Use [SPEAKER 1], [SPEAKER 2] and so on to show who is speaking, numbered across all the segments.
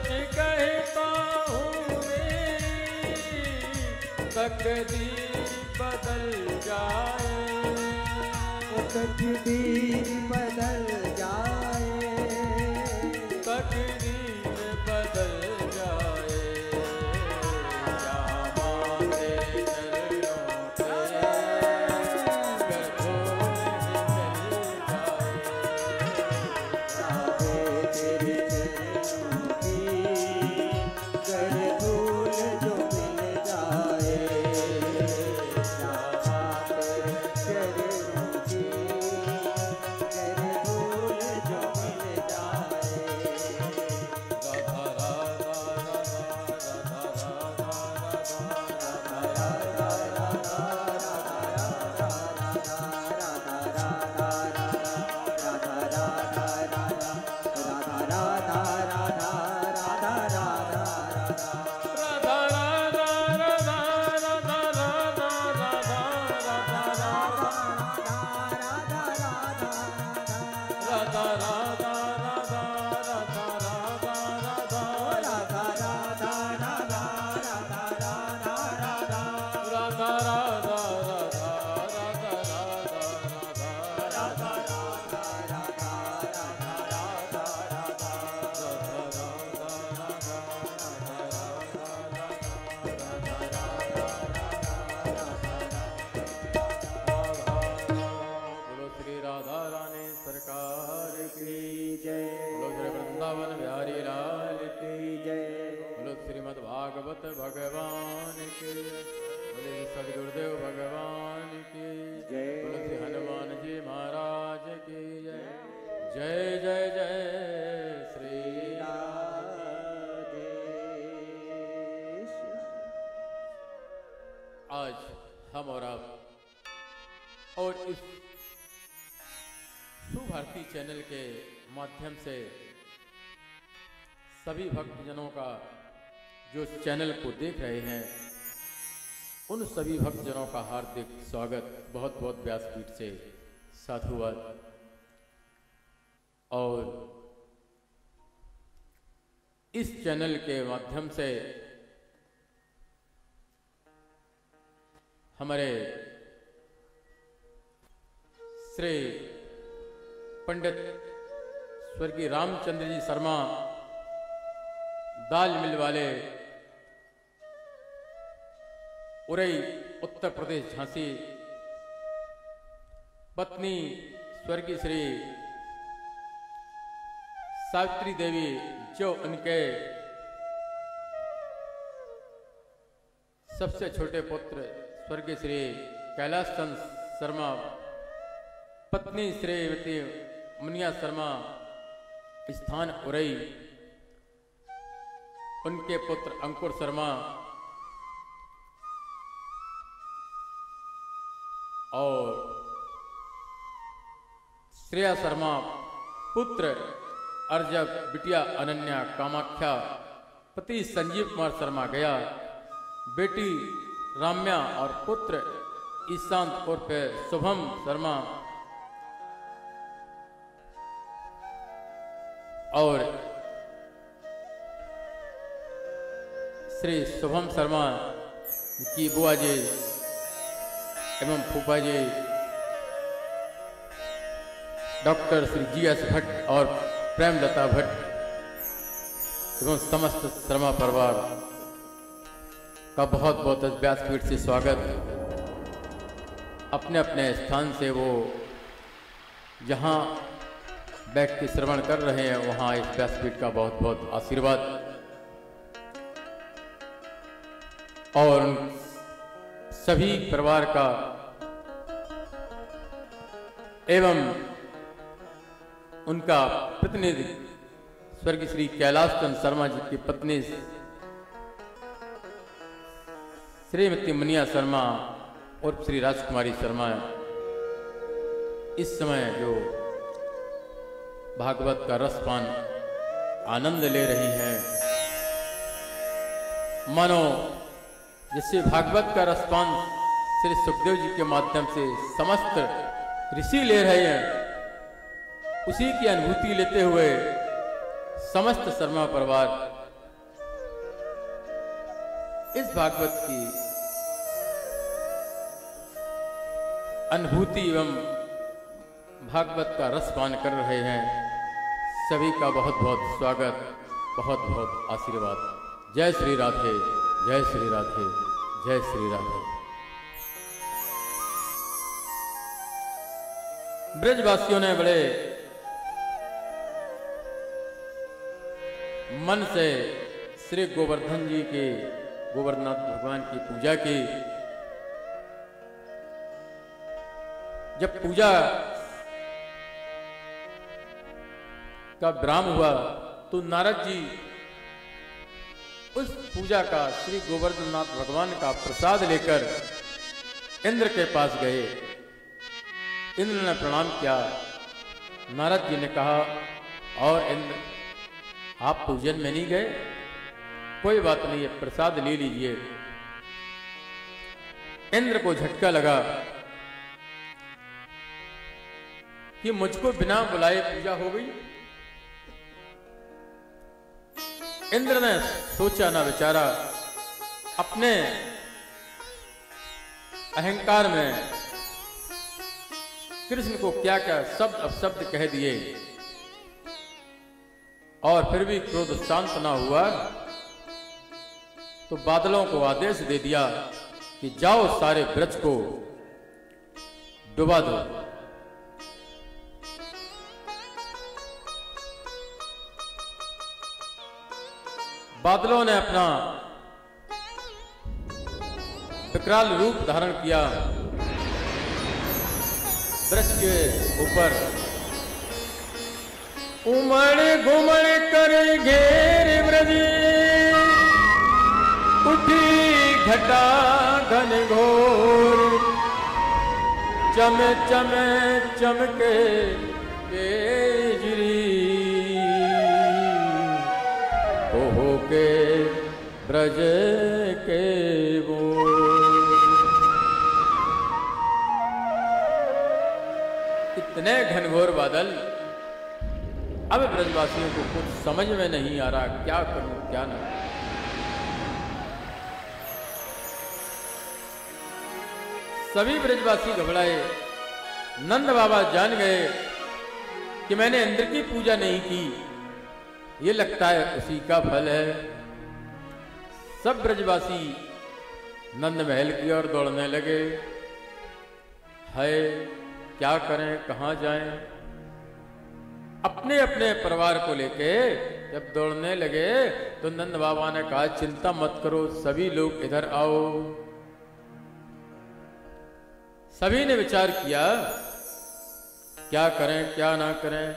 [SPEAKER 1] सच कहता हूँ मेरी तकदीर बदल जाए,
[SPEAKER 2] तकदीर बदल जाए,
[SPEAKER 1] तकदीर बदल जाए। श्यामा तेरे चरणों पे गठों में मिल जाए,
[SPEAKER 2] तेरे चरणों की कर धूल जो मिल जाए, श्यामा तेरे चरणों की कर धूल जो मिल जाए।
[SPEAKER 1] राधा राधा राधा बोलो श्री राधा रानी सरकार की
[SPEAKER 2] जय,
[SPEAKER 1] बोलो श्री वृंदावन बिहारी लाल की
[SPEAKER 2] जय,
[SPEAKER 1] बोलो श्रीमद् भागवत भगवान की, बोलो सदगुरुदेव भगवान की
[SPEAKER 2] जय।
[SPEAKER 1] बोलो श्री हनुमान जी महाराज की जय। जय जय जय श्री
[SPEAKER 2] राधेश।
[SPEAKER 1] आज हम और आप और इस सुभारती चैनल के माध्यम से सभी भक्तजनों का जो इस चैनल को देख रहे हैं उन सभी भक्तजनों का हार्दिक स्वागत बहुत बहुत व्यासपीठ से साधुवाद। और इस चैनल के माध्यम से हमारे श्री पंडित स्वर्गीय रामचंद्र जी शर्मा दाल मिल वाले उरई उत्तर प्रदेश झांसी, पत्नी स्वर्गीय श्री सावित्री देवी जो उनके सबसे छोटे पुत्र स्वर्गीय श्री कैलाश चंद शर्मा, पत्नी श्रीमती मुनिया शर्मा स्थान उरई, उनके पुत्र अंकुर शर्मा और श्रेया शर्मा पुत्र अर्जब, बिटिया अनन्या कामाख्या, पति संजीव कुमार शर्मा गया, बेटी राम्या और पुत्र ईशांत उर्फ शुभम शर्मा और श्री शुभम शर्मा की बुआ जी एवं फूफा जी डॉक्टर श्री जी.एस. भट्ट और प्रेमलता भट्ट एवं समस्त शर्मा परिवार का बहुत बहुत व्यासपीठ से स्वागत। अपने अपने स्थान से वो जहाँ बैठ के श्रवण कर रहे हैं वहाँ इस व्यासपीठ का बहुत बहुत आशीर्वाद। और सभी परिवार का एवं उनका प्रतिनिधि स्वर्गीय श्री कैलाश चंद शर्मा जी की पत्नी श्रीमती मुनिया शर्मा और श्री राजकुमारी शर्मा इस समय जो भागवत का रसपान आनंद ले रही हैं, मानो जिससे भागवत का रसपान श्री सुखदेव जी के माध्यम से समस्त ऋषि ले रहे हैं, उसी की अनुभूति लेते हुए समस्त शर्मा परिवार इस भागवत की अनुभूति एवं भागवत का रसपान कर रहे हैं। सभी का बहुत बहुत स्वागत, बहुत बहुत आशीर्वाद। जय श्री राधे, जय श्री राधे, जय श्री राधे। ब्रजवासियों ने बड़े मन से श्री गोवर्धन जी के, गोवर्धननाथ भगवान की पूजा की। जब पूजा का विराम हुआ तो नारद जी उस पूजा का, श्री गोवर्धननाथ भगवान का प्रसाद लेकर इंद्र के पास गए। इंद्र ने प्रणाम किया। नारद जी ने कहा, और इंद्र, आप पूजन में नहीं गए? कोई बात नहीं है, प्रसाद ले लीजिए। इंद्र को झटका लगा कि मुझको बिना बुलाए पूजा हो गई। इंद्र ने सोचा ना विचारा, अपने अहंकार में कृष्ण को क्या क्या शब्द अपशब्द कह दिए, और फिर भी क्रोध शांत ना हुआ तो बादलों को आदेश दे दिया कि जाओ सारे ब्रज को डुबा दो। बादलों ने अपना विकराल रूप धारण किया। ब्रज के ऊपर उमड़ घुमड़ कर घेर ब्रज, उठी घटा घन घोर, चमे चमे चमके केजरी, हो के ब्रज के वो। इतने घनघोर बादल, अब ब्रजवासियों को कुछ समझ में नहीं आ रहा, क्या करूं क्या ना। सभी ब्रजवासी घबराए। नंद बाबा जान गए कि मैंने इंद्र की पूजा नहीं की, ये लगता है उसी का फल है। सब ब्रजवासी नंद महल की ओर दौड़ने लगे। है क्या करें, कहां जाएं? अपने अपने परिवार को लेके जब दौड़ने लगे तो नंद बाबा ने कहा, चिंता मत करो, सभी लोग इधर आओ। सभी ने विचार किया, क्या करें क्या ना करें।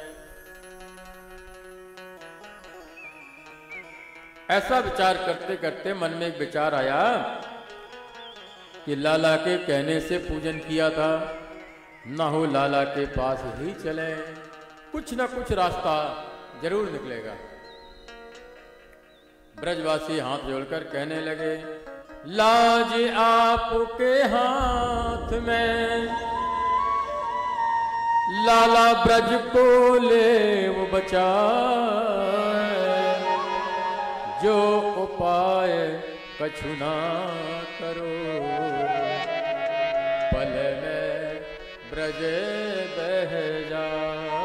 [SPEAKER 1] ऐसा विचार करते करते मन में एक विचार आया कि लाला के कहने से पूजन किया था, ना हो लाला के पास ही चले, कुछ ना कुछ रास्ता जरूर निकलेगा। ब्रजवासी हाथ जोड़कर कहने लगे, लाज आपके हाथ में, लाला ब्रज को ले वो बचाए, जो उपाय कछु ना करो, पल में ब्रज बह जाए,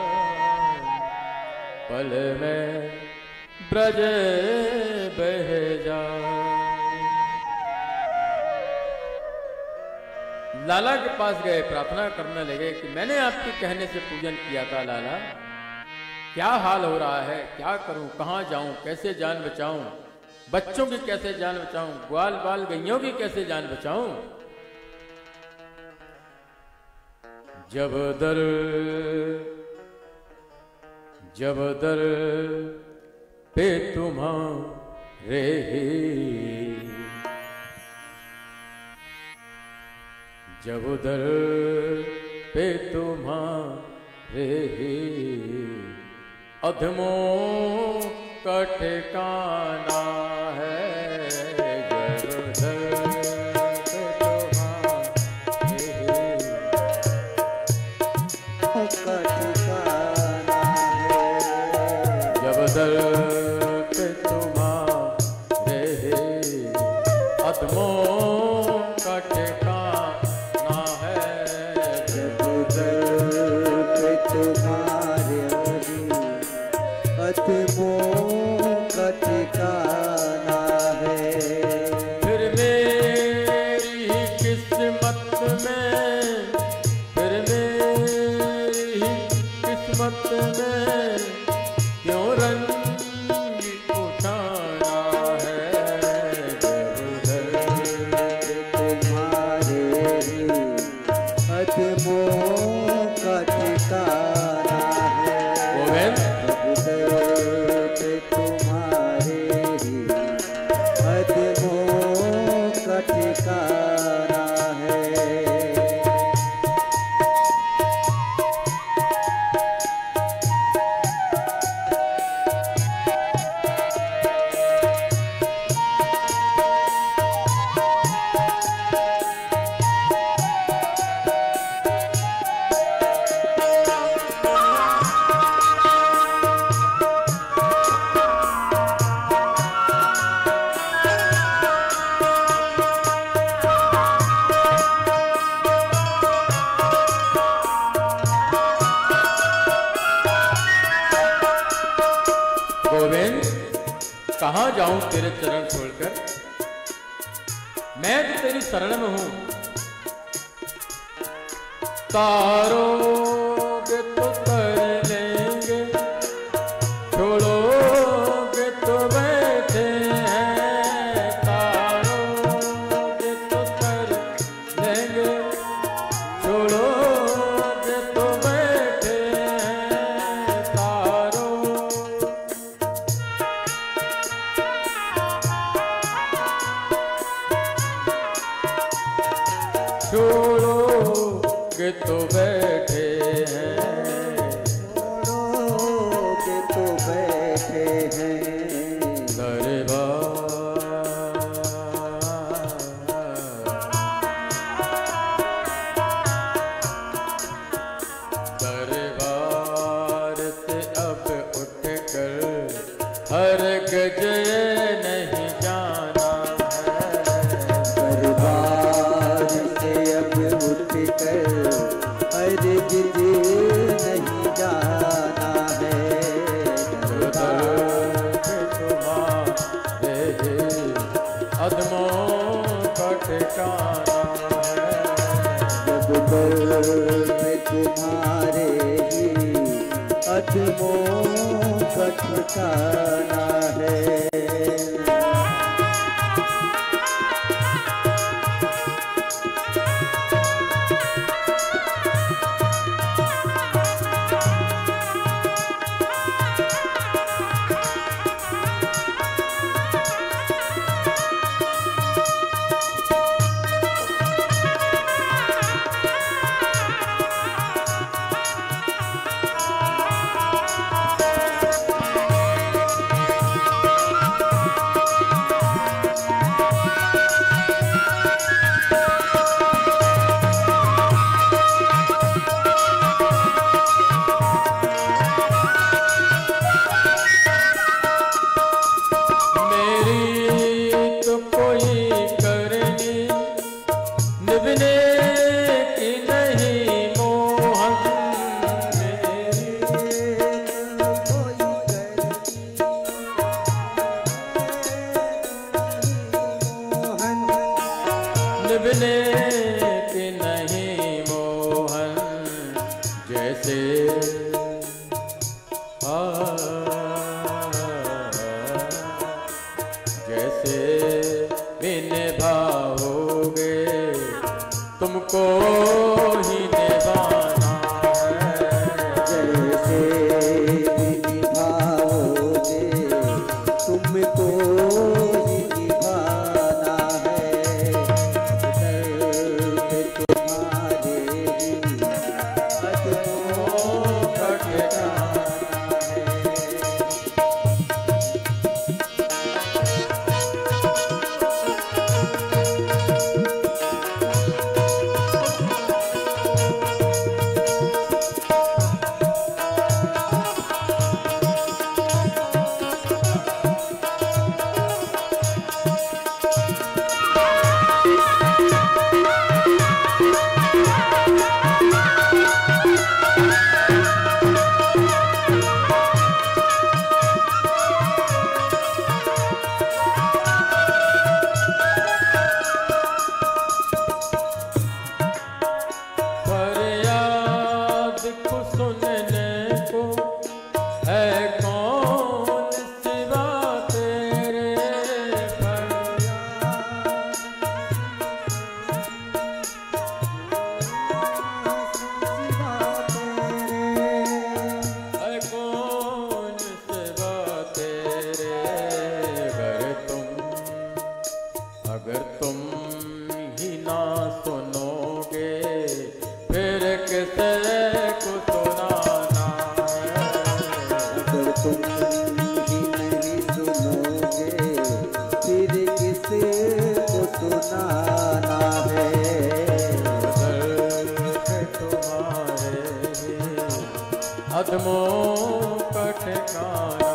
[SPEAKER 1] पल में ब्रज बह जाए। लाला के पास गए, प्रार्थना करने लगे कि मैंने आपके कहने से पूजन किया था लाला, क्या हाल हो रहा है, क्या करूं, कहां जाऊं, कैसे जान बचाऊं, बच्चों की कैसे जान बचाऊं, ग्वाल बाल गैयों की कैसे जान बचाऊं। जब दर पे तुम्हारे, जब दर पे तुम्हारे, अधमों का ठिकाना है, जब दर पे तुम्हारे, जब दर पे तुम्हारे, कहां जाऊं तेरे चरण छोड़कर, मैं तो तेरी शरण में हूं। तारोगे तो तर लेंगे, छोड़ोगे तो बैठे हैं। तारोगे तो तर लेंगे, छोड़ोगे तो बैठे हैं। तारो छोड़ोगे तो बैठे हैं,
[SPEAKER 2] छोड़ोगे तो बैठे हैं।
[SPEAKER 1] दरबार से अब उठकर हरगिज़ नहीं जाना है।
[SPEAKER 2] दरबार से अब उठकर हरगिज़ नहीं जाना है।
[SPEAKER 1] तुम्हारे अदमों का ठिकाना है।
[SPEAKER 2] जब दर में तुम्हारे ही अदमों का ठिकाना है।
[SPEAKER 1] निभने के नहीं मोहन, जैसे जैसे निभाओगे तुमको ही निभाना है।
[SPEAKER 2] जैसे निभाओगे तुमको ही निभाना है। दर्द तुम्हारे ही अदमों का ठिकाना है।
[SPEAKER 1] फरियाद को सुनने को है कौन सिवा तेरे। है कौन सिवा तेरे। अगर तुम ही ना सुनोगे फिर किसे को सुनाना है।
[SPEAKER 2] अगर तुम ही नहीं सुनोगे फिर किसे को सुनाना है।
[SPEAKER 1] तुम्हारे अदमों का ठिकाना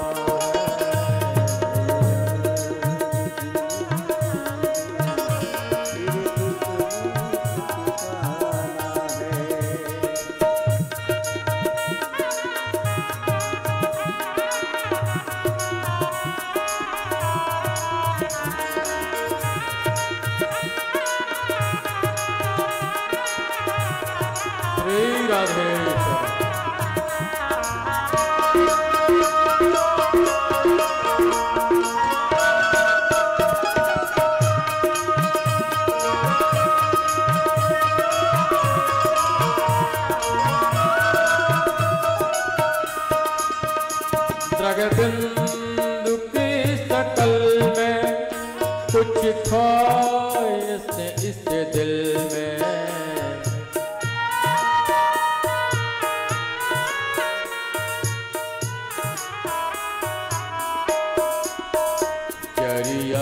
[SPEAKER 1] राधे। द्रगबिंदु की शकल में कुछ ख्वाहिश इस दिल में, जरिया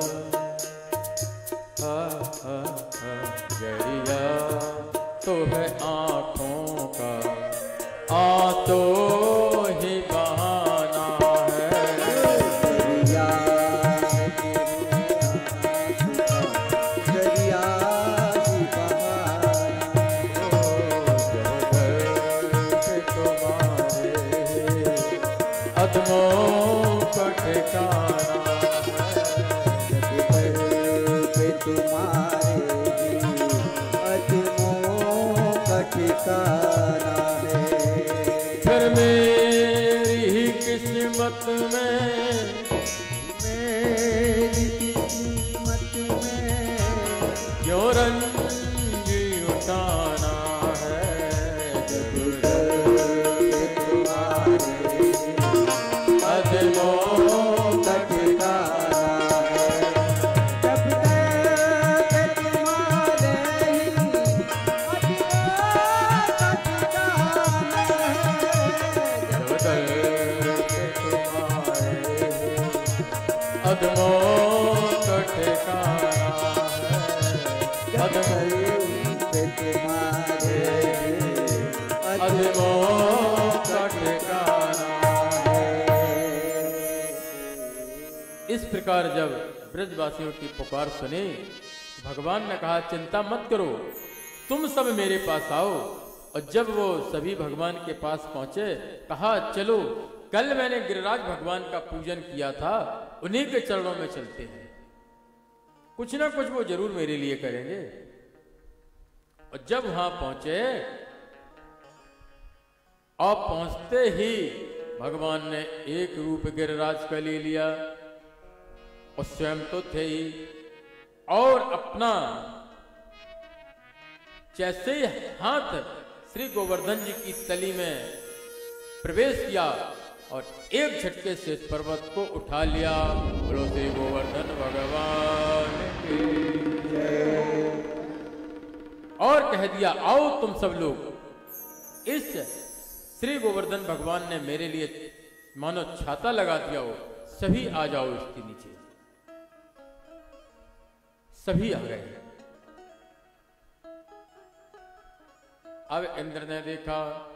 [SPEAKER 1] जरिया तो है आँखों का, तो ही बहाना है।
[SPEAKER 2] दरिया दरिया की बहाना,
[SPEAKER 1] तुम्हारे अदमों का ठिकाना
[SPEAKER 2] पे तुम्हारे अदमों का ठिकाना है।
[SPEAKER 1] फिर मेरी ही किस्मत में,
[SPEAKER 2] मेरी किस्मत में
[SPEAKER 1] क्यों रंज उठाना है।
[SPEAKER 2] जब तुम्हारे
[SPEAKER 1] अदमों
[SPEAKER 2] का ठिकाना है। जब तुम्हारे ही
[SPEAKER 1] अदमों का ठिकाना है। अदमों का ठिकाना है। इस प्रकार जब ब्रजवासियों की पुकार सुनी, भगवान ने कहा चिंता मत करो, तुम सब मेरे पास आओ। और जब वो सभी भगवान के पास पहुंचे, कहा चलो, कल मैंने गिरिराज भगवान का पूजन किया था, उन्हीं के चरणों में चलते हैं, कुछ ना कुछ वो जरूर मेरे लिए करेंगे। और जब वहां पहुंचे और पहुंचते ही भगवान ने एक रूप गिरिराज का ले लिया, और स्वयं तो थे ही, और अपना जैसे ही हाथ श्री गोवर्धन जी की तली में प्रवेश किया और एक झटके से इस पर्वत को उठा लिया। बोलो श्री गोवर्धन भगवान की जय। और कह दिया आओ तुम सब लोग, इस श्री गोवर्धन भगवान ने मेरे लिए मानो छाता लगा दिया हो, सभी आ जाओ इसके नीचे। सभी आ गए। अब इंद्र ने देखा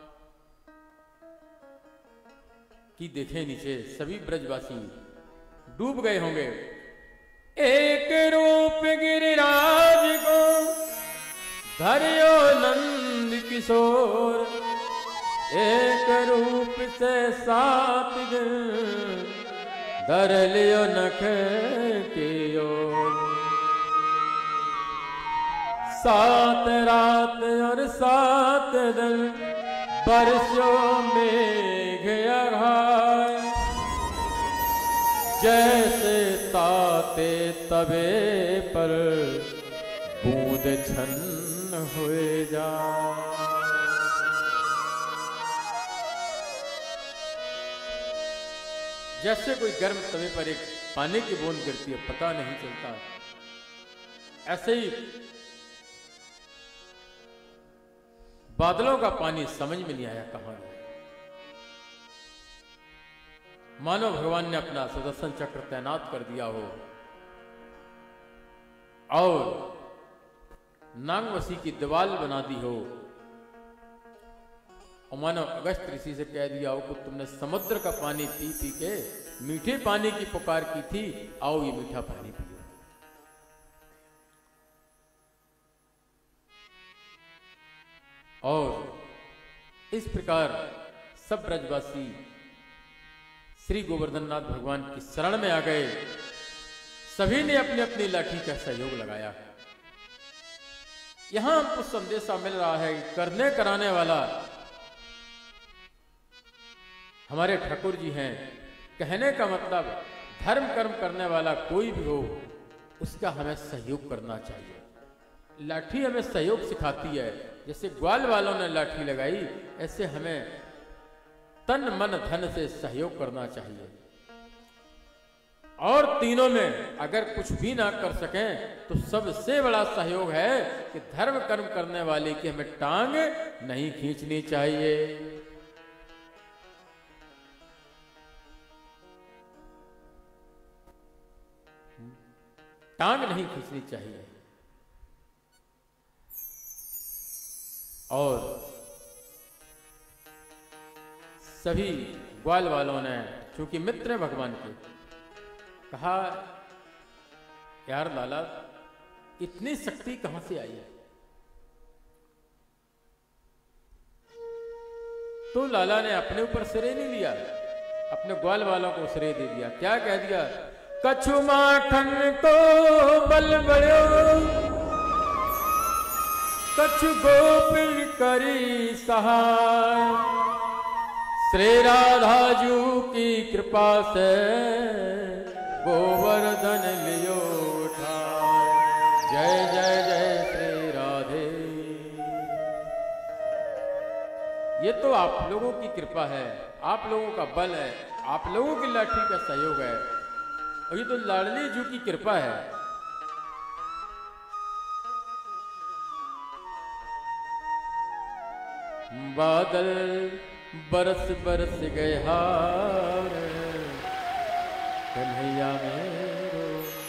[SPEAKER 1] कि देखे नीचे सभी ब्रजवासी डूब गए होंगे। एक रूप गिरिराज को धरियो नंद किशोर, एक रूप से 7 दिन धर लियो नख की ओर। 7 रात और 7 दिन बरसों मेघ अघाय, जैसे ताते तबे पर बूंद छन्न हुए जा। जैसे कोई गर्म तवे पर एक पानी की बूंद गिरती है, पता नहीं चलता, ऐसे ही बादलों का पानी समझ में नहीं आया कहां है। मानो भगवान ने अपना सुदर्शन चक्र तैनात कर दिया हो और नागवसी की दीवाल बना दी हो, और मानो अगस्त ऋषि से कह दिया हो कि तुमने समुद्र का पानी पी पी के मीठे पानी की पुकार की थी, आओ ये मीठा पानी पियो। और इस प्रकार सब ब्रजवासी श्री गोवर्धननाथ भगवान की शरण में आ गए। सभी ने अपनी अपनी लाठी का सहयोग लगाया। यहां हमको संदेशा मिल रहा है कि करने कराने वाला हमारे ठाकुर जी हैं। कहने का मतलब धर्म कर्म करने वाला कोई भी हो उसका हमें सहयोग करना चाहिए। लाठी हमें सहयोग सिखाती है, जैसे ग्वाल वालों ने लाठी लगाई ऐसे हमें तन मन धन से सहयोग करना चाहिए। और तीनों में अगर कुछ भी ना कर सकें तो सबसे बड़ा सहयोग है कि धर्म कर्म करने वाले की हमें टांग नहीं खींचनी चाहिए। टांग नहीं खींचनी चाहिए। और सभी ग्वाल वालों ने, चूंकि मित्र हैं भगवान के, कहा यार लाला इतनी शक्ति कहां से आई है? तो लाला ने अपने ऊपर श्रेय नहीं लिया, अपने ग्वाल वालों को श्रेय दे दिया। क्या कह दिया? कछु माखन को बल बड़ो, कछु गोपिन करी सहाय, श्री राधा जू की कृपा से गोवर्धन लियो उठाए। जय जय जय श्री राधे। ये तो आप लोगों की कृपा है, आप लोगों का बल है, आप लोगों की लाठी का सहयोग है, और ये तो लाडली जू की कृपा है। बादल बरस बरस गए हार, कन्हैया मेरो।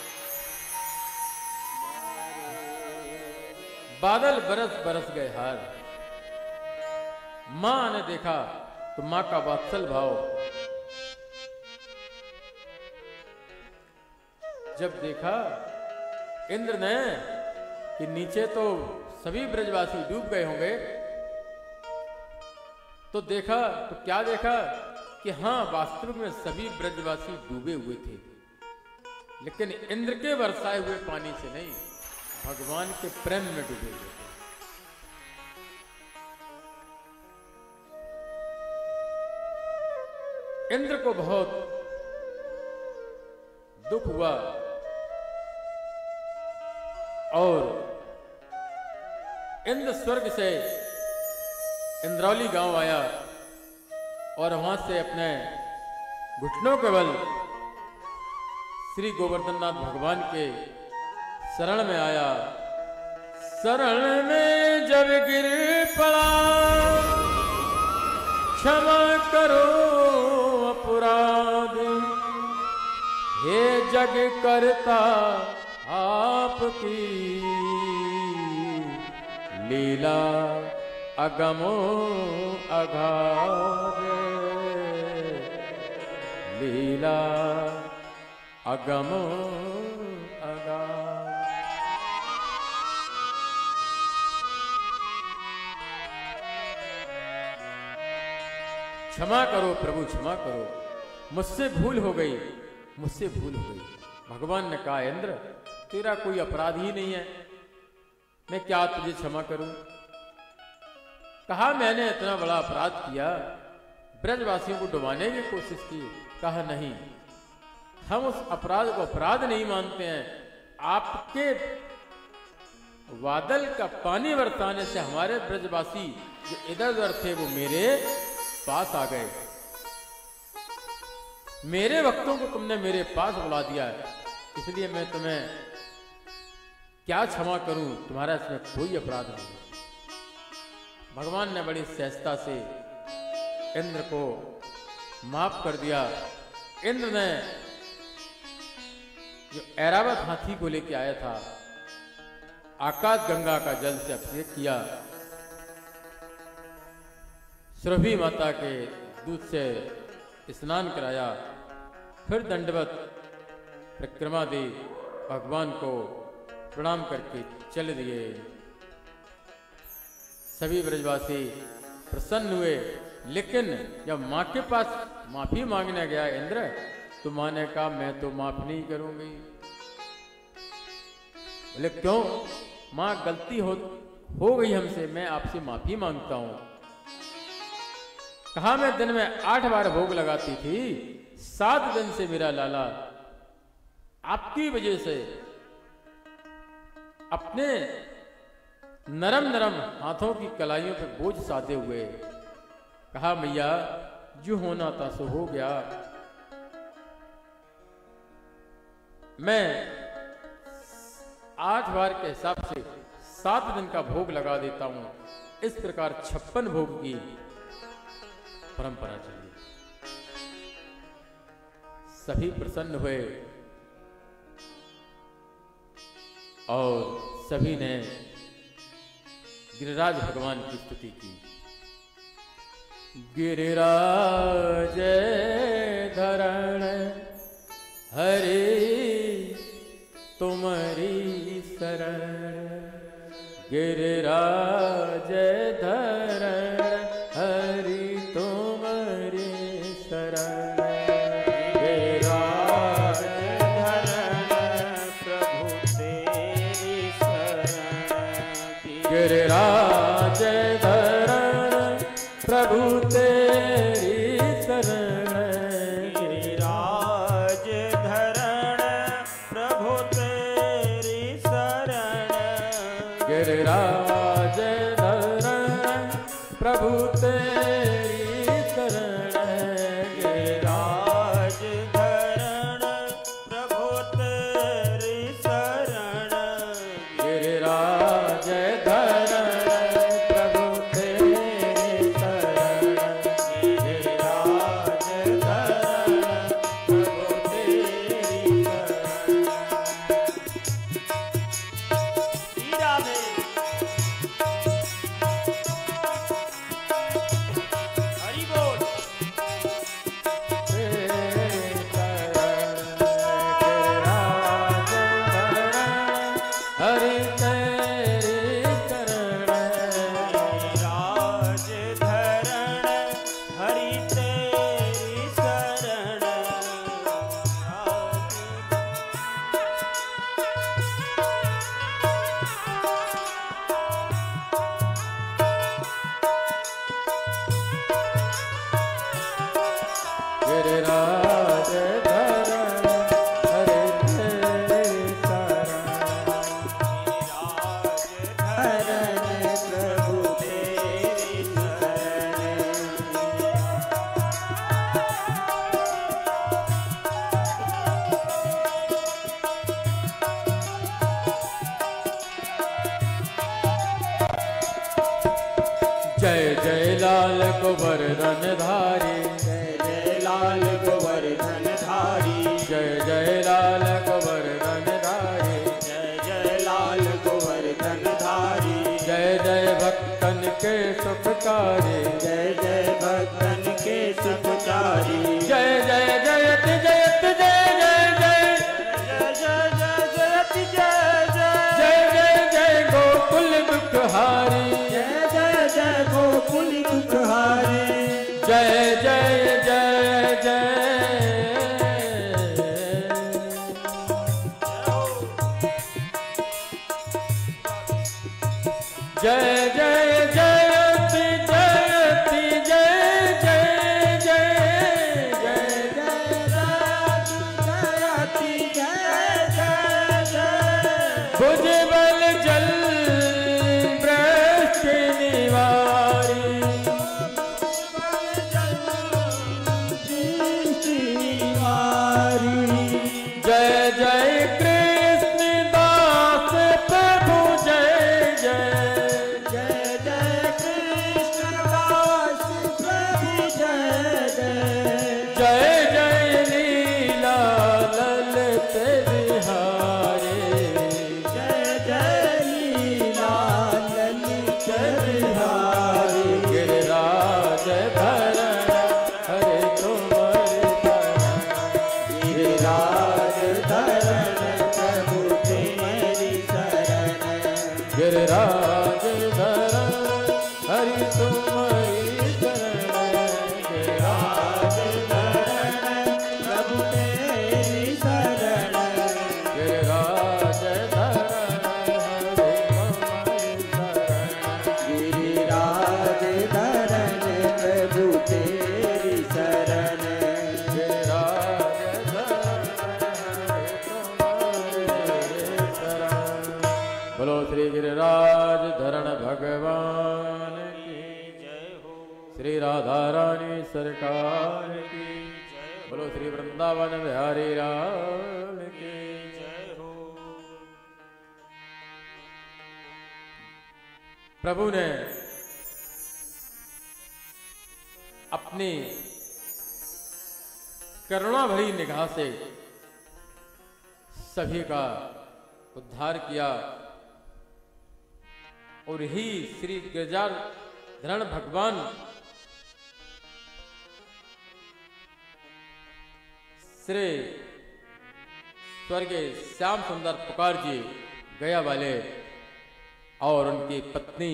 [SPEAKER 1] बादल बरस बरस गए हार। मां ने देखा तो मां का वात्सल भाव, जब देखा इंद्र ने कि नीचे तो सभी ब्रजवासी डूब गए होंगे, तो देखा तो क्या देखा कि हां वास्तविक में सभी ब्रजवासी डूबे हुए थे, लेकिन इंद्र के बरसाए हुए पानी से नहीं, भगवान के प्रेम में डूबे हुए थे। इंद्र को बहुत दुख हुआ और इंद्र स्वर्ग से इंद्रौली गांव आया और वहां से अपने घुटनों के बल श्री गोवर्धननाथ भगवान के शरण में आया। शरण में जब गिर पड़ा, क्षमा करो अपराध, हे जग करता आपकी लीला अगमो अगाध, लीला अगमो अगाध। क्षमा करो प्रभु, क्षमा करो, मुझसे भूल हो गई, मुझसे भूल हो गई। भगवान ने कहा इंद्र तेरा कोई अपराध ही नहीं है, मैं क्या तुझे क्षमा करूं? कहा मैंने इतना बड़ा अपराध किया, ब्रजवासियों को डुबाने की कोशिश की। कहा नहीं, हम उस अपराध को अपराध नहीं मानते हैं। आपके बादल का पानी बरसाने से हमारे ब्रजवासी जो इधर उधर थे वो मेरे पास आ गए। मेरे भक्तों को तुमने मेरे पास बुला दिया, इसलिए मैं तुम्हें क्या क्षमा करूं? तुम्हारा इसमें कोई अपराध नहीं। भगवान ने बड़ी सहजता से इंद्र को माफ कर दिया। इंद्र ने जो ऐरावत हाथी को लेके आया था, आकाश गंगा का जल से अभिषेक किया, सुरभि माता के दूध से स्नान कराया, फिर दंडवत परिक्रमा दी, भगवान को प्रणाम करके चल दिए। सभी ब्रजवासी प्रसन्न हुए, लेकिन जब मां के पास माफी मांगने गया इंद्र, तो मां ने कहा मैं तो माफ नहीं करूंगी। बोले क्यों? मां गलती हो गई हमसे, मैं आपसे माफी मांगता हूं। कहा मैं दिन में 8 बार भोग लगाती थी, 7 दिन से मेरा लाला आपकी वजह से अपने नरम नरम हाथों की कलाइयों पर बोझ साधे हुए। कहा मैया जो होना था सो हो गया, मैं 8 बार के हिसाब से 7 दिन का भोग लगा देता हूं। इस प्रकार 56 भोग की परंपरा चली। सभी प्रसन्न हुए और सभी ने गिरिराज भगवान की स्तुति की। गिरिराज धरण हरि तुम्हारी शरण, गिरिराज धरण हरि तुम्हारी शरण, गिरिराज धरण प्रभु तेरी शरण, गिरिराज धरण प्रभु तेरी शरण,
[SPEAKER 2] गिरिराज धरण प्रभु तेरी शरण,
[SPEAKER 1] गिरिराज धरण प्रभु तेरी शरण,
[SPEAKER 2] गिरिराज धरण प्रभु तेरी शरण,
[SPEAKER 1] गिरिराज धरण प्रभु तेरी शरण, गिरिराज धरण प्रभु तेरी शरण।
[SPEAKER 2] राधे हरि बोल।
[SPEAKER 1] हरि तेरी शरण,
[SPEAKER 2] गिरिराज धरण हरि तेरी शरण,
[SPEAKER 1] गिरिराज धरण हरि तेरी शरण,
[SPEAKER 2] गिरिराज धरण प्रभु तेरी
[SPEAKER 1] जय जय लाल गोवर्धन धारी,
[SPEAKER 2] जय जय लाल गोवर्धन धारी,
[SPEAKER 1] जय जय लाल गोवर्धन धारी,
[SPEAKER 2] जय जय लाल गोवर्धन धारी,
[SPEAKER 1] जय जय भक्तन के सुखकारी,
[SPEAKER 2] जय जय भक्तन के सुखचारी,
[SPEAKER 1] जय जय जयत जयत जय जय जय,
[SPEAKER 2] जय जय जय जयति जय जय,
[SPEAKER 1] जय जय जय गोकुल दुखहारी,
[SPEAKER 2] जय जय जय गोकुल दुखहारी,
[SPEAKER 1] जय जय जय जय, जय जय जयति जयति जय जय जय जय,
[SPEAKER 2] जयति जय जय जय,
[SPEAKER 1] भुजबल जल भ्रष्ट निवारी, जय जय कृष्ण दास प्रभु जय जय,
[SPEAKER 2] जय जय कृष्ण दास प्रभु जय जय,
[SPEAKER 1] जय जय लीला ललित बिहारी,
[SPEAKER 2] जय जय लीला ललित बिहारी,
[SPEAKER 1] गिरिराज धरण हरि तुम्हारी शरण,
[SPEAKER 2] गिरिराज धरण प्रभु तेरी शरण,
[SPEAKER 1] गिरिराज धरण हरि तुम्हारी शरण, गिरिराज
[SPEAKER 2] धरण प्रभु तेरी शरण,
[SPEAKER 1] गिरिराज धरण हरि तुम्हारी शरण, भगवान की
[SPEAKER 2] जय हो।
[SPEAKER 1] श्री राधा रानी सरकार की
[SPEAKER 2] जय हो।
[SPEAKER 1] बोलो श्री वृंदावन बिहारी लाल की
[SPEAKER 2] जय हो।
[SPEAKER 1] प्रभु ने अपनी करुणा भरी निगाह से सभी का उद्धार किया और ही श्री गिरजाधरण भगवान श्री स्वर्गीय श्याम सुंदर पुकार जी गया वाले और उनकी पत्नी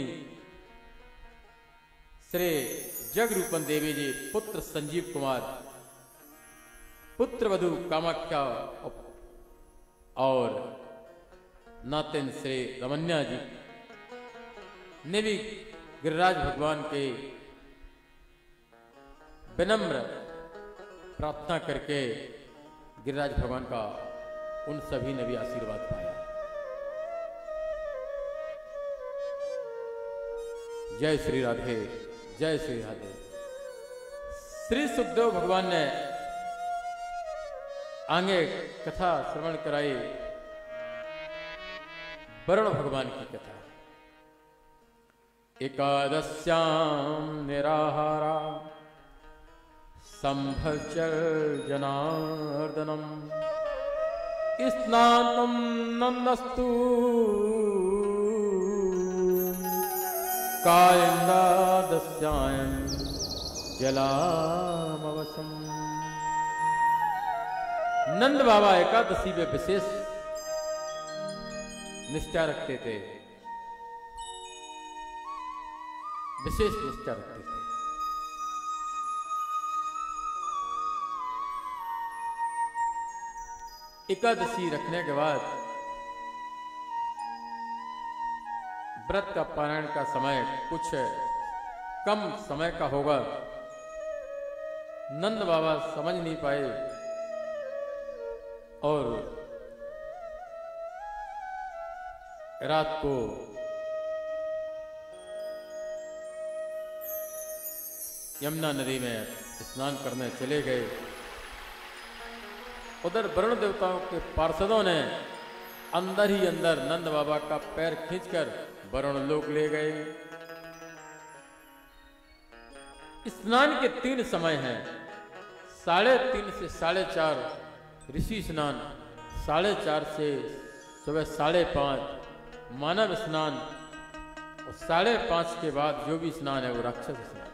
[SPEAKER 1] श्री जगरूपन देवी जी, पुत्र संजीव कुमार, पुत्र वधु कामाख्या और नातिन श्री रमन्या जी ने भी गिरिराज भगवान के विनम्र प्रार्थना करके गिरिराज भगवान का उन सभी ने भी आशीर्वाद पाया। जय श्री राधे, जय श्री राधे। श्री सुखदेव भगवान ने आगे कथा श्रवण कराई, वरुण भगवान की कथा। एकादश्याम निराहारा संभचर जनार्दनम स्नातम नंदस्तु कालिंदादस्यायन जलामवसम। नंद बाबा एकादशी में विशेष निष्ठा रखते थे, विशेष निष्ठा रखते थे। एकादशी रखने के बाद व्रत का पारायण का समय कुछ कम समय का होगा। नंद बाबा समझ नहीं पाए और रात को यमुना नदी में स्नान करने चले गए। उधर वरुण देवताओं के पार्षदों ने अंदर ही अंदर नंद बाबा का पैर खींचकर वरुण लोक ले गए। स्नान के 3 समय हैं, 3:30 से 4:30 ऋषि स्नान, 4:30 से सुबह 5:30 मानव स्नान और 5:30 के बाद जो भी स्नान है वो राक्षस स्नान।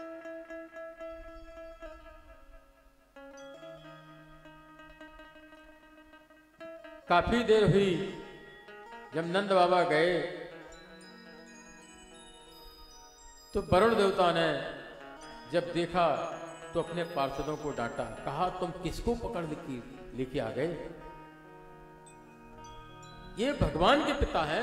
[SPEAKER 1] काफी देर हुई जब नंद बाबा गए तो वरुण देवता ने जब देखा तो अपने पार्षदों को डांटा, कहा तुम किसको पकड़ लेके आ गए? ये भगवान के पिता हैं।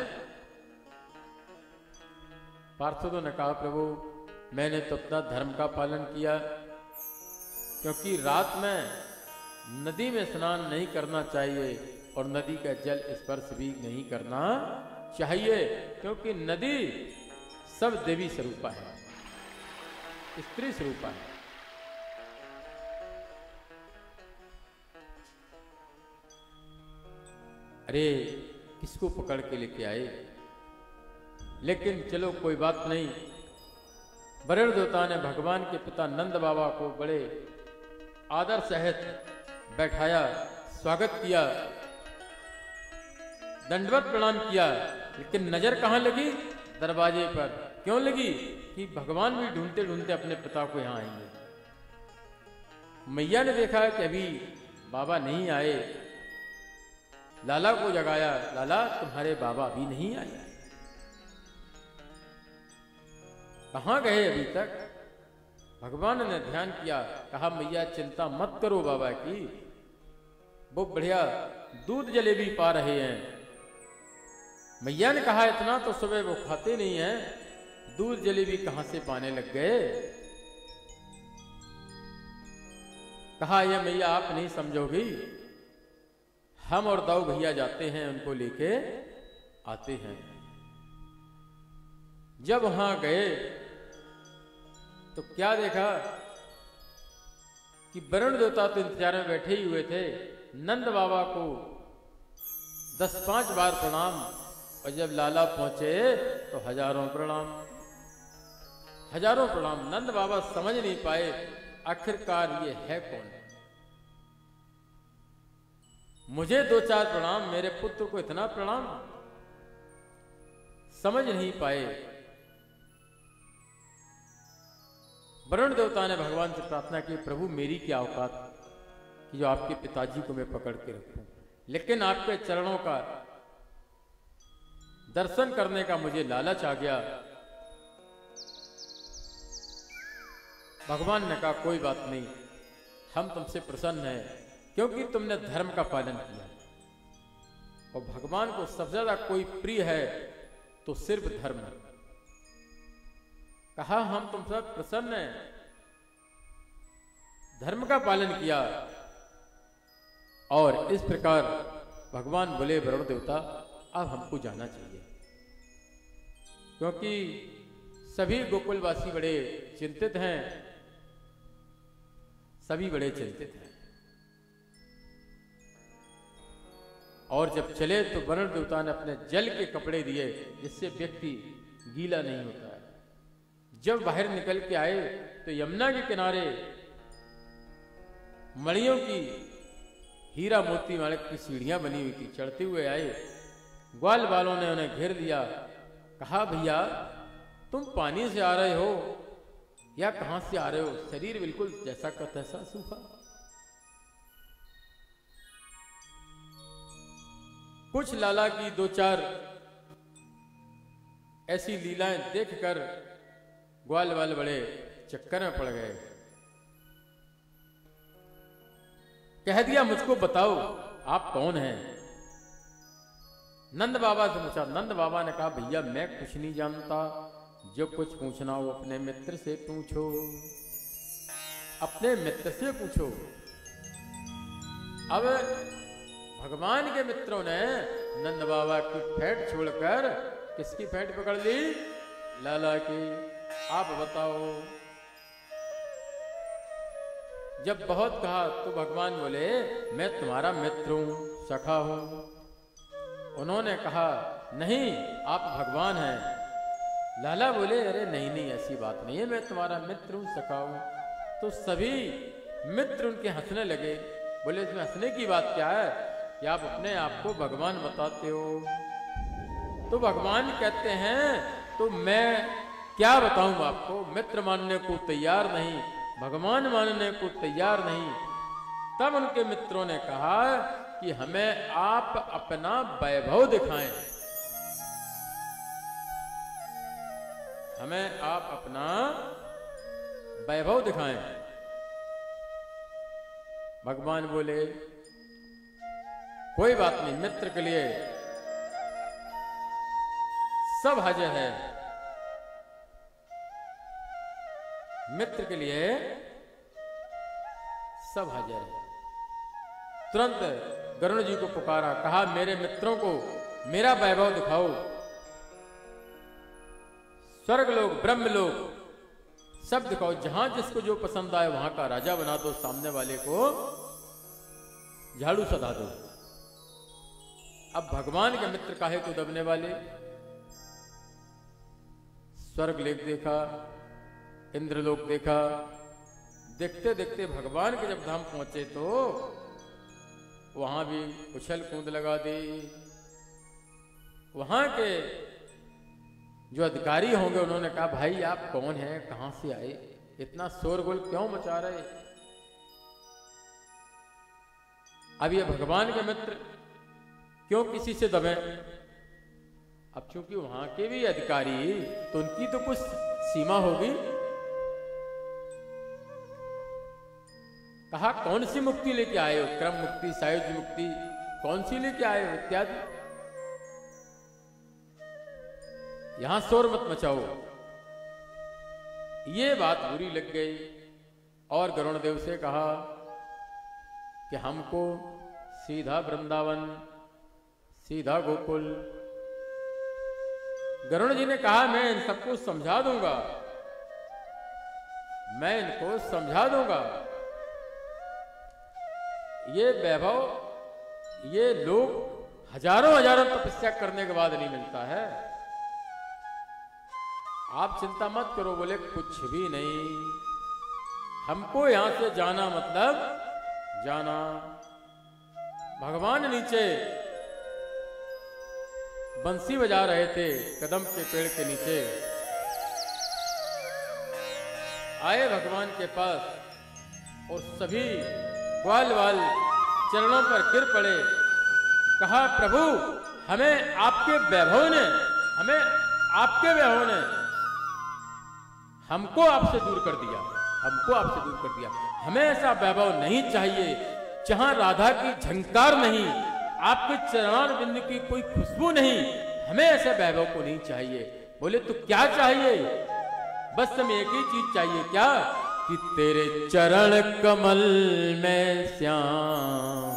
[SPEAKER 1] पार्षदों ने कहा प्रभु मैंने तो अपना धर्म का पालन किया, क्योंकि रात में नदी में स्नान नहीं करना चाहिए और नदी का जल स्पर्श भी नहीं करना चाहिए, क्योंकि नदी सब देवी स्वरूपा है, स्त्री स्वरूपा है। अरे किसको पकड़ के लेके आए? लेकिन चलो कोई बात नहीं। वरुण देवता ने भगवान के पिता नंद बाबा को बड़े आदर सहित बैठाया, स्वागत किया, दंडवत प्रणाम किया। लेकिन नजर कहां लगी? दरवाजे पर। क्यों लगी? कि भगवान भी ढूंढते ढूंढते अपने पिता को यहां आएंगे। मैया ने देखा कि अभी बाबा नहीं आए, लाला को जगाया, लाला तुम्हारे बाबा अभी नहीं आए, कहां गए अभी तक? भगवान ने ध्यान किया, कहा मैया चिंता मत करो बाबा की, वो बढ़िया दूध जलेबी पा रहे हैं। मैया ने कहा इतना तो सुबह वो खाते नहीं हैं, दूध जलेबी कहां से पाने लग गए? कहा ये मैया आप नहीं समझोगी, हम और दाऊ भैया जाते हैं, उनको लेके आते हैं। जब वहां गए तो क्या देखा कि वरुण देवता तो इंतजार में बैठे ही हुए थे। नंद बाबा को 10-5 बार प्रणाम, और जब लाला पहुंचे तो हजारों प्रणाम, हजारों प्रणाम। नंद बाबा समझ नहीं पाए आखिरकार ये है कौन। मुझे 2-4 प्रणाम, मेरे पुत्र को इतना प्रणाम, समझ नहीं पाए। वरुण देवता ने भगवान से प्रार्थना की, प्रभु मेरी क्या औकात कि जो आपके पिताजी को मैं पकड़ के रखूं, लेकिन आपके चरणों का दर्शन करने का मुझे लालच आ गया। भगवान ने कहा कोई बात नहीं, हम तुमसे प्रसन्न हैं क्योंकि तुमने धर्म का पालन किया, और भगवान को सबसे ज्यादा कोई प्रिय है तो सिर्फ धर्म है। कहा हम तुमसे प्रसन्न हैं, धर्म का पालन किया। और इस प्रकार भगवान बोले वरुण देवता अब हमको जाना चाहिए, क्योंकि सभी गोकुलवासी बड़े चिंतित हैं, सभी बड़े चिंतित हैं। और जब चले तो वरुण देवता ने अपने जल के कपड़े दिए जिससे व्यक्ति गीला नहीं होता है। जब बाहर निकल के आए तो यमुना के किनारे मणियों की, हीरा मोती माणिक की सीढ़ियां बनी हुई थी। चढ़ते हुए आए, ग्वाल बालों ने उन्हें घेर लिया। कहा भैया तुम पानी से आ रहे हो या कहां से आ रहे हो? शरीर बिल्कुल जैसा का तैसा सूखा। कुछ लाला की 2-4 ऐसी लीलाएं देखकर ग्वाल बाल बड़े चक्कर में पड़ गए। कह दिया मुझको बताओ आप कौन हैं? नंद बाबा से पूछा। नंद बाबा ने कहा भैया मैं कुछ नहीं जानता, जो कुछ पूछना हो अपने मित्र से पूछो, अपने मित्र से पूछो। अब भगवान के मित्रों ने नंद बाबा की फेंट छोड़कर किसकी फेंट पकड़ ली? लाला की। आप बताओ। जब बहुत कहा तो भगवान बोले मैं तुम्हारा मित्र हूं, सखा हूं। उन्होंने कहा नहीं आप भगवान हैं। लाला बोले अरे नहीं नहीं ऐसी बात नहीं है, मैं तुम्हारा मित्र हूं, सखा हूं। तो सभी मित्र उनके हंसने लगे। बोले इसमें हंसने की बात क्या है कि आप अपने आप को भगवान बताते हो। तो भगवान कहते हैं तो मैं क्या बताऊं आपको, मित्र मानने को तैयार नहीं, भगवान मानने को तैयार नहीं। तब उनके मित्रों ने कहा कि हमें आप अपना वैभव दिखाएं, हमें आप अपना वैभव दिखाएं। भगवान बोले कोई बात नहीं, मित्र के लिए सब हाजिर है, मित्र के लिए सब हाजिर है। तुरंत गरुड़ जी को पुकारा, कहा मेरे मित्रों को मेरा वैभव दिखाओ। स्वर्ग लोग, ब्रह्म लोग सब दिखाओ, जहां जिसको जो पसंद आए वहां का राजा बना दो, सामने वाले को झाड़ू सधा दो। अब भगवान के मित्र काहे को दबने वाले? स्वर्ग लोक देखा, इंद्रलोक देखा। देखते देखते भगवान के जब धाम पहुंचे तो वहां भी उछल कूद लगा दी। वहां के जो अधिकारी होंगे उन्होंने कहा भाई आप कौन हैं, कहां से आए, इतना शोरगुल क्यों मचा रहे? अब ये भगवान के मित्र क्यों किसी से दबे? अब चूंकि वहां के भी अधिकारी, तो उनकी तो कुछ सीमा होगी। कहा कौन सी मुक्ति लेके आए हो, क्रम मुक्ति, सायुज्य मुक्ति, कौन सी लेके आए हो इत्यादि। यहां शोर मत मचाओ। ये बात बुरी लग गई और गरुड़ देव से कहा कि हमको सीधा वृंदावन, सीधा गोकुल गरुड़ जी ने कहा मैं इन सबको समझा दूंगा, मैं इनको समझा दूंगा। ये वैभव, ये लोग हजारों हजारों तपस्या करने के बाद नहीं मिलता है। आप चिंता मत करो। बोले कुछ भी नहीं, हमको यहां से जाना मतलब जाना। भगवान नीचे बंसी बजा रहे थे कदम के पेड़ के नीचे। आए भगवान के पास और सभी ग्वाल वाल चरणों पर गिर पड़े। कहा प्रभु हमें आपके वैभव ने, हमें आपके वैभव ने हमको आपसे दूर कर दिया, हमको आपसे दूर कर दिया। हमें ऐसा वैभव नहीं चाहिए जहां राधा की झंकार नहीं, आपके चरणारविंद की कोई खुशबू नहीं। हमें ऐसे वैभव को नहीं चाहिए। बोले तो क्या चाहिए? बस हमें एक ही चीज चाहिए। क्या? कि तेरे चरण कमल में श्याम,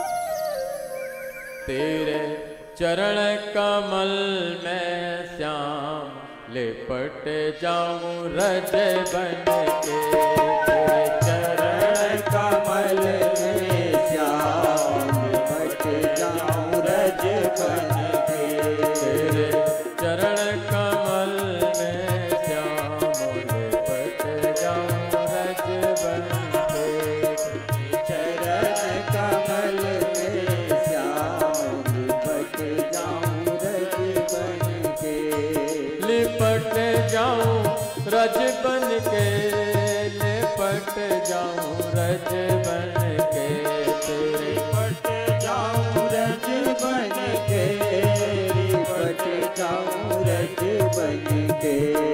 [SPEAKER 1] तेरे चरण कमल में श्याम लिपट जाऊं रज बन के। तेरे चरण कमल में श्याम लिपट जाऊं रज बन के। तेरे चरण कमल में श्याम लिपट जाऊं रज बन के। चरण कमल में श्याम लिपट जाऊं रज बन के। लिपट जाऊं रज बन के, लिपट जाऊं रज बन के। तेरे लिपट जाऊं रज बन के, लिपट जाऊं रज बन के।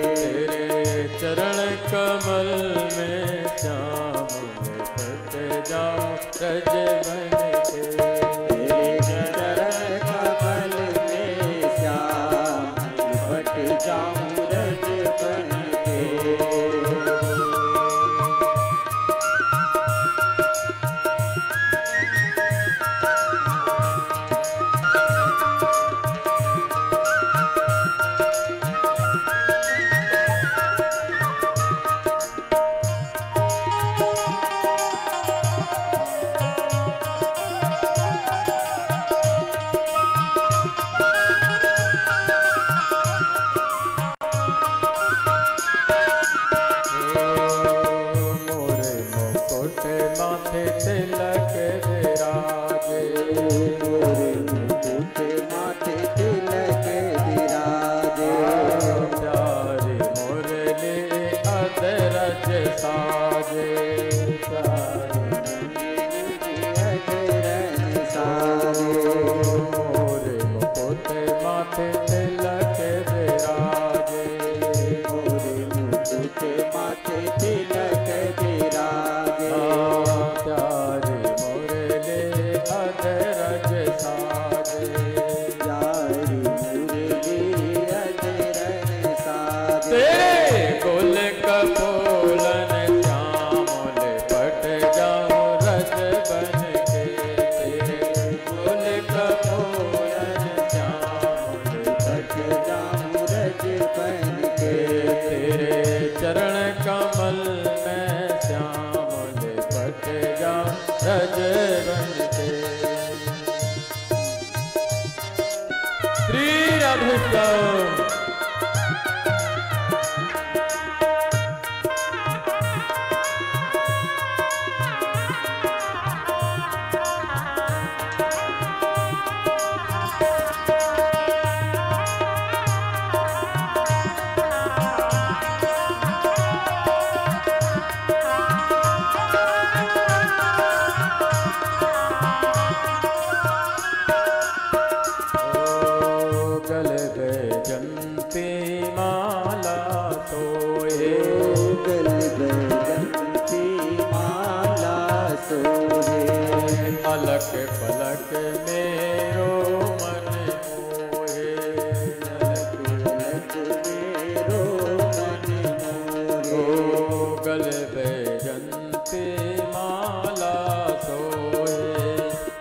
[SPEAKER 1] तेरे चरण कमल में श्याम लिपट जाऊं रज बन के। तेरे चरण कमल में श्याम लिपट जाऊं रज बन के।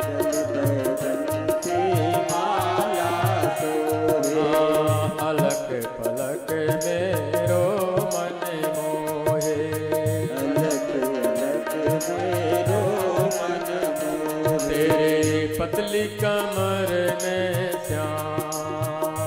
[SPEAKER 1] अलग पतली कमर में श्याम,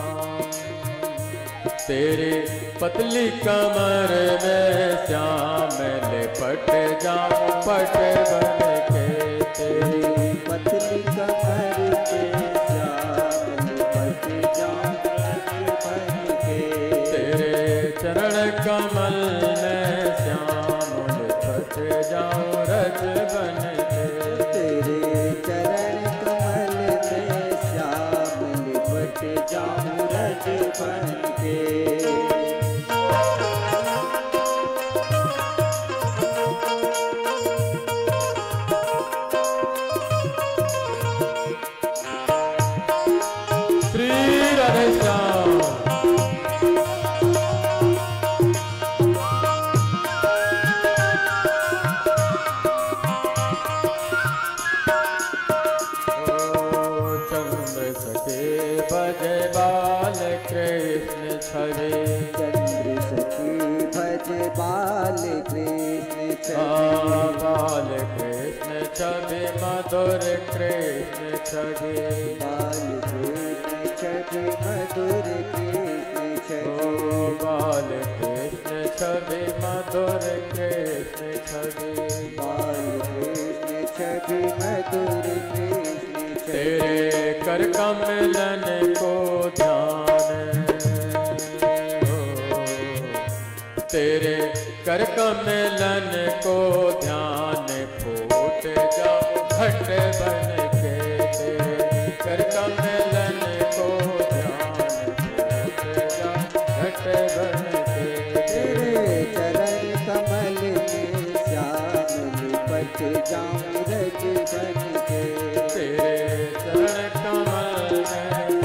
[SPEAKER 1] तेरे पतली कमर में श्याम लिपट जाऊं पट बन के, तेरी
[SPEAKER 2] पतली कमर में श्याम लिपट जाऊं पट बन के,
[SPEAKER 1] तेरे चरण कमल में श्याम लिपट जाऊं रज बन के,
[SPEAKER 2] तेरे चरण कमल में श्याम लिपट जाऊं रज बन के।
[SPEAKER 1] श्री राधे श्याम।
[SPEAKER 2] चंद्र सखी भज बाल कृष्ण
[SPEAKER 1] बाल कृष्ण छवि मधुर कृष्ण छवि,
[SPEAKER 2] बाल कृष्ण छवि मधुर कृष्ण छवि,
[SPEAKER 1] बाल कृष्ण छवि मधुर कृष्ण छवि,
[SPEAKER 2] बाल कृष्ण छवि मधुर कृष्ण छवि,
[SPEAKER 1] तेरे कर कमलन को ध्यान, तेरे कर कमलन को ध्यान फूट जाऊं घट बन के, तेरे कर कमलन को ध्यान फूट जाऊं घट बन के,
[SPEAKER 2] तेरे चरण कमल में श्याम लिपट जाऊं रज बन के,
[SPEAKER 1] तेरे चरण कमल में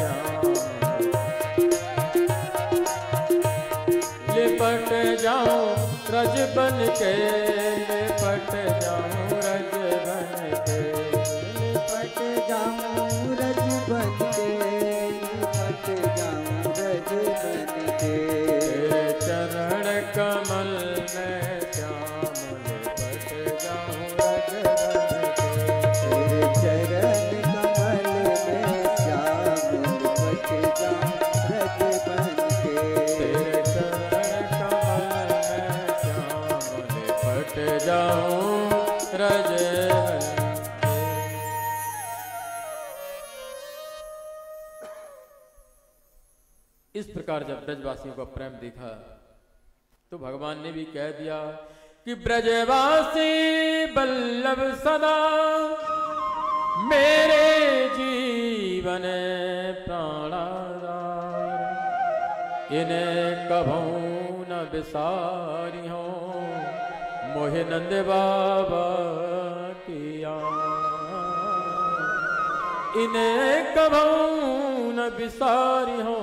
[SPEAKER 1] लिपट जाऊं रज बन के, लिपट जाऊं रज बन के,
[SPEAKER 2] लिपट जाऊं रज बन के, लिपट जाऊं रज बन के,
[SPEAKER 1] तेरे चरण कमल में श्याम लिपट जाऊं रज बन के,
[SPEAKER 2] तेरे चरण कमल में श्याम लिपट जाऊं रज बन के,
[SPEAKER 1] तेरे चरण कमल में श्याम लिपट जाऊं रज बन के। इस प्रकार जब ब्रजवासियों का प्रेम देखा तो भगवान ने भी कह दिया कि ब्रजवासी बल्लभ सदा मेरे जीवन प्राणाधार, इन्हें कभू न बिसारी हो मोहे नंद बाबा किया, इन्हें कभू न बिसारी हो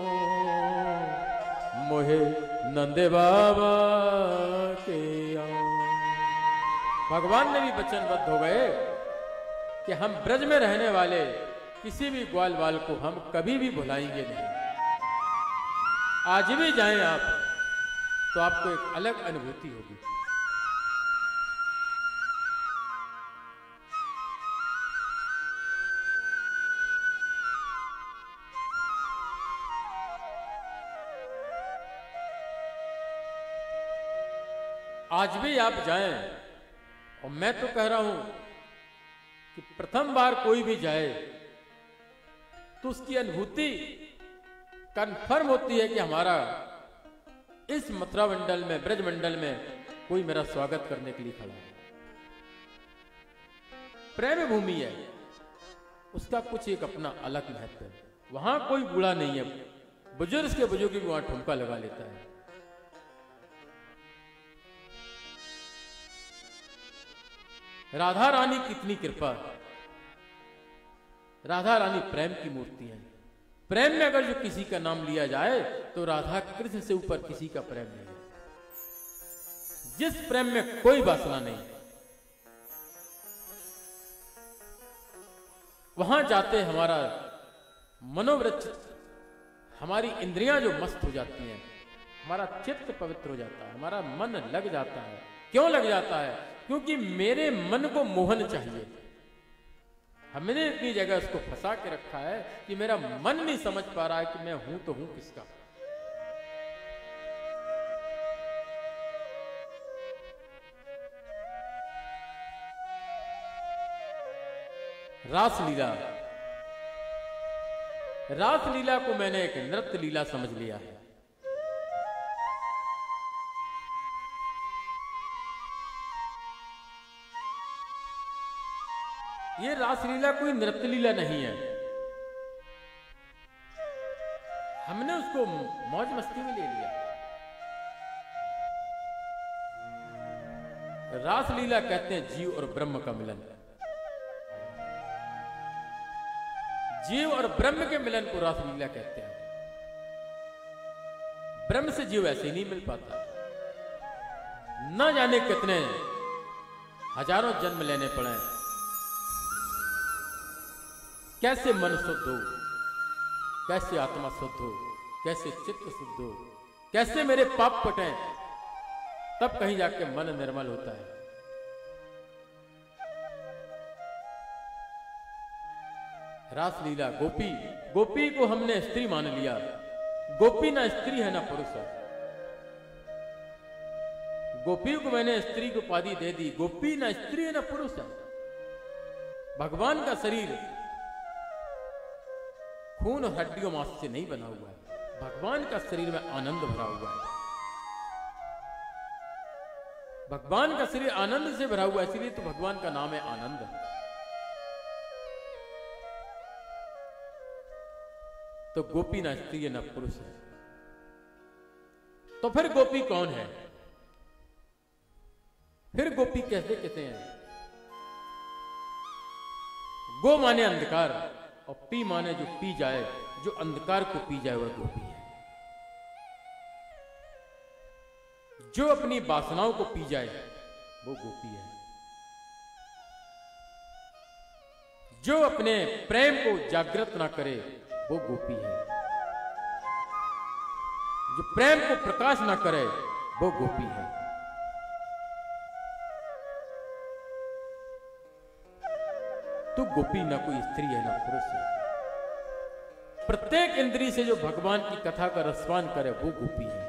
[SPEAKER 1] मोहे नंद बाबा किया। भगवान ने भी वचनबद्ध हो गए कि हम ब्रज में रहने वाले किसी भी ग्वाल बाल को हम कभी भी भुलाएंगे नहीं। आज भी जाएं आप तो आपको एक अलग अनुभूति होगी। आज भी आप जाएं, और मैं तो कह रहा हूं कि प्रथम बार कोई भी जाए तो उसकी अनुभूति कन्फर्म होती है कि हमारा इस मथुरा मंडल में, ब्रज मंडल में कोई मेरा स्वागत करने के लिए खड़ा है। प्रेम भूमि है, उसका कुछ एक अपना अलग महत्व है। वहां कोई बूढ़ा नहीं है, बुजुर्ग के बुजुर्ग भी वहां ठुमका लगा लेता है। राधा रानी कितनी कृपा, राधा रानी प्रेम की मूर्ति है। प्रेम में अगर जो किसी का नाम लिया जाए तो राधा कृष्ण से ऊपर किसी का प्रेम नहीं है। जिस प्रेम में कोई वासना नहीं, वहां जाते हमारा मनोवृत्त, हमारी इंद्रियां जो मस्त हो जाती हैं, हमारा चित्त पवित्र हो जाता है, हमारा मन लग जाता है। क्यों लग जाता है? क्योंकि मेरे मन को मोहन चाहिए। हमने इतनी जगह उसको फंसा के रखा है कि मेरा मन नहीं समझ पा रहा है कि मैं हूं तो हूं किसका। रासलीला, रासलीला को मैंने एक नृत्य लीला समझ लिया है। ये रासलीला कोई नृत्य लीला नहीं है। हमने उसको मौज मस्ती में ले लिया। रासलीला कहते हैं जीव और ब्रह्म का मिलन। जीव और ब्रह्म के मिलन को रासलीला कहते हैं। ब्रह्म से जीव ऐसे ही नहीं मिल पाता। न जाने कितने हजारों जन्म लेने पड़े, कैसे मन शुद्ध हो, कैसे आत्मा शुद्ध हो, कैसे चित्त शुद्ध हो, कैसे मेरे पाप कटे, तब कहीं जाके मन निर्मल होता है। रासलीला, गोपी, गोपी को हमने स्त्री मान लिया। गोपी ना स्त्री है ना पुरुष है। गोपी को मैंने स्त्री को उपाधि दे दी। गोपी ना स्त्री है ना पुरुष है। भगवान का शरीर खून और हड्डियों मांस से नहीं बना हुआ है। भगवान का शरीर में आनंद भरा हुआ है। भगवान का शरीर आनंद से भरा हुआ है, इसलिए तो भगवान का नाम है आनंद। तो गोपी ना स्त्री है ना पुरुष है। तो फिर गोपी कौन है? फिर गोपी कैसे कहते हैं? गो माने अंधकार और पी माने जो पी जाए, जो अंधकार को पी जाए वह गोपी है। जो अपनी वासनाओं को पी जाए वो गोपी है। जो अपने प्रेम को जागृत ना करे वो गोपी है। जो प्रेम को प्रकाश ना करे वो गोपी है। तो गोपी ना कोई स्त्री है ना पुरुष है। प्रत्येक इंद्रिय से जो भगवान की कथा का रसपान करे वो गोपी है।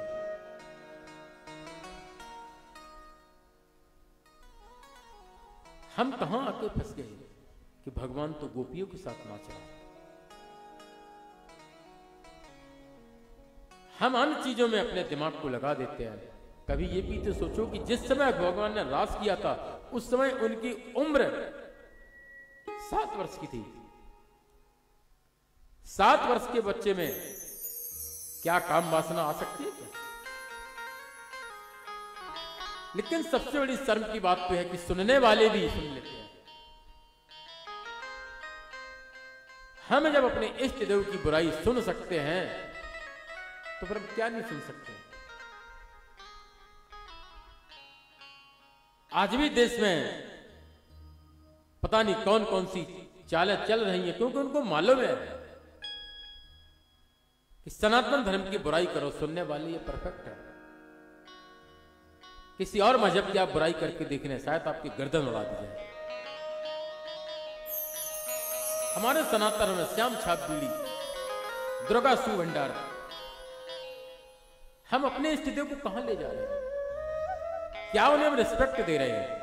[SPEAKER 1] हम कहां आके फंस गए कि भगवान तो गोपियों के साथ नाच रहा है। हम अन्य चीजों में अपने दिमाग को लगा देते हैं। कभी ये भी तो सोचो कि जिस समय भगवान ने रास किया था उस समय उनकी उम्र 7 वर्ष की थी। 7 वर्ष के बच्चे में क्या काम वासना आ सकती है क्या? लेकिन सबसे बड़ी शर्म की बात तो है कि सुनने वाले भी सुन लेते हैं। हम जब अपने इष्ट देव की बुराई सुन सकते हैं तो फिर हम क्या नहीं सुन सकते? आज भी देश में पता नहीं कौन कौन सी चालें चल रही हैं, क्योंकि उनको मालूम है कि सनातन धर्म की बुराई करो, सुनने वाले ये परफेक्ट है। किसी और मजहब की आप बुराई करके देखने, शायद आपकी गर्दन उड़ा दी जाए। हमारे सनातन में श्याम छाप बीड़ी, दुर्गा शिव भंडार, हम अपने इष्ट देव को कहां ले जा रहे हैं? क्या उन्हें हम रिस्पेक्ट दे रहे हैं?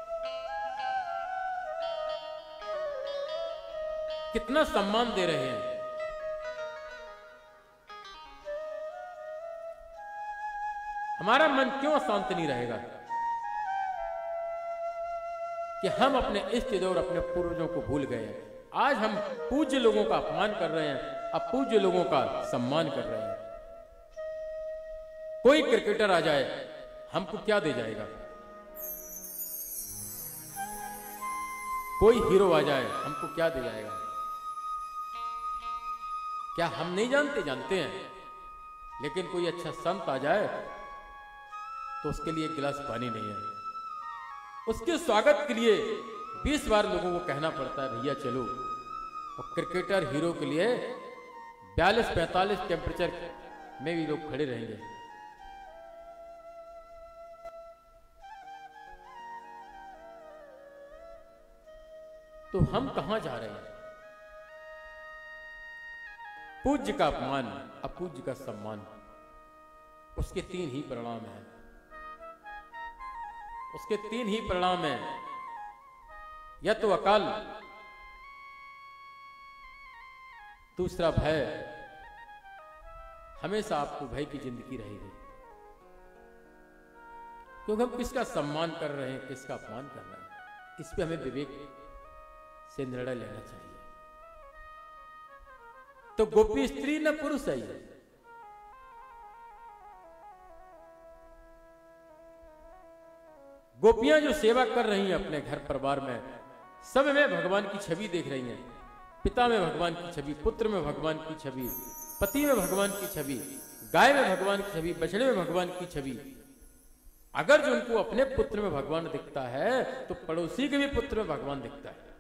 [SPEAKER 1] कितना सम्मान दे रहे हैं? हमारा मन क्यों अशांत नहीं रहेगा कि हम अपने इष्ट देव और अपने पूर्वजों को भूल गए हैं। आज हम पूज्य लोगों का अपमान कर रहे हैं, अपूज्य लोगों का सम्मान कर रहे हैं। कोई क्रिकेटर आ जाए हमको क्या दे जाएगा? कोई हीरो आ जाए हमको क्या दे जाएगा? क्या हम नहीं जानते? जानते हैं। लेकिन कोई अच्छा संत आ जाए तो उसके लिए एक गिलास पानी नहीं है। उसके स्वागत के लिए 20 बार लोगों को कहना पड़ता है भैया चलो। और क्रिकेटर हीरो के लिए 42-45 टेम्परेचर में भी लोग खड़े रहेंगे। तो तो हम कहां जा रहे हैं? पूज्य का अपमान, अपूज्य का सम्मान, उसके 3 ही परिणाम हैं। उसके 3 ही परिणाम हैं, या तो अकाल, दूसरा भय, हमेशा आपको भय की जिंदगी रहेगी, क्योंकि हम किसका सम्मान कर रहे हैं, किसका अपमान कर रहे हैं, इस पे हमें विवेक से निर्णय लेना चाहिए। तो गोपी स्त्री न पुरुष है ये। गोपियां जो सेवा कर रही हैं अपने घर परिवार में, सब में भगवान की छवि देख रही हैं। पिता में भगवान की छवि, पुत्र में भगवान की छवि, पति में भगवान की छवि, गाय में भगवान की छवि, बछड़े में भगवान की छवि। अगर जो उनको अपने पुत्र में भगवान दिखता है तो पड़ोसी के भी पुत्र में भगवान दिखता है।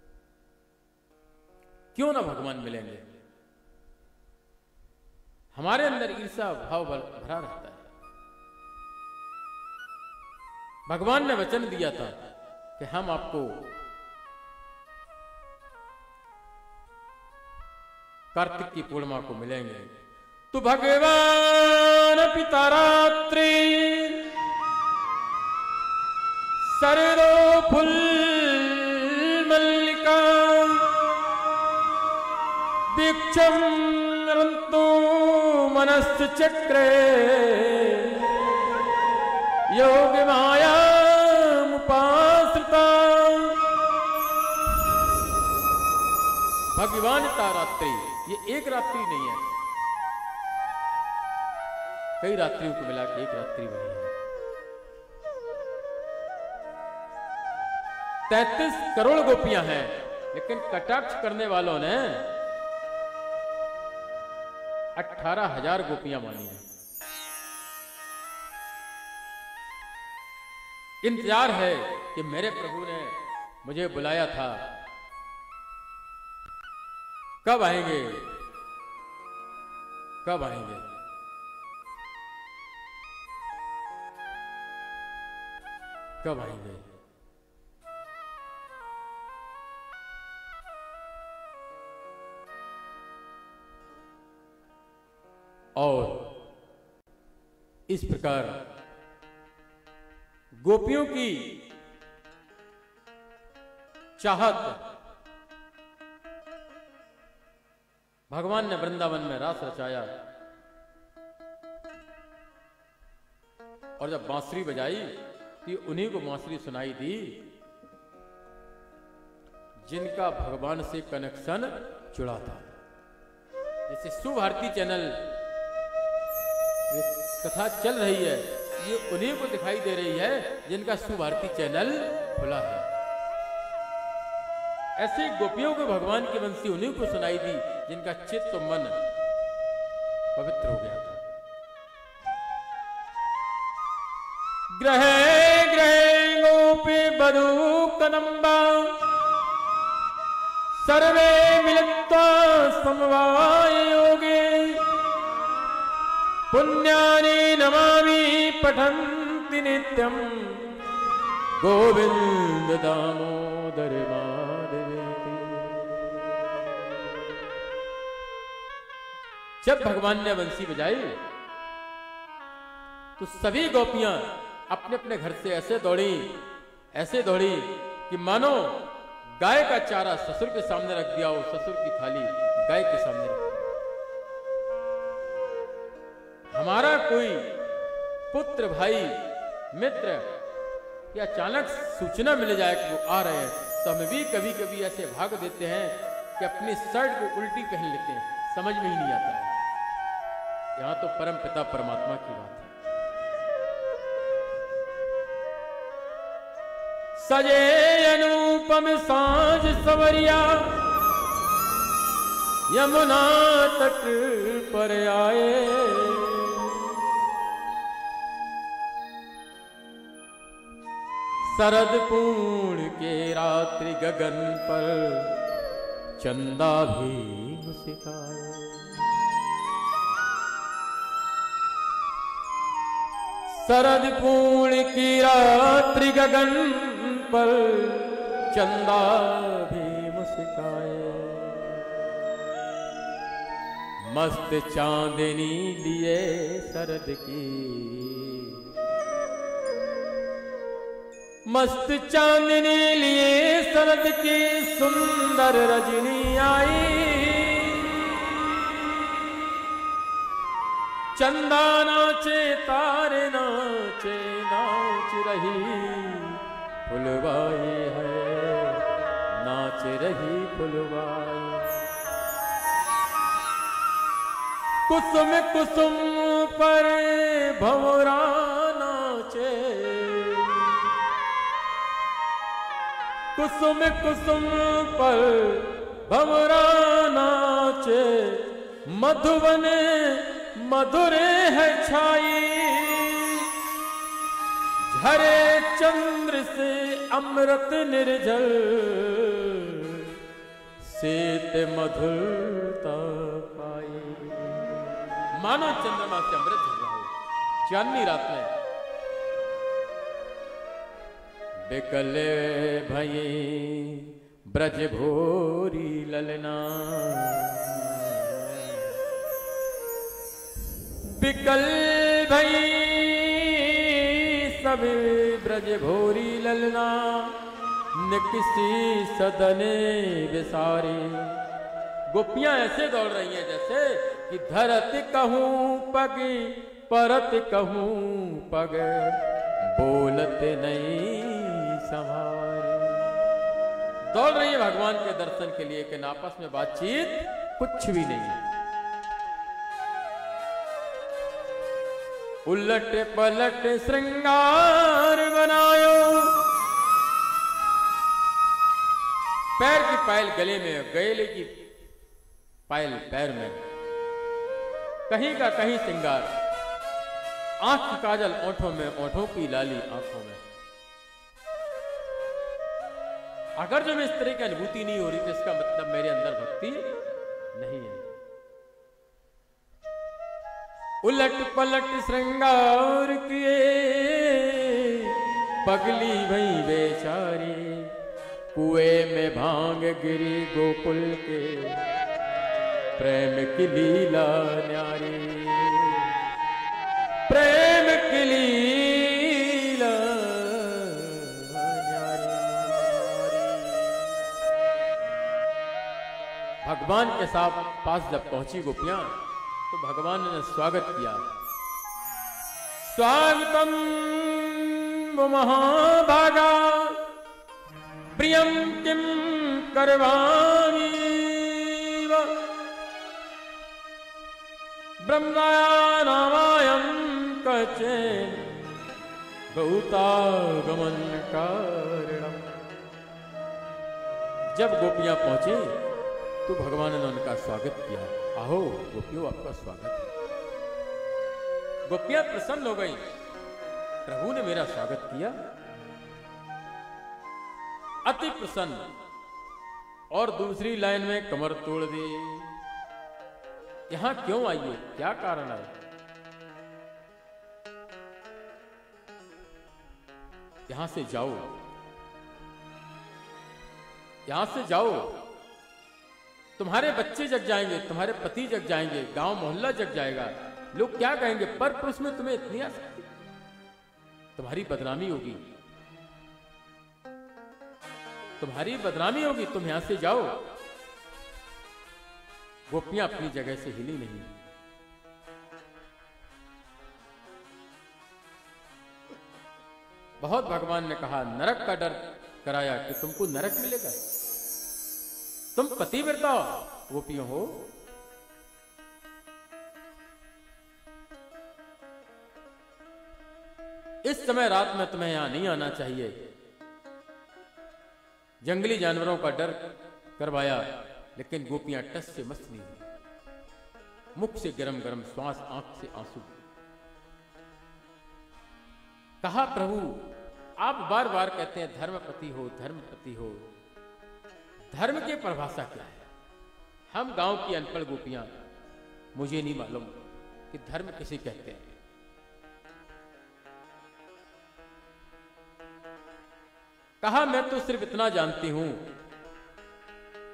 [SPEAKER 1] क्यों ना भगवान मिलेंगे? हमारे अंदर ईर्ष्या भाव भरा रहता है। भगवान ने वचन दिया था कि हम आपको कार्तिक की पूर्णिमा को मिलेंगे। तो भगवान पिता रात्रि सरदो फुल मल्लिका दीक्षम रंतो मनस्त चक्रे योग माया मुपाश्रिता। भगवान तारात्रि, ये एक रात्रि नहीं है, कई रात्रियों को मिला के एक रात्रि बनी है। 33 करोड़ गोपियां हैं, लेकिन कटाक्ष करने वालों ने 18,000 गोपियां मानी है। इंतजार है कि मेरे प्रभु ने मुझे बुलाया था, कब आएंगे, कब आएंगे। कब आएंगे। और इस प्रकार गोपियों की चाहत, भगवान ने वृंदावन में रास रचाया और जब बांसुरी बजाई तो उन्हीं को बांसुरी सुनाई दी जिनका भगवान से कनेक्शन जुड़ा था। जैसे सुभारती चैनल कथा चल रही है, ये उन्हीं को दिखाई दे रही है जिनका सुभारती चैनल खुला है। ऐसे गोपियों को भगवान की बंसी उन्हीं को सुनाई दी जिनका चित्त और मन पवित्र हो गया था। ग्रहे ग्रहे गोपी बधू कदम्बा सर्वे मिलित्वा समवाय योगे पुण्यानि नमामि पठन्ति नित्यं गोविंद दामोदर माधवेति। जब भगवान ने बंसी बजाई तो सभी गोपियां अपने अपने घर से ऐसे दौड़ी कि मानो गाय का चारा ससुर के सामने रख दिया हो, ससुर की थाली गाय के सामने रख दिया। हमारा कोई पुत्र, भाई, मित्र या अचानक सूचना मिल जाए कि वो आ रहे हैं, तो हम भी कभी कभी ऐसे भाग देते हैं कि अपनी शर्ट को उल्टी पहन लेते हैं, समझ में ही नहीं आता है। यहां तो परम पिता परमात्मा की बात है। सजे अनुपम सांझ सवरिया यमुना तट पर आए, शरद पूर्ण के रात्रि गगन पर चंदा भी मुस्काए। शरद पूर्ण की रात्रि गगन पर चंदा भी सिकाए। मस्त चांदनी लिए शरद की, मस्त चांदनी लिए शरद की सुंदर रजनी आई। चंदा नाचे तारे नाचे नाच रही फुलवाई है, नाच रही फुलवाई। कुसुम कुसुम पर भंवरा नाचे, कुसुम कुसुम पर भंवरा नाचे। मधुवन मधुर है छाई, झरे चंद्र से अमृत निर्जल, शीत मधुरता पाई। मानो चंद्रमा से अमृत झर रहा हो चांदनी रात में। बिकले भई ब्रज भोरी ललना, बिकल भई सभी ब्रज भोरी ललना। निकसी सदने विसारी, गोपियां ऐसे दौड़ रही हैं जैसे कि धरत कहूं पग परत कहूं पग, बोलत नहीं संभारे। दौड़ रही है भगवान के दर्शन के लिए, लेकिन आपस में बातचीत कुछ भी नहीं है। उलट पलट श्रृंगार बनायो, पैर की पायल गले में, गले की पायल पैर में, कहीं का कहीं श्रृंगार। आंख की काजल ओंठों में, ओंठों की लाली आंखों में। अगर जो मैं इस तरह की अनुभूति नहीं हो रही तो इसका मतलब मेरे अंदर भक्ति नहीं है। उलट पलट श्रृंगार किए पगली भई बेचारी, कुएं में भांग गिरी गोकुल के, प्रेम की लीला न्यारी, प्रेम की लीला न्यारी। भगवान के साथ पास जब पहुंची गोपियां तो भगवान ने स्वागत किया। स्वागतम महाभागा प्रियम किम करवामी, ब्रह्मयानामायं कचे बहुतागमन कारणम। जब गोपियां पहुंचे तो भगवान ने उनका स्वागत किया। आओ गोपियों, आपका स्वागत है। गोपियां प्रसन्न हो गई, प्रभु ने मेरा स्वागत किया, अति प्रसन्न। और दूसरी लाइन में कमर तोड़ दी। यहां क्यों आई है, क्या कारण है? यहां से जाओ, यहां से जाओ। तुम्हारे बच्चे जग जाएंगे, तुम्हारे पति जग जाएंगे, गांव मोहल्ला जग जाएगा। लोग क्या कहेंगे, पर पुरुष में तुम्हें इतनी आसक्ति, तुम्हारी बदनामी होगी, तुम्हारी बदनामी होगी। तुम यहां से जाओ। गोपियां अपनी जगह से हिली नहीं। बहुत भगवान ने कहा, नरक का डर कराया कि तुमको नरक मिलेगा, तुम पतिव्रता गोपियों हो। इस समय रात में तुम्हें यहां नहीं आना चाहिए। जंगली जानवरों का डर करवाया, लेकिन गोपियां टस से मस नहीं हुई। मुख से गरम गरम श्वास, आंख से आंसू। कहा, प्रभु आप बार बार कहते हैं धर्मपति हो, धर्मपति हो। धर्म की परिभाषा क्या है? हम गांव की अनपढ़ गोपियां, मुझे नहीं मालूम कि धर्म किसे कहते हैं। कहा, मैं तो सिर्फ इतना जानती हूं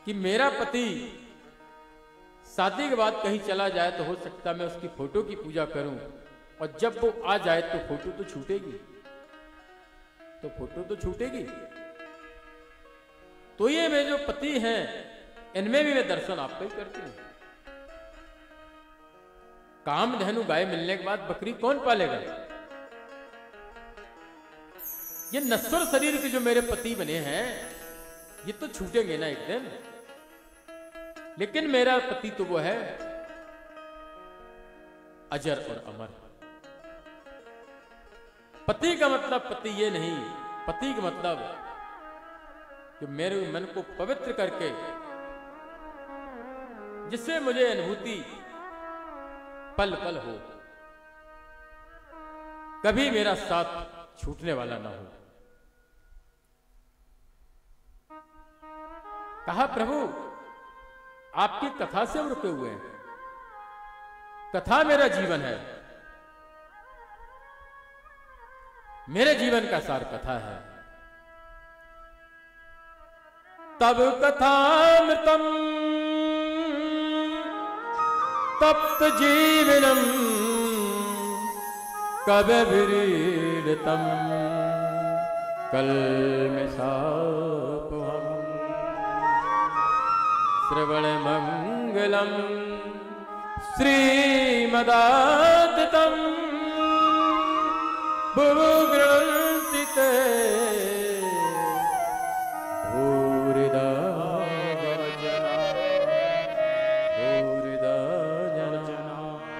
[SPEAKER 1] कि मेरा पति शादी के बाद कहीं चला जाए तो हो सकता मैं उसकी फोटो की पूजा करूं, और जब वो आ जाए तो फोटो तो छूटेगी, तो ये मेरे जो पति हैं इनमें भी मैं दर्शन आपका ही करती हूं। कामधेनु गाय मिलने के बाद बकरी कौन पालेगा? ये नश्वर शरीर के जो मेरे पति बने हैं ये तो छूटेंगे ना एक दिन, लेकिन मेरा पति तो वो है अजर और अमर। पति का मतलब पति ये नहीं, पति का मतलब कि मेरे मन को पवित्र करके जिससे मुझे अनुभूति पल पल हो, कभी मेरा साथ छूटने वाला ना हो। कहा प्रभु आपकी कथा से हम रुके हुए हैं, कथा मेरा जीवन है, मेरे जीवन का सार कथा है। तब कथामृतम तप्त जीवनम कविरीडतम कल्मषापहम् श्रवण मंगलम श्रीमदादितं भुवग्रन्थि ते भूरिदा जना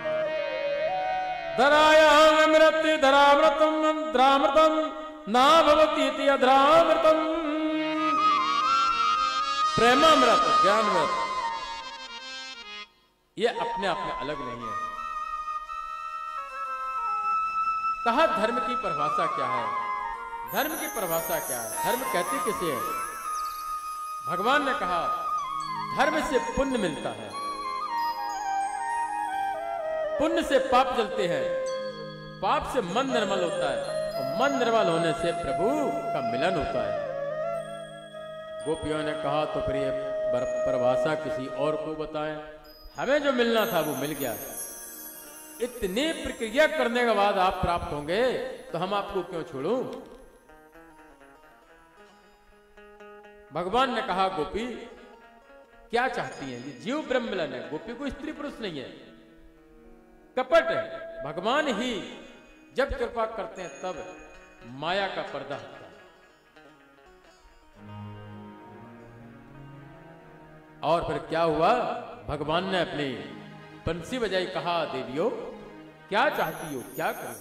[SPEAKER 1] धरायामृत धरामृतम द्रामृतम ना भवति इति अधरामृतम। प्रेमामृत ज्ञानमृत ये अपने आप में अलग नहीं है। कहा धर्म की परिभाषा क्या है? धर्म की परिभाषा क्या है? धर्म कहते किसे है? भगवान ने कहा धर्म से पुण्य मिलता है, पुण्य से पाप जलते हैं, पाप से मन निर्मल होता है, और मन निर्मल होने से प्रभु का मिलन होता है। गोपियों ने कहा तो फिर ये परिभाषा किसी और को बताएं, हमें जो मिलना था वो मिल गया। इतनी प्रक्रिया करने के बाद आप प्राप्त होंगे तो हम आपको क्यों छोड़ूं? भगवान ने कहा गोपी क्या चाहती हैं? ये जीव ब्रह्म मिलन है, गोपी को स्त्री पुरुष नहीं है, कपट है। भगवान ही जब कृपा करते हैं तब माया का पर्दा होता है। और फिर क्या हुआ? भगवान ने अपनी बंसी बजाई, कहा देवियों क्या चाहती हो, क्या करूं?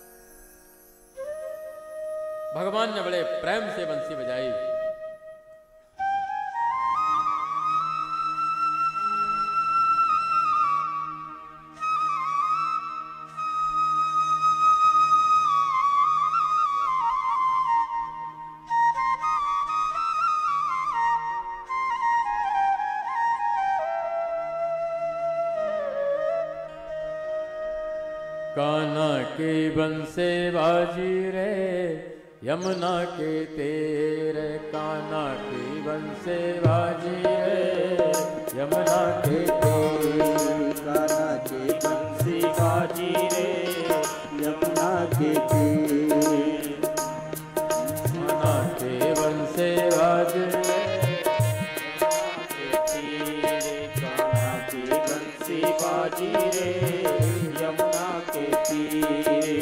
[SPEAKER 1] भगवान ने बड़े प्रेम से बंसी बजाई। कान्हा के बंसे बाजी रे यमुना के तेरे, कान्हा के बंसे बाजी रे यमुना के तेरे,
[SPEAKER 2] कान्हा के बंसी बाजी रे यमुना के तीरे,
[SPEAKER 1] कान्हा के बंसे बाजी रे
[SPEAKER 2] कान्हा के बंसी बाजी रे यमुना के तीरे।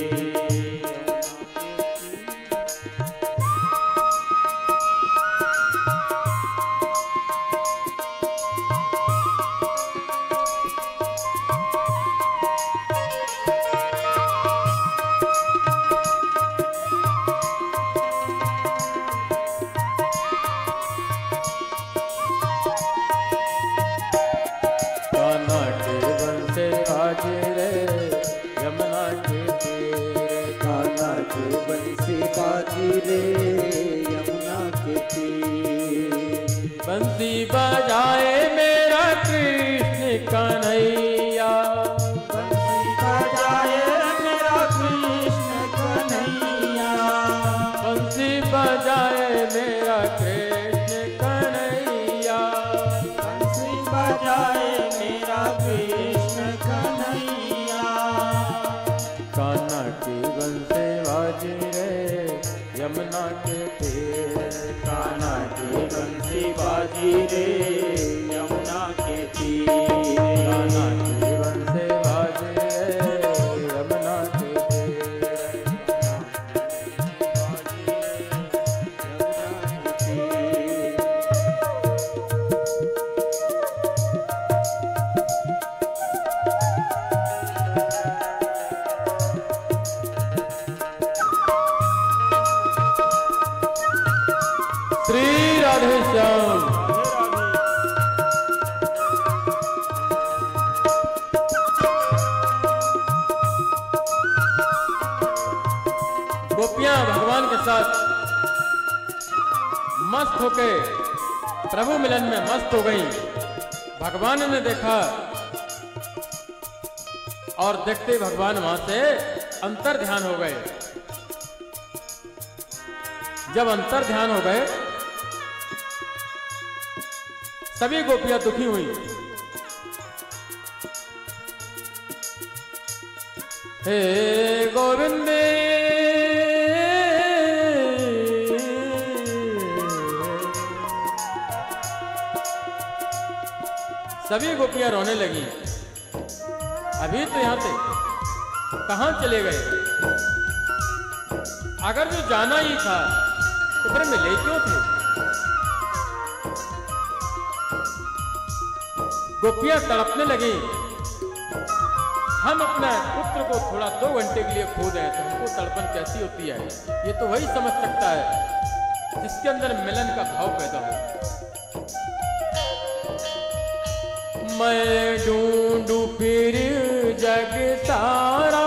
[SPEAKER 1] बंसी बजाए मेरा कृष्ण कन्हैया,
[SPEAKER 2] बंसी बजाए मेरा कृष्ण कन्हैया,
[SPEAKER 1] बंसी बजाए मेरा कृष्ण कन्हैया, की बंसी बाजी रे यमुना के तीर।
[SPEAKER 2] कान्हा की बंसी बाजी रे यमुना के तीर।
[SPEAKER 1] कान्हा की बंसी बाजी रे यमुना के तीर। श्री राधे श्याम। गोपियां भगवान के साथ मस्त होके प्रभु मिलन में मस्त हो गई। भगवान ने देखा और देखते ही भगवान वहां से अंतर ध्यान हो गए। जब अंतर ध्यान हो गए सभी गोपियां दुखी हुई। हे गोविंद सभी गोपियां रोने लगी। अभी तो यहां से कहां चले गए? अगर जो जाना ही था तो फिर मिले क्यों थे? गोपियां तड़पने लगी। हम अपना पुत्र को थोड़ा 2 घंटे के लिए खो दें तो हमको तड़पन कैसी होती है? ये तो वही समझ सकता है जिसके अंदर मिलन का भाव पैदा हो। मैं ढूंढू फिर जग सारा,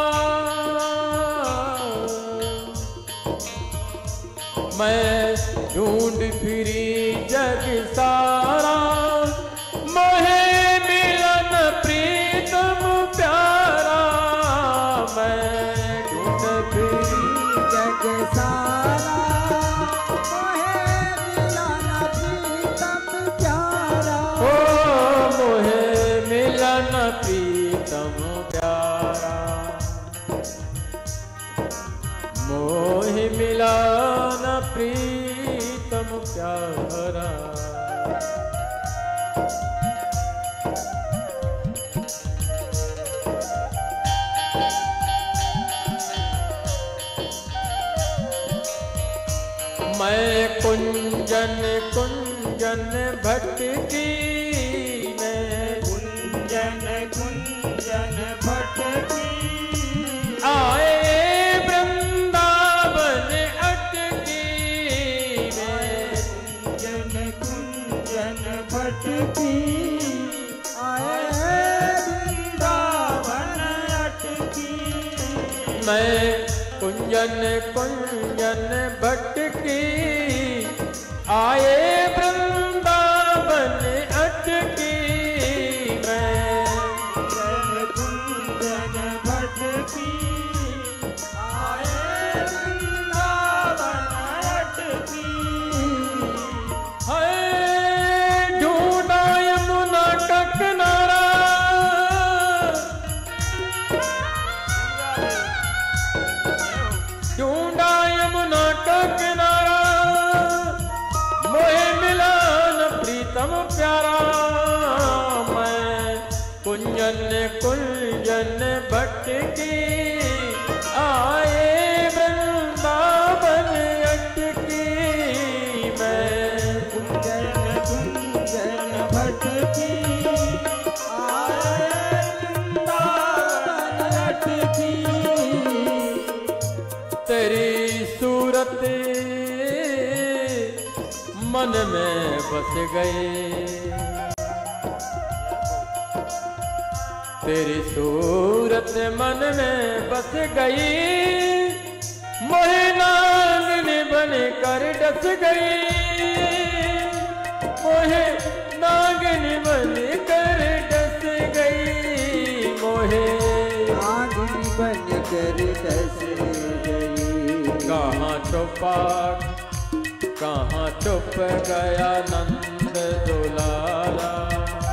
[SPEAKER 1] मैं ढूंढ फिरी जग सारा, मोहे मिलन प्रीतम प्यारा। मैं ढूंढ फिरी जग सारा, मोहे मिलन प्रीतम प्यारा। ओ मोहे मिलन प्रीतम प्यारा, मोहे मिलन प्रीतम प्यारा। मैं कुंजन कुंजन भटकी, मैं
[SPEAKER 2] कुंजन कुंजन भटकी,
[SPEAKER 1] आए वृंदावन अटकी। मैं
[SPEAKER 2] कुंजन कुंजन भटकी, आए वृंदावन अटकी।
[SPEAKER 1] मैं कुंजन कुंजन भटकी, आए वृंदावन अटकी। मैं
[SPEAKER 2] कुंजन भटकी, आए वृंदावन अटकी।
[SPEAKER 1] है ढूंढा यमुना का किनारा, ढूंढा यमुना का किनारा, मोहे मिला न प्रीतम प्यारा। मैं कुंजन कुंजन भटकी, आए वृंदावन अटकी। मैं
[SPEAKER 2] कुंजन कुंजन भटकी, आए वृंदावन अटकी।
[SPEAKER 1] तेरी सूरत मन में बस गई, तेरी सूरत मन में बस गई। मोहे नागिनी बन कर डस गई, मोहे नागिनी बन कर डस गई। मोहे
[SPEAKER 2] नागिनी बन कर डस गई।
[SPEAKER 1] कहाँ छुपा कहाँ छुप गया नंद दुलारा,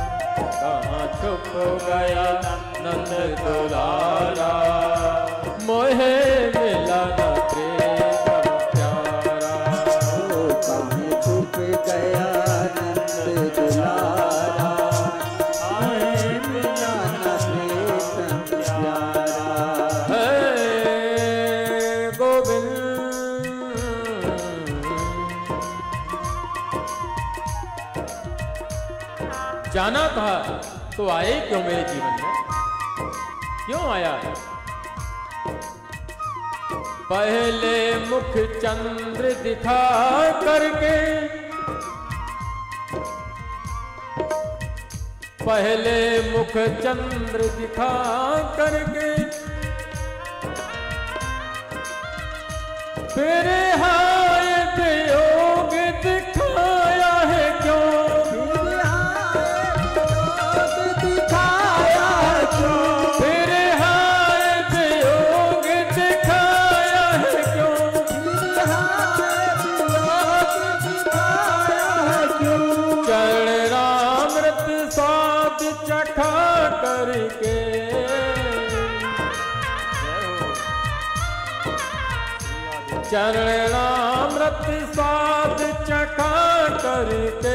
[SPEAKER 1] कहाँ छुप गया नंद दुलारा। मोहे मिला न प्रेम प्यारा।
[SPEAKER 3] कहाँ छुप गया नंद दुलारा, मोहे मिला न प्रेम प्यारा।
[SPEAKER 1] है गोविंद जाना था तो आए क्यों मेरे जीवन में, क्यों आया? पहले मुख चंद्र दिखा करके, पहले मुख चंद्र दिखा करके, फिर हाय वियोग दिखाया है क्यों? करके चरणामृत स्वाद चखा करके,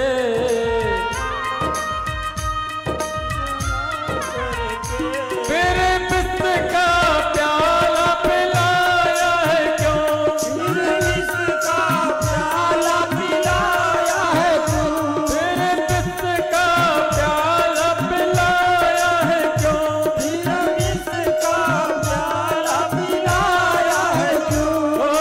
[SPEAKER 1] फिर विष का प्याला पिलाया है क्यों?
[SPEAKER 3] फिर विष का प्याला पिलाया है क्यों?
[SPEAKER 1] फिर विष का प्याला पिलाया है क्यों?
[SPEAKER 3] फिर विष का प्याला पिलाया है क्यों?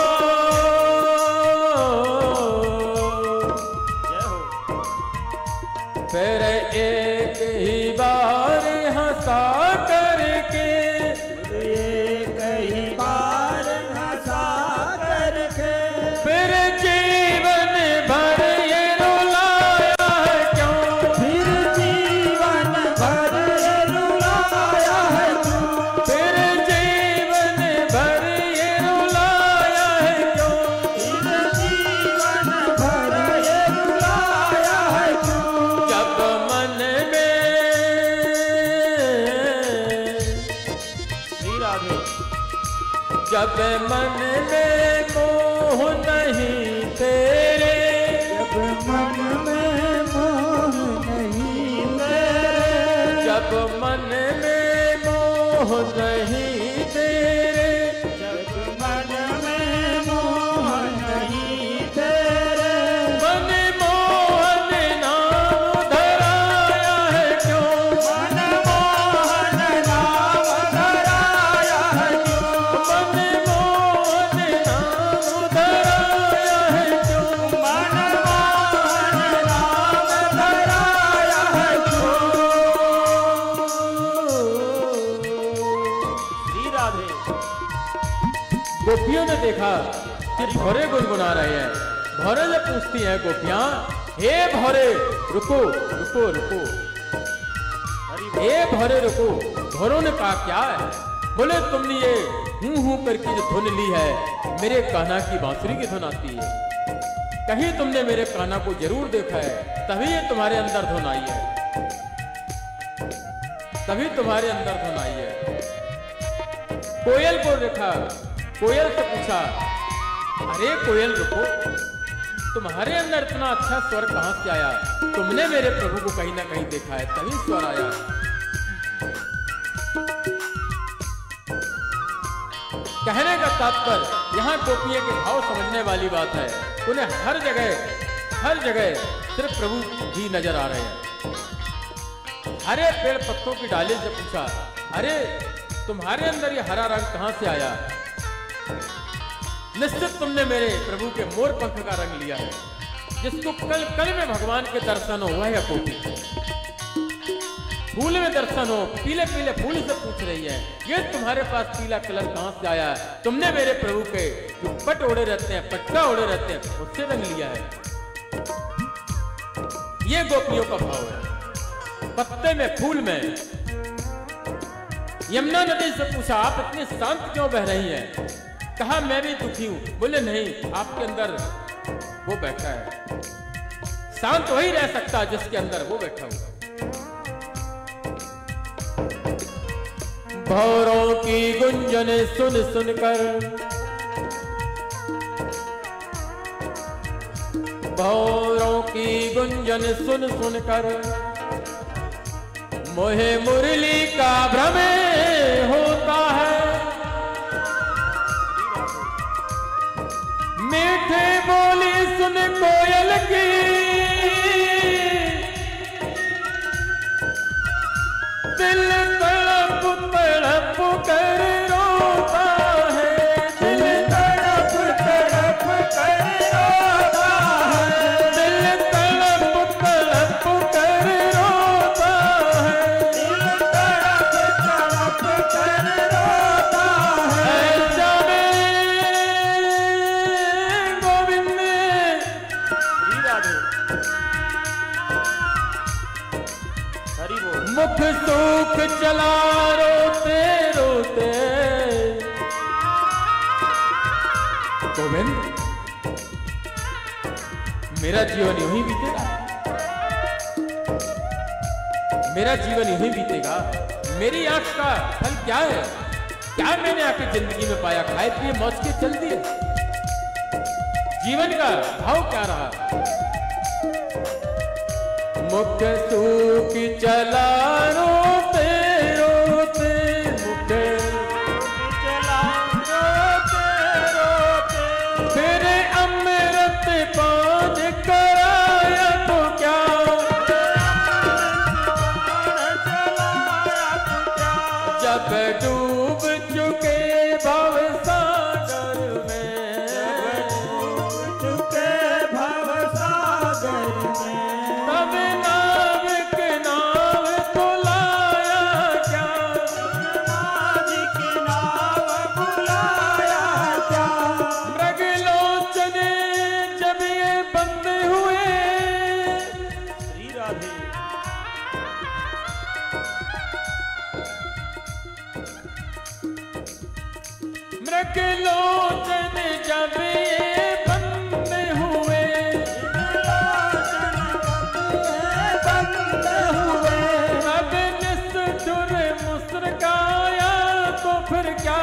[SPEAKER 1] फिर एक ही बार हंसा करके,
[SPEAKER 3] एक ही बार हंसा करके,
[SPEAKER 1] फिर जीवन भर ये रुलाया है क्यों?
[SPEAKER 3] फिर जीवन भर ये रुलाया है क्यों?
[SPEAKER 1] फिर जीवन भर ये रुलाया है क्यों?
[SPEAKER 3] फिर जीवन भर ये रुलाया है क्यों?
[SPEAKER 1] जब मन में जब मन में मोह नहीं तेरे,
[SPEAKER 3] जब मन में मोह नहीं तेरे,
[SPEAKER 1] जब मन में मोह नहीं तेरे,
[SPEAKER 3] जब मन में मोह नहीं तेरे,
[SPEAKER 1] मन मोहन नाम धराया है क्यों?
[SPEAKER 3] मन मोहन नाम धराया है क्यों?
[SPEAKER 1] मन मोहन नाम धराया है क्यों?
[SPEAKER 3] मन मोहन नाम धराया है
[SPEAKER 2] श्री राधे।
[SPEAKER 1] गोपियों ने देखा कि भौरे गुनगुना रहे हैं। भौरे से पूछती हैं गोपियां, हे भौरे रुको रुको रुको, हे भौरे रुको। भौरों ने कहा क्या है? बोले तुमने ये हूं करके जो धुन ली है, मेरे कान्हा की बांसुरी की धुन आती है। कहीं तुमने मेरे कान्हा को जरूर देखा है, तभी ये तुम्हारे अंदर धुन आई है, तभी तुम्हारे अंदर धुन आई है। कोयल को देखा, कोयल से पूछा, अरे कोयल रुको, तुम्हारे अंदर इतना अच्छा स्वर कहां से आया? तुमने मेरे प्रभु को कहीं ना कहीं देखा है, तभी स्वर आया। कहने का तात्पर्य यहाँ गोपियों के भाव समझने वाली बात है। उन्हें हर जगह सिर्फ प्रभु ही नजर आ रहे हैं। हरे पेड़ पत्तों की डाली से पूछा, अरे तुम्हारे अंदर ये हरा रंग कहां से आया? निश्चित तुमने मेरे प्रभु के मोर पंख का रंग लिया है, जिसको कल कल में भगवान के दर्शन हो वह कोटि, फूल में दर्शन हो, पीले पीले फूल से पूछ रही है, ये तुम्हारे पास पीला कलर कहां से आया? तुमने मेरे प्रभु के जो पट ओढ़े रहते हैं, पट्टा ओढ़े रहते हैं, उससे रंग लिया है। ये गोपियों का भाव है। पत्ते में, फूल में। यमुना नदी से पूछा, आप इतनी शांत क्यों बह रही हैं? कहा मैं भी दुखी हूं। बोले नहीं, आपके अंदर वो बैठा है, शांत वही रह सकता है जिसके अंदर वो बैठा हुआ। भौरों की गुंजन सुन सुनकर, भौरों की गुंजन सुन सुनकर मोहे मुरली का भ्रम होता है। मीठे बोली सुन कोयल की, दिल तड़प तड़प कर रोता है, दिल तड़प तड़प कर रोता है, दिल तड़प तड़प कर रोता है, दिल तड़प तड़प कर रोता है। जाने गोविंद मुख सूख चला रोते रोते। गोविंद मेरा जीवन यूं ही बीतेगा, मेरा जीवन यूं ही बीतेगा। मेरी आंख का फल क्या है? क्या मैंने आखिर जिंदगी में पाया? खाए पिए मौज के चल दिए। जीवन का भाव क्या रहा? मुख सूख चला रोते रोते, मुख चला रोते रोते। फिर अमृत पान कराया तो क्या, जब डूब चुके भव सागर में, डूब चुके भव सागर में, तब नाविक नाव बुलाया क्या, नाविक नाव बुलाया क्या। मृगलोचन जब ये बंद हुए, श्री राधे मृगलोचन जब ये बंद हुए, तब निष्ठुर मुस्कुराया तो फिर क्या,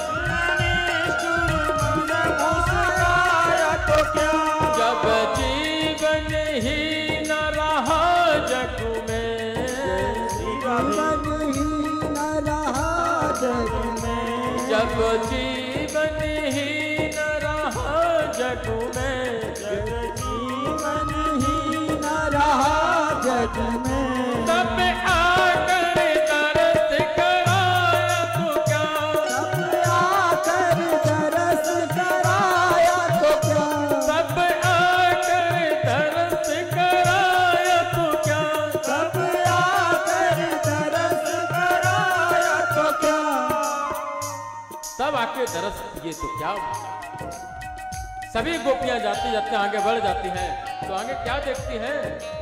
[SPEAKER 1] मुस्कुराया तो क्या। जब जीवन ही न रहा जग में, जीवन ही न रहा जग में, जब जीवन ही न रहा जग में, जब जीवन ही न रहा जग में, तब आकर तरस कराया तो क्या, तब आकर तरस कराया तो क्या, तब आकर तरस कराया तो क्या, तब आकर तरस कराया तो क्या। तब आके दरस ये तो क्या। सभी गोपियां जाते जाते आगे बढ़ जाती हैं, तो आगे क्या देखती हैं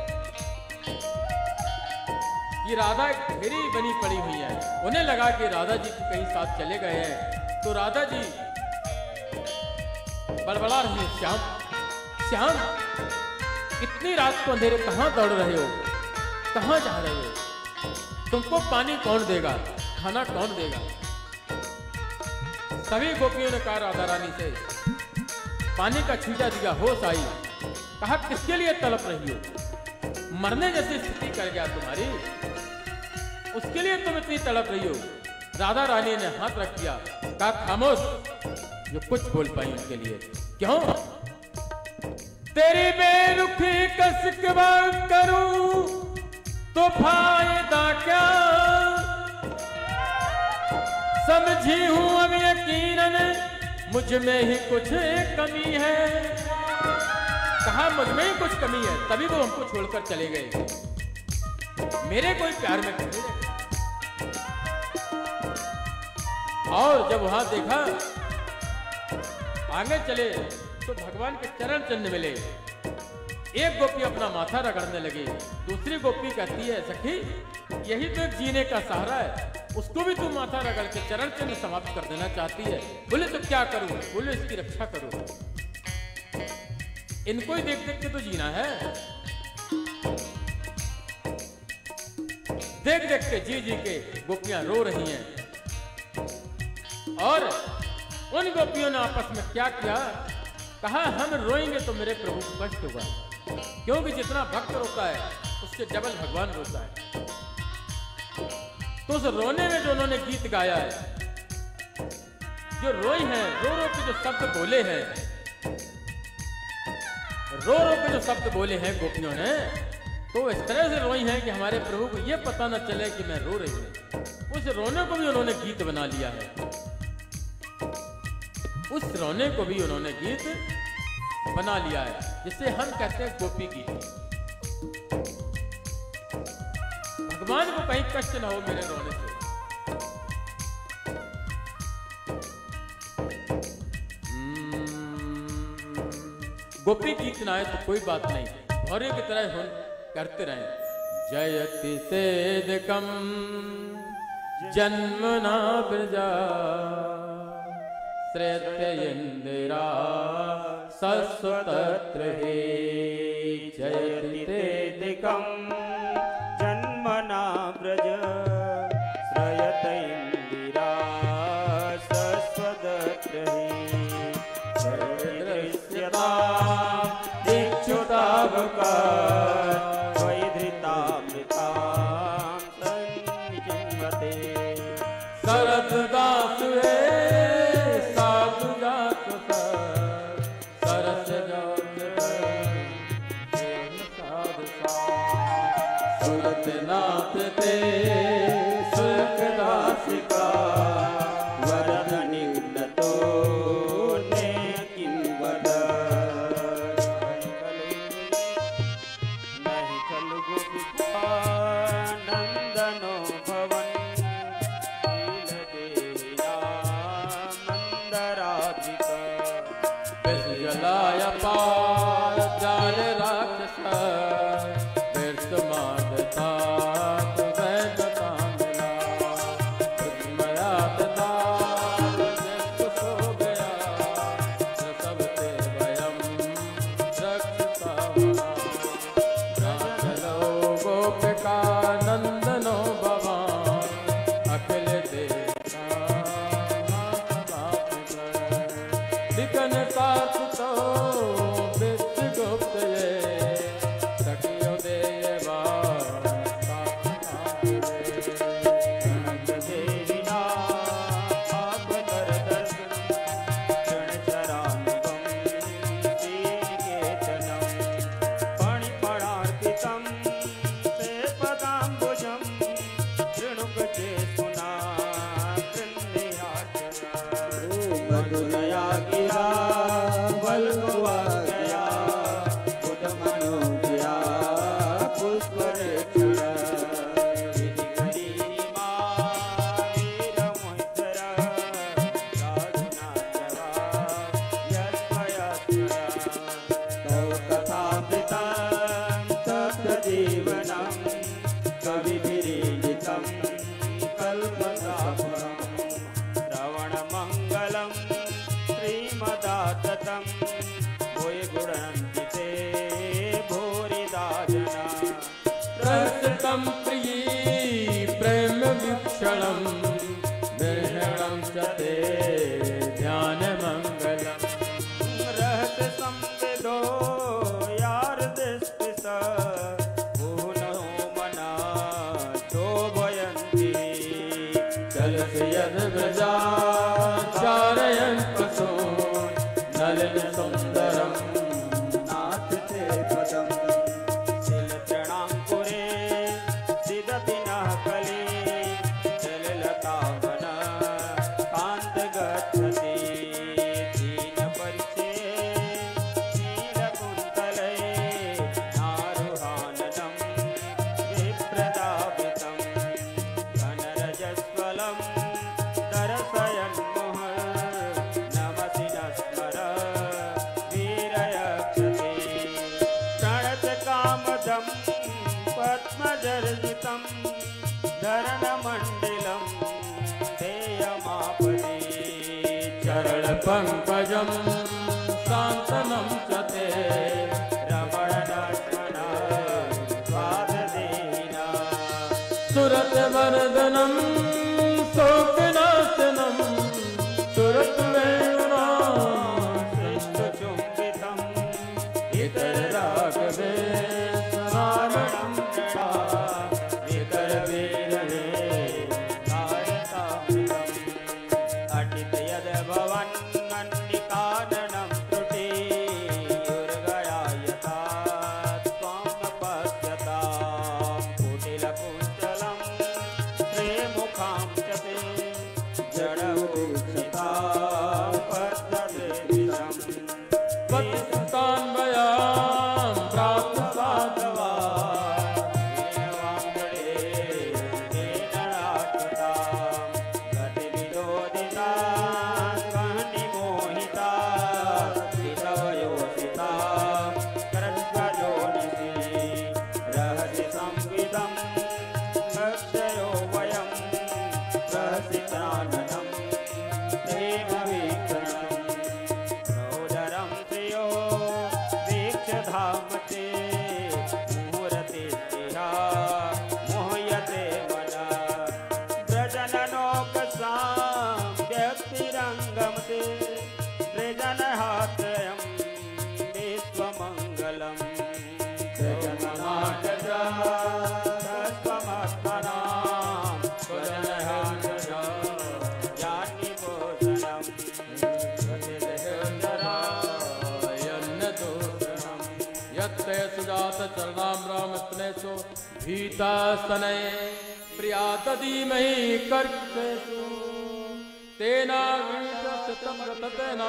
[SPEAKER 1] कि राधा एक फेरी बनी पड़ी हुई है। उन्हें लगा कि राधा जी कहीं साथ चले गए हैं, तो राधा जी बड़बड़ा रही है, श्याम श्याम इतनी रात को अंधेरे कहाँ दौड़ रहे हो, कहाँ जा रहे हो? तुमको पानी कौन देगा, खाना कौन देगा? सभी गोपियों ने कहा राधा रानी से, पानी का छींटा दिया, होश आई। कहा किसके लिए तड़प रही हो? मरने जैसी स्थिति कर गया तुम्हारी, उसके लिए तुम इतनी तड़प रही हो। राधा रानी ने हाथ रख दिया, कहा खामोश। जो कुछ बोल पाई उनके लिए, क्यों? तेरी बेरुखी कसक बात करूं तो फायदा क्या, समझी हूं अब यकीनन मुझ में ही कुछ कमी है। कहा मुझ में ही कुछ कमी है, तभी वो हमको छोड़कर चले गए। मेरे कोई प्यार में कमी नहीं। और जब वहां देखा, आगे चले तो भगवान के चरण चिन्ह मिले। एक गोपी अपना माथा रगड़ने लगी, दूसरी गोपी कहती है सखी यही तो एक जीने का सहारा है, उसको भी तू माथा रगड़ के चरण चिन्ह समाप्त कर देना चाहती है। बोले तो क्या करूं? बोले इसकी रक्षा करो, इनको ही देख देख के तो जीना है। देख देख के जी जी के गोपियां रो रही हैं। और उन गोपियों ने आपस में क्या किया, कहा हम रोएंगे तो मेरे प्रभु को कष्ट होगा, क्योंकि जितना भक्त रोता है उससे डबल भगवान रोता है। तो उस रोने में जो उन्होंने गीत गाया है, जो रोई हैं, रो रो के जो शब्द बोले हैं, रो रो के जो शब्द बोले हैं गोपियों ने, तो इस तरह से रोई हैं कि हमारे प्रभु को यह पता न चले कि मैं रो रही हूं। उस रोने को भी उन्होंने गीत बना लिया है, उस रोने को भी उन्होंने गीत बना लिया है, जिसे हम कहते हैं गोपी गीत। भगवान को कहीं कष्ट ना हो मेरे रोने से। गोपी गीत ना आए तो कोई बात नहीं, भौरे की तरह करते रहें। जयति सेदकम जन्मना प्रजा श्रेयेन्द्रा सस्वतत्र हे।
[SPEAKER 3] जयति सेदकम जन्मना व्रज श्रयत इंदिरा सस्वतत्र हे। दृश्यता दिक्षुतावका
[SPEAKER 1] सरदास है साधु जात सरस सुरत नाथ ते सुखदास का
[SPEAKER 3] वरद निम्नतो ने किं वद। नहीं खलु गोपिका नंदनो भवन
[SPEAKER 1] जलाया पार जाल राक्षस व्यर्थमादता वैदतांगना मयात दाल सो गया सबते वयम रक्षता चलो गोपिका नंदनो भवान अखिल देवता लिखन साथ तो बिच गुप्त ये सखियों देवा
[SPEAKER 3] देविना आप कर दर्शन क्षण चरानुगम श्रीनिकेतनम फणिफणार्पितम ते पदाम्बुजम शृणुकचे सुना मधुरया गिरा बलगुआ गया उदमनो गया पुष्परेक्षण विधि करीमा वीर मोहितरा साधुना जवा यस्मयस्मया तव कथामृतं तप्त जीवनं कविभिरीडितं कल्पतापरम् श्रवणमङ्गलं श्रीमदाततं भूय गुणन्विते भूरिदा जना।
[SPEAKER 1] प्रस्तुतं प्रियी प्रेम वीक्षणं विरहणं च ते ध्यानमङ्गलम्
[SPEAKER 3] रहत संविदो यार दिस्पिस पुनो मना शोभयन्ति
[SPEAKER 1] चलति यद व्रजा चारयन् पशून् नलिन सुन्दरं
[SPEAKER 3] नाथ ते पदम् शिलचणाङ्कुरे सिदति नः कली चललतावन कान्त गच्छति दीनपरिचे नीलकुन्तले नारुहाननं विप्रदापितं घनरजस्वलं दर्शयन्मुह नमसि नस्मर वीरयक्षते प्रणतकामदं पद्मजर्जितं धरणमण्डिलं ध्येयमापदि
[SPEAKER 1] चरणपङ्कजं शान्तनं च ते
[SPEAKER 3] रमणनाशना स्वाददेहिना
[SPEAKER 1] सुरतवर्धनं शोकनाशनं पति सुतान्वयां प्राप्त साधवा चरणामृतनेशो भीता स्तनय प्रिया तदीमहि कर्केषु तेना वितस्तं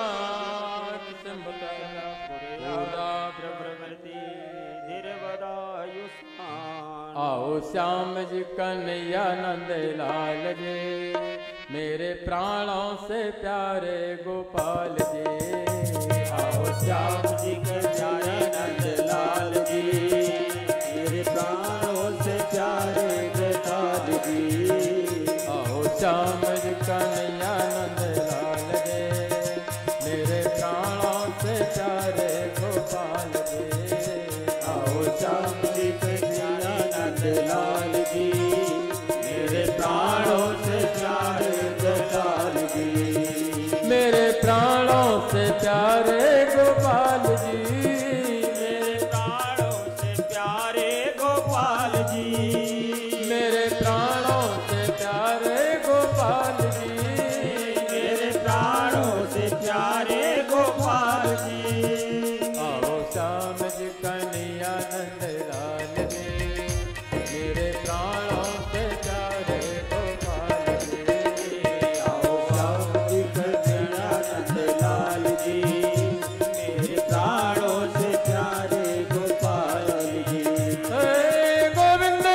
[SPEAKER 1] आओ श्याम जी कन्हैया नंद लाल जी मेरे प्राणों से प्यारे गोपाल जी।
[SPEAKER 3] आओ श्याम जी कन्हैया नंद लाल जी मेरे प्राणों से प्यारे गोपाल जी।
[SPEAKER 1] आओ श्याम जी कन्हैया नंद लाल जी मेरे प्राणों से प्यारे गोपाल जी।
[SPEAKER 3] आओ श्याम जी कन्हैया नंद लाल जी मेरे प्राणों से प्यारे गोपाल जी।
[SPEAKER 1] मेरे प्राणों से प्यारे गोपाल जी
[SPEAKER 3] मेरे प्राणों से प्यारे गोपाल जी।
[SPEAKER 1] मेरे प्राणों से प्यारे गोपाल जी
[SPEAKER 3] मेरे प्राणों से प्यारे गोपाल जी।
[SPEAKER 1] आओ श्याम जी कन्हैया नंद लाल जी मेरे प्राणों से प्यारे गोपाल जी।
[SPEAKER 3] आओ श्याम जी कन्हैया नंद लाल जी मेरे प्राणों से प्यारे गोपाल जी।
[SPEAKER 1] हे गोविंद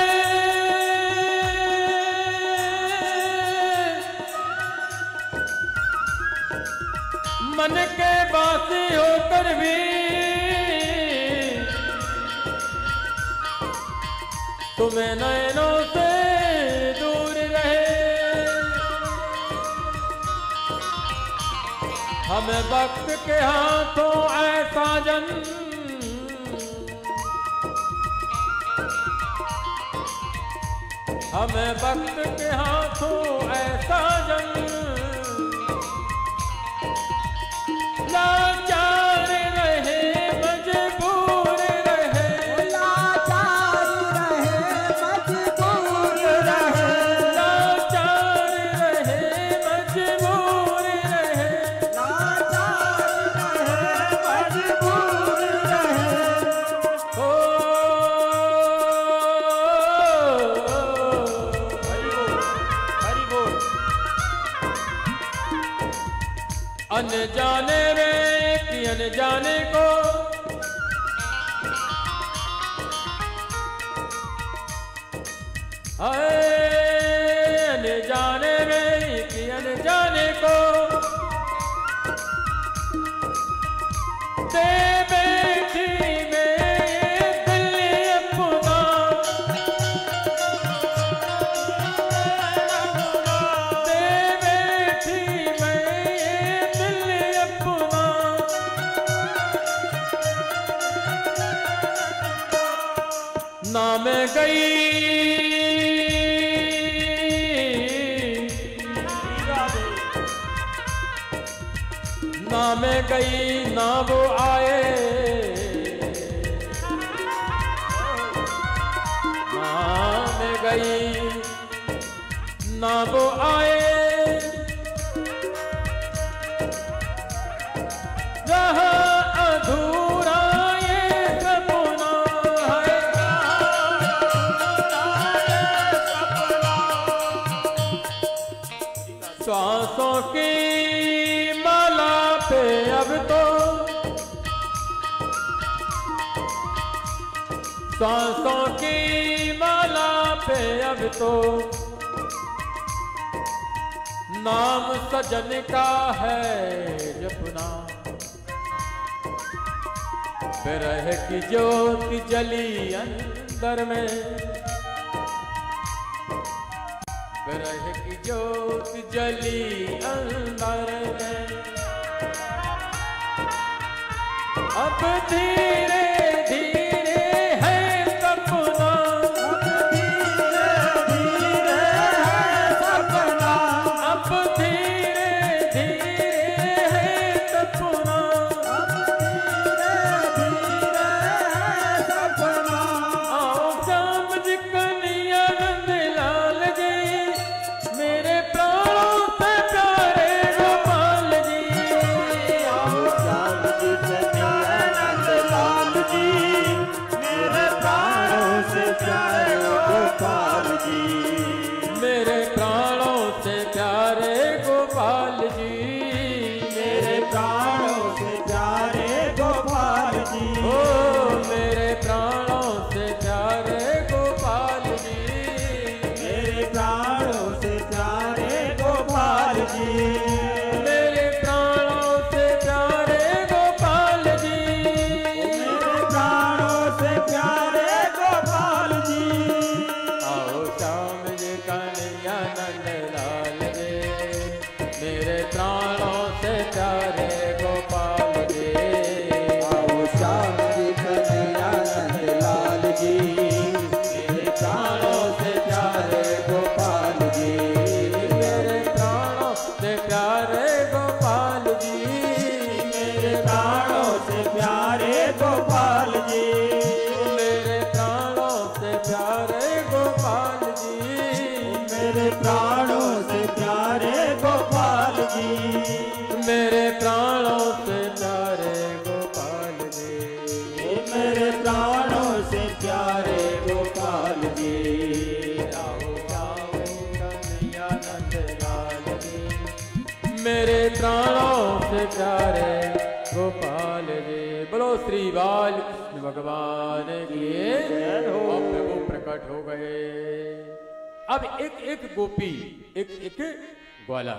[SPEAKER 1] मन के बासी होकर भी तुम्हें नैनों से दूर रहे। हमें वक्त के हाथों ऐसा जन हमें वक्त के हाथों ऐसा जन लाचार रहे मजबूर रहे।
[SPEAKER 2] लाचार रहे मजबूर रहे।
[SPEAKER 1] लाचार रहे मजबूर रहे।
[SPEAKER 2] लाचार रहे मजबूर रहे।
[SPEAKER 1] ओ
[SPEAKER 3] हरि बोल
[SPEAKER 1] अनजाने में कि अनजाने को अनजाने में कि अनजाने को दे बैठी में दिल अपना। दे बैठी में दिल अपना। ना मैं गई ना मैं गई ना वो आए। ना मैं गई ना वो आए। रहा अधूरा ये सपना है। श्वासों की माला पे अब तो सांसों की माला पे अब तो नाम सजन का है जपना। विरह की ज्योति जली अंदर में, विरह की ज्योति जली अंदर में। अब धीरे धीरे है सपना,
[SPEAKER 3] अब धीरे धीरे है सपना,
[SPEAKER 1] अब धीरे धीरे है सपना,
[SPEAKER 3] अब धीरे धीरे है सपना।
[SPEAKER 1] आओ श्याम जी कन्हैया नंद लाल जी, मेरे प्राणों से प्यारे गोपाल जी।
[SPEAKER 3] आओ श्याम जी कन्हैया नंद लाल जी, मेरे प्राणों से प्यारे गोपाल जी।
[SPEAKER 1] मेरे प्राणों से प्यारे गोपाल जी,
[SPEAKER 3] मेरे प्राणों से प्यारे गोपाल जी।
[SPEAKER 1] ओ मेरे प्राणों से प्यारे गोपाल जी,
[SPEAKER 3] मेरे प्राणों से प्यारे गोपाल जी।
[SPEAKER 1] मेरे प्राणों से प्यारे गोपाल जी।
[SPEAKER 3] मेरे प्राणों से प्यारे गोपाल जी।
[SPEAKER 1] आओ श्याम जी कन्हैया नंद लाल जी, मेरे प्राणों से प्यारे गोपाल जी।
[SPEAKER 3] आओ श्याम जी कन्हैया नंद लाल जी, मेरे प्राणों से प्यारे गोपाल जी।
[SPEAKER 1] मेरे प्राणों से प्यारे गोपाल जी,
[SPEAKER 3] मेरे प्राणों से प्यारे गोपाल जी।
[SPEAKER 1] मेरे प्राणों से प्यारे गोपाल जी,
[SPEAKER 3] मेरे प्राणों से प्यारे गोपाल जी।
[SPEAKER 1] मेरे प्राणों से प्यारे गोपाल जी।
[SPEAKER 3] मेरे प्राणों से प्यारे गोपाल जी।
[SPEAKER 1] आओ आओ कन्हैया नंद लाल जी, मेरे प्राणों से प्यारे गोपाल जी। बोलो श्री बालकृष्ण भगवान की जय हो। अब प्रभु प्रकट हो गए। अब एक एक गोपी, एक एक ग्वाला।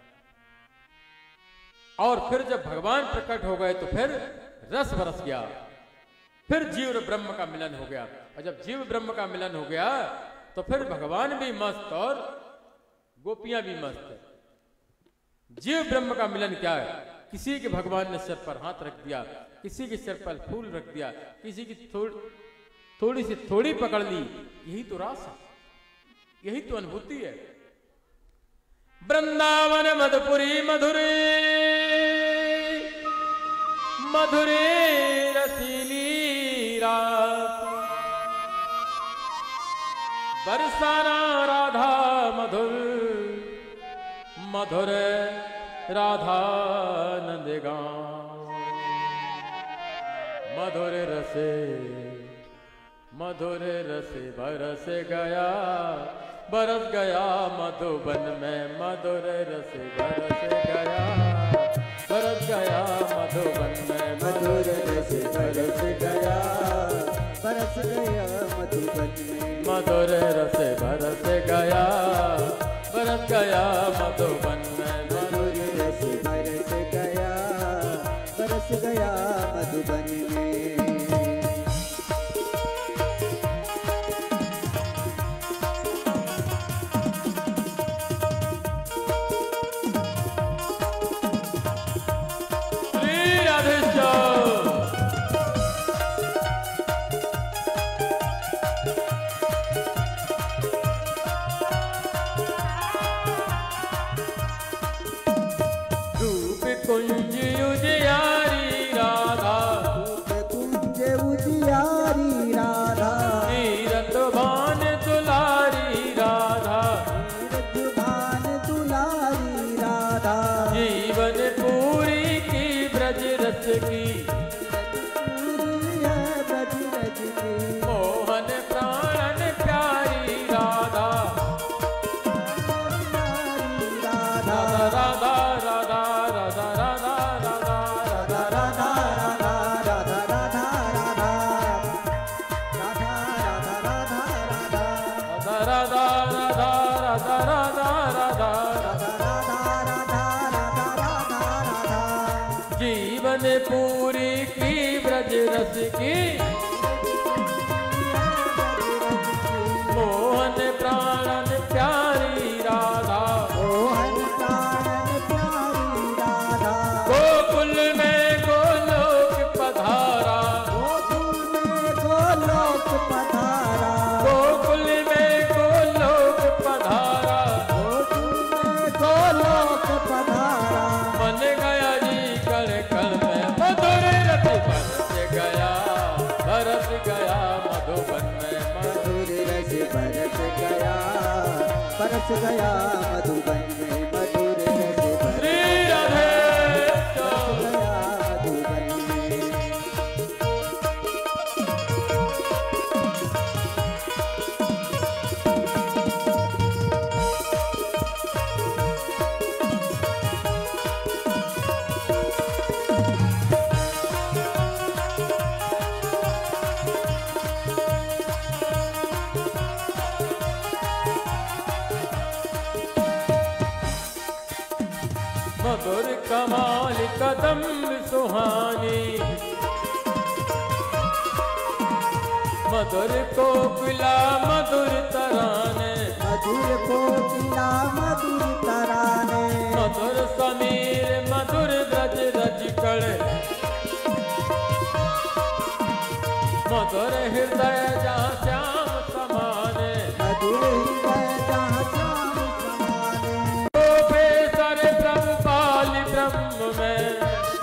[SPEAKER 1] और फिर जब भगवान प्रकट हो गए तो फिर रस बरस गया, फिर जीव और ब्रह्म का मिलन हो गया। और जब जीव ब्रह्म का मिलन हो गया तो फिर भगवान भी मस्त और गोपियां भी मस्त। जीव ब्रह्म का मिलन क्या है? किसी के भगवान ने सिर पर हाथ रख दिया, किसी के सिर पर फूल रख दिया, किसी की थोड़ी सी थोड़ी पकड़ ली। यही तो रास है, यही तो अनुभूति है। वृंदावन मधुपुरी मधुरे मधुरे रसीली रात, बरसाना राधा मधुर मधुर राधा नंदगान। मधुर रसे बरस गया, बरस गया मधुबन में। मधुर रस बरस गया, बरस गया मधुबन में।
[SPEAKER 3] मधुर रस बरस गया, बरस गया मधुबन में।
[SPEAKER 1] मधुर रस बरस गया, बरस गया मधुबन में।
[SPEAKER 3] मधुर रस बरस गया, बरस गया मधुबन में।
[SPEAKER 1] श्री राधेश्याम। रूप कुंज उजियारी राधा,
[SPEAKER 3] रूप
[SPEAKER 1] जीवन पूरी की ब्रज रस की, मोहन प्राणन प्यारी राधा,
[SPEAKER 3] मोहन प्राणन प्यारी राधा,
[SPEAKER 1] गोकुल में गोलोक पधारा,
[SPEAKER 3] गोकुल में गोलोक पधारा,
[SPEAKER 1] गोकुल में गोलोक पधारा,
[SPEAKER 3] गोकुल में गोलोक पधारा,
[SPEAKER 1] मन गया जी कण कण में मधुर रस बरस गया, बरस गया मधुबन में
[SPEAKER 3] मधुर रस बरस गया, बरस गया मधुबन में, मधुर रस बरस
[SPEAKER 1] श्री राधे
[SPEAKER 3] गया मधुबन में।
[SPEAKER 1] मधुर कमाल कदम सुहानी, मधुर कोकिला मधुर तराने,
[SPEAKER 3] मधुर कोकिला मधुर तराने,
[SPEAKER 1] मधुर समीर मधुर ब्रज रज कड़, मधुर हृदय जहाँ श्याम समाने,
[SPEAKER 3] मधुर हृदय जहाँ श्याम समाने,
[SPEAKER 1] गोपे सर प्रभु पाल ब्रह्म में,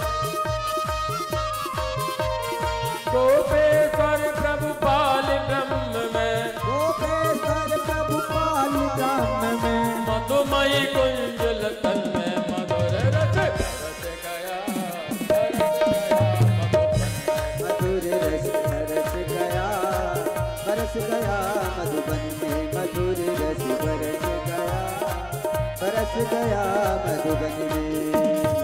[SPEAKER 1] गोपे सर प्रभु पाल ब्रह्म में,
[SPEAKER 3] गोपेश्वर प्रभु पाल ब्रह्म में,
[SPEAKER 1] मधुमयी कुंज लतल में मधुर रस बरस गया, बरस गया मधुबन में,
[SPEAKER 3] मधुर रस बरस गया, बरस गया मधुबन में।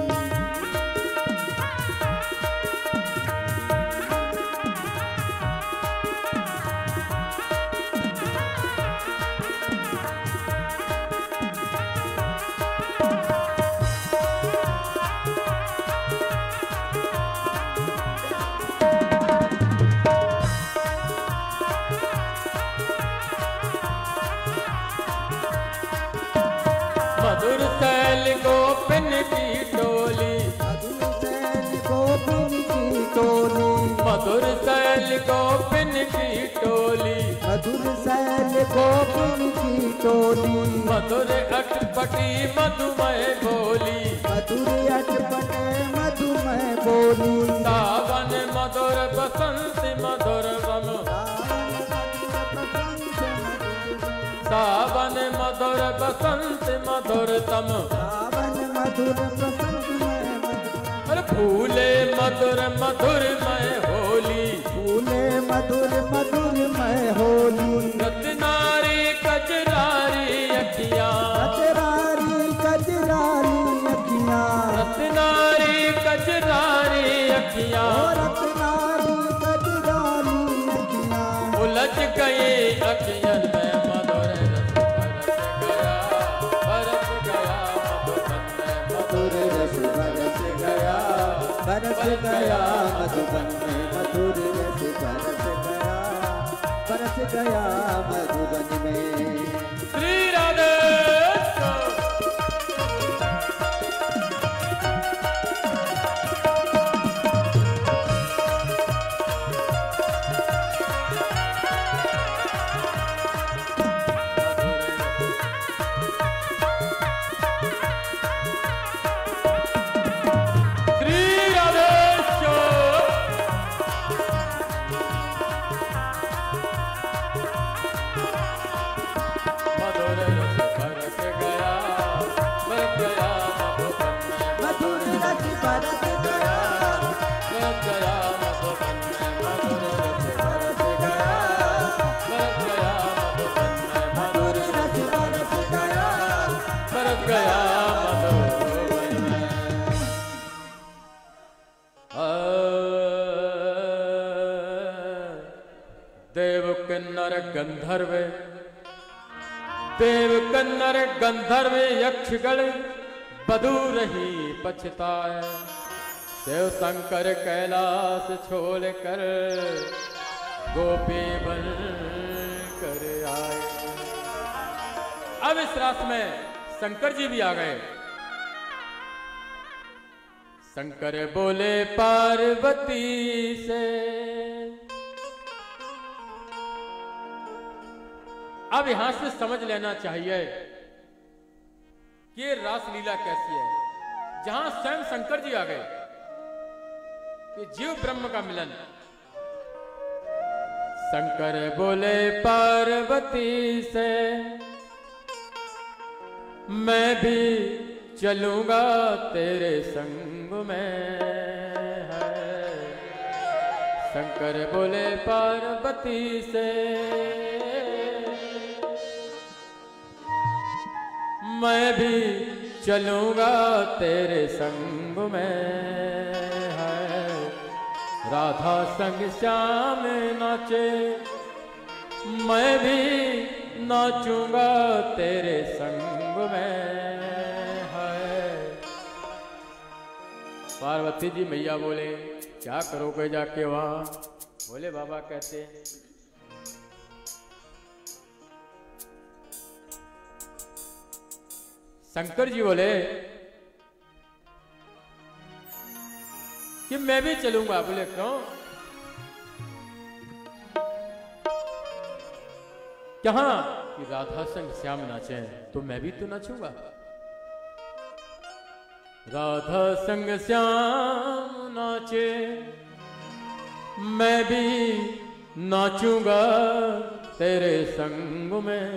[SPEAKER 1] मधुर शैल गोपिन की टोली,
[SPEAKER 3] मधुर शैल गोपिन की टोली,
[SPEAKER 1] मधुर शैल गोपिन की टोली,
[SPEAKER 3] मधुर शैल गोपिन की टोली,
[SPEAKER 1] मधुर अटपटी मधुमय बोली,
[SPEAKER 3] मधुर अटपटे मधुमय बोली,
[SPEAKER 1] सावन मधुर बसंत मधुर बम, सावन मधुर बसंत मधुर तम,
[SPEAKER 3] सावन मधुर बसंत में मधुर,
[SPEAKER 1] अरे फूले मधुर मधुरमय होली,
[SPEAKER 3] फूले मधुर मधुरमय होली,
[SPEAKER 1] रत्नारी कजरारी अखियां,
[SPEAKER 3] कजरारी कजरारी अखियाँ,
[SPEAKER 1] रत्नारी कजरारी अखियां,
[SPEAKER 3] रत्नारी कजरारी अखियाँ,
[SPEAKER 1] उलझ गई अखियन में मधुर रस बरस गया, बरस गया मधुबन में,
[SPEAKER 3] मधुर रस बरस गया, बरस गया, बरस गया मधुबन में।
[SPEAKER 1] श्री राधे देव किन्नर गंधर्व, देव किन्नर गंधर्व यक्षगण बधू रही पछताए, शिव शंकर कैलाश छोड़ कर गोपी बन कर आए। अब इस रात में शंकर जी भी आ गए। शंकर बोले पार्वती से, अब यहां से समझ लेना चाहिए कि ये रासलीला कैसी है, जहां स्वयं शंकर जी आ गए कि जीव ब्रह्म का मिलन। शंकर बोले पार्वती से, मैं भी चलूंगा तेरे संग में है। शंकर बोले पार्वती से, मैं भी चलूंगा तेरे संग में है। राधा संग श्याम नाचे, मैं भी नाचूंगा तेरे संग में है। पार्वती जी मैया बोले क्या करोगे जाके वहां? बोले बाबा कहते शंकर जी बोले कि मैं भी चलूंगा। बोले क्यों? कहां? कि राधा संग श्याम नाचे तो मैं भी तो नाचूंगा। राधा संग श्याम नाचे, मैं भी नाचूंगा तेरे संग में।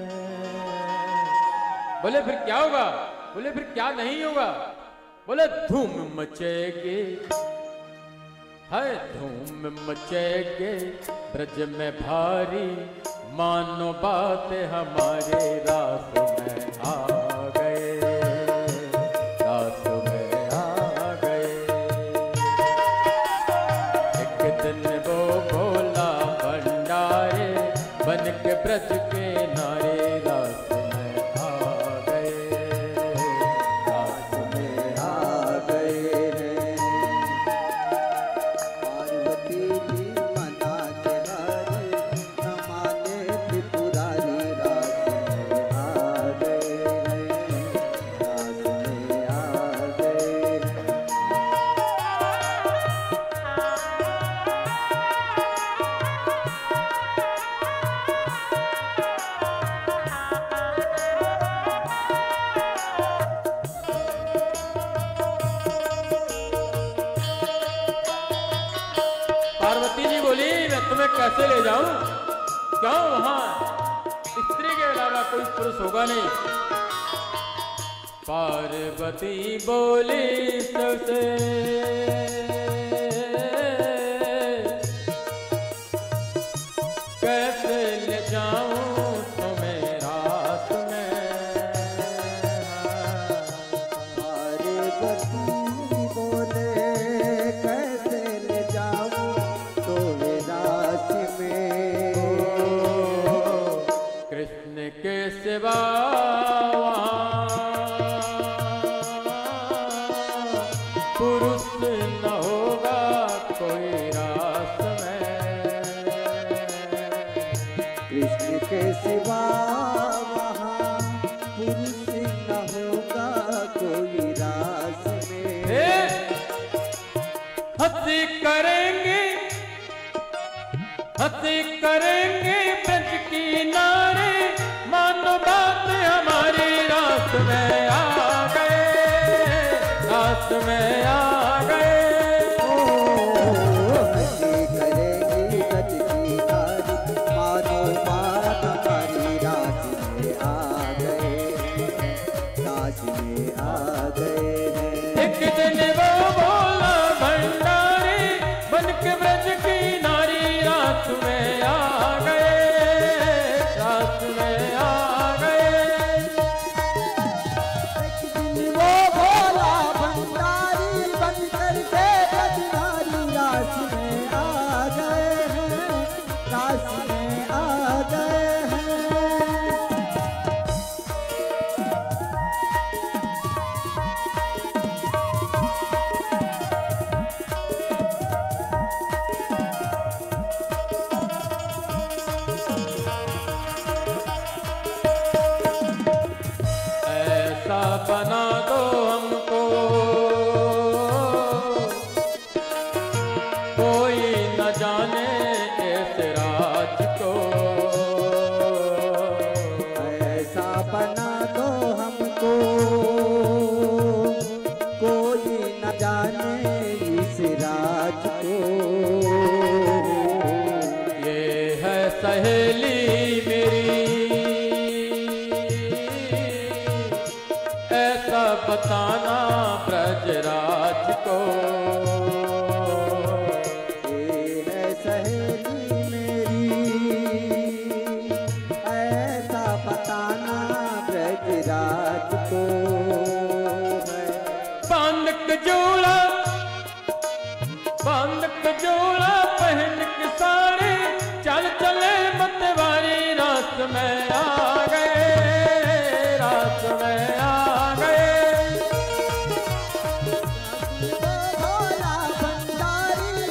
[SPEAKER 1] बोले फिर क्या होगा? बोले फिर क्या नहीं होगा? बोले धूम मचेगी, है धूम मचेगी ब्रज में भारी, मानो बात हमारे रास में आ गए, रास में आ गए। एक दिन वो भोला भंडारे बन के ब्रज के नारे रास कैसे ले जाऊं? क्यों वहां स्त्री के अलावा कोई पुरुष होगा नहीं। पार्वती बोली सबसे, कैसे ले जाऊं तुम्हें रात में।
[SPEAKER 3] पार्वती बोले कैसे ले जाऊं तुम्हें रात में।
[SPEAKER 1] कृष्ण के सिवा पुरुष न होगा कोई रास में।
[SPEAKER 3] कृष्ण के सिवा वहाँ पुरुष न होगा कोई रास में।
[SPEAKER 1] हंसी करेंगे, हंसी करेंगे ब्रज की नारे, मानो बात हमारी रात में आ गए, रात में आ गए।
[SPEAKER 3] हंसी करेंगे ब्रज की नारे, मानो बात हमारी रात में आ गए, रात में आ गए।
[SPEAKER 1] एक दिन वो बोला भंडारी बन के ब्रज की नारी रात में आ गए,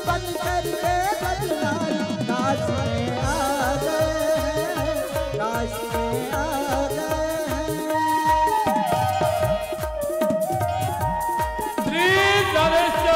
[SPEAKER 3] बन करके बदनाई काश में आ गए हैं, काश में आ गए हैं।
[SPEAKER 1] श्री राधेश्याम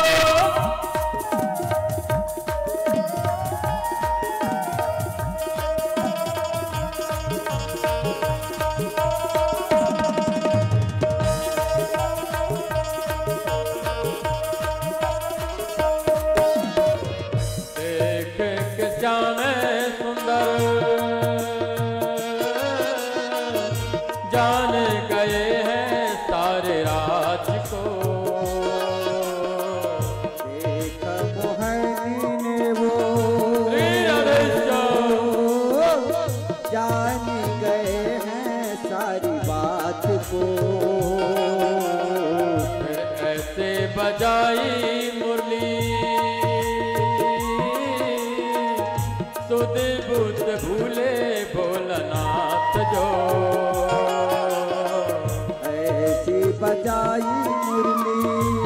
[SPEAKER 1] बजाई मुरली सुध बुध भूले भोलानाथ जो
[SPEAKER 3] ऐसी बजाई मुरली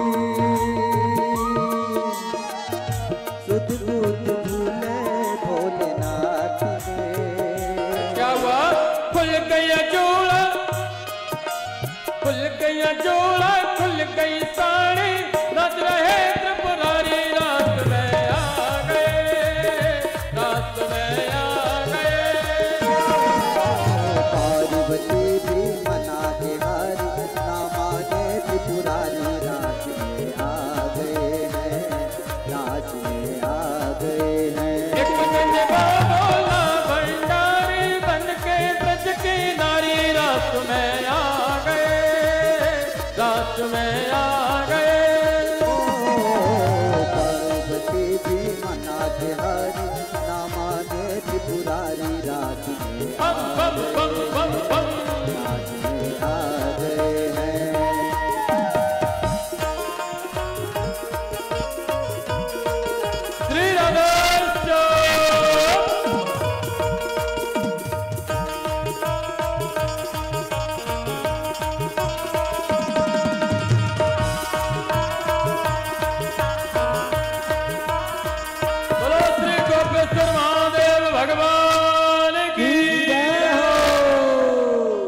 [SPEAKER 3] सुध बुध भूले भोलेनाथ के।
[SPEAKER 1] क्या हुआ? खुल गया जोड़ा, खुल गया जोड़ा, खुल गई साड़ी, नाच रहे त्रिपुरारी, रात में आ गए, रात में आ गए।
[SPEAKER 3] पार्वती भी मना के हारी, ना माने त्रिपुरारी, रात में आ गए हैं, रात में आ गए हैं।
[SPEAKER 1] एक जगह बोला भंडारी बन के ब्रज की नारी, रात में आ गए, रात में आ गए।
[SPEAKER 3] पार्वती भी मना के हारी, ना माने त्रिपुरारी, रात में आ
[SPEAKER 1] बम बम बम बम बम।
[SPEAKER 3] रात में आ गए हैं।
[SPEAKER 1] श्री राधेश्याम बोलो श्री गोपेश्वर महादेव भगवान की
[SPEAKER 3] जय हो।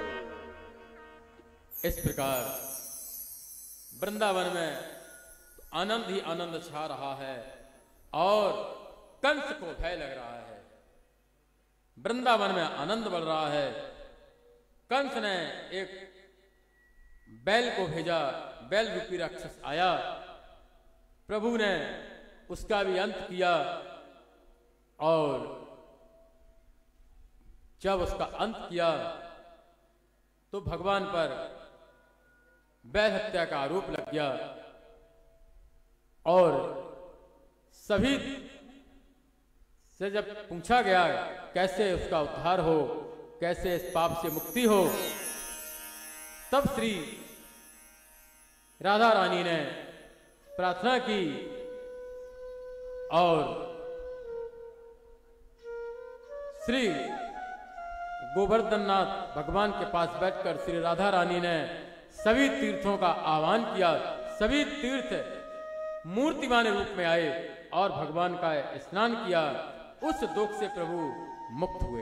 [SPEAKER 1] इस प्रकार वृंदावन में आनंद ही आनंद छा रहा है और कंस को भय लग रहा है। वृंदावन में आनंद बढ़ रहा है। कंस ने एक बैल को भेजा, बैल रूपी राक्षस आया, प्रभु ने उसका भी अंत किया और जब उसका अंत किया तो भगवान पर बैल हत्या का आरोप लग गया और सभी से जब पूछा गया कैसे उसका उद्धार हो, कैसे इस पाप से मुक्ति हो, तब श्री राधा रानी ने प्रार्थना की और श्री गोवर्धननाथ भगवान के पास बैठकर श्री राधा रानी ने सभी तीर्थों का आह्वान किया। सभी तीर्थ मूर्तिमान रूप में आए और भगवान का स्नान किया। उस दुख से प्रभु मुक्त हुए।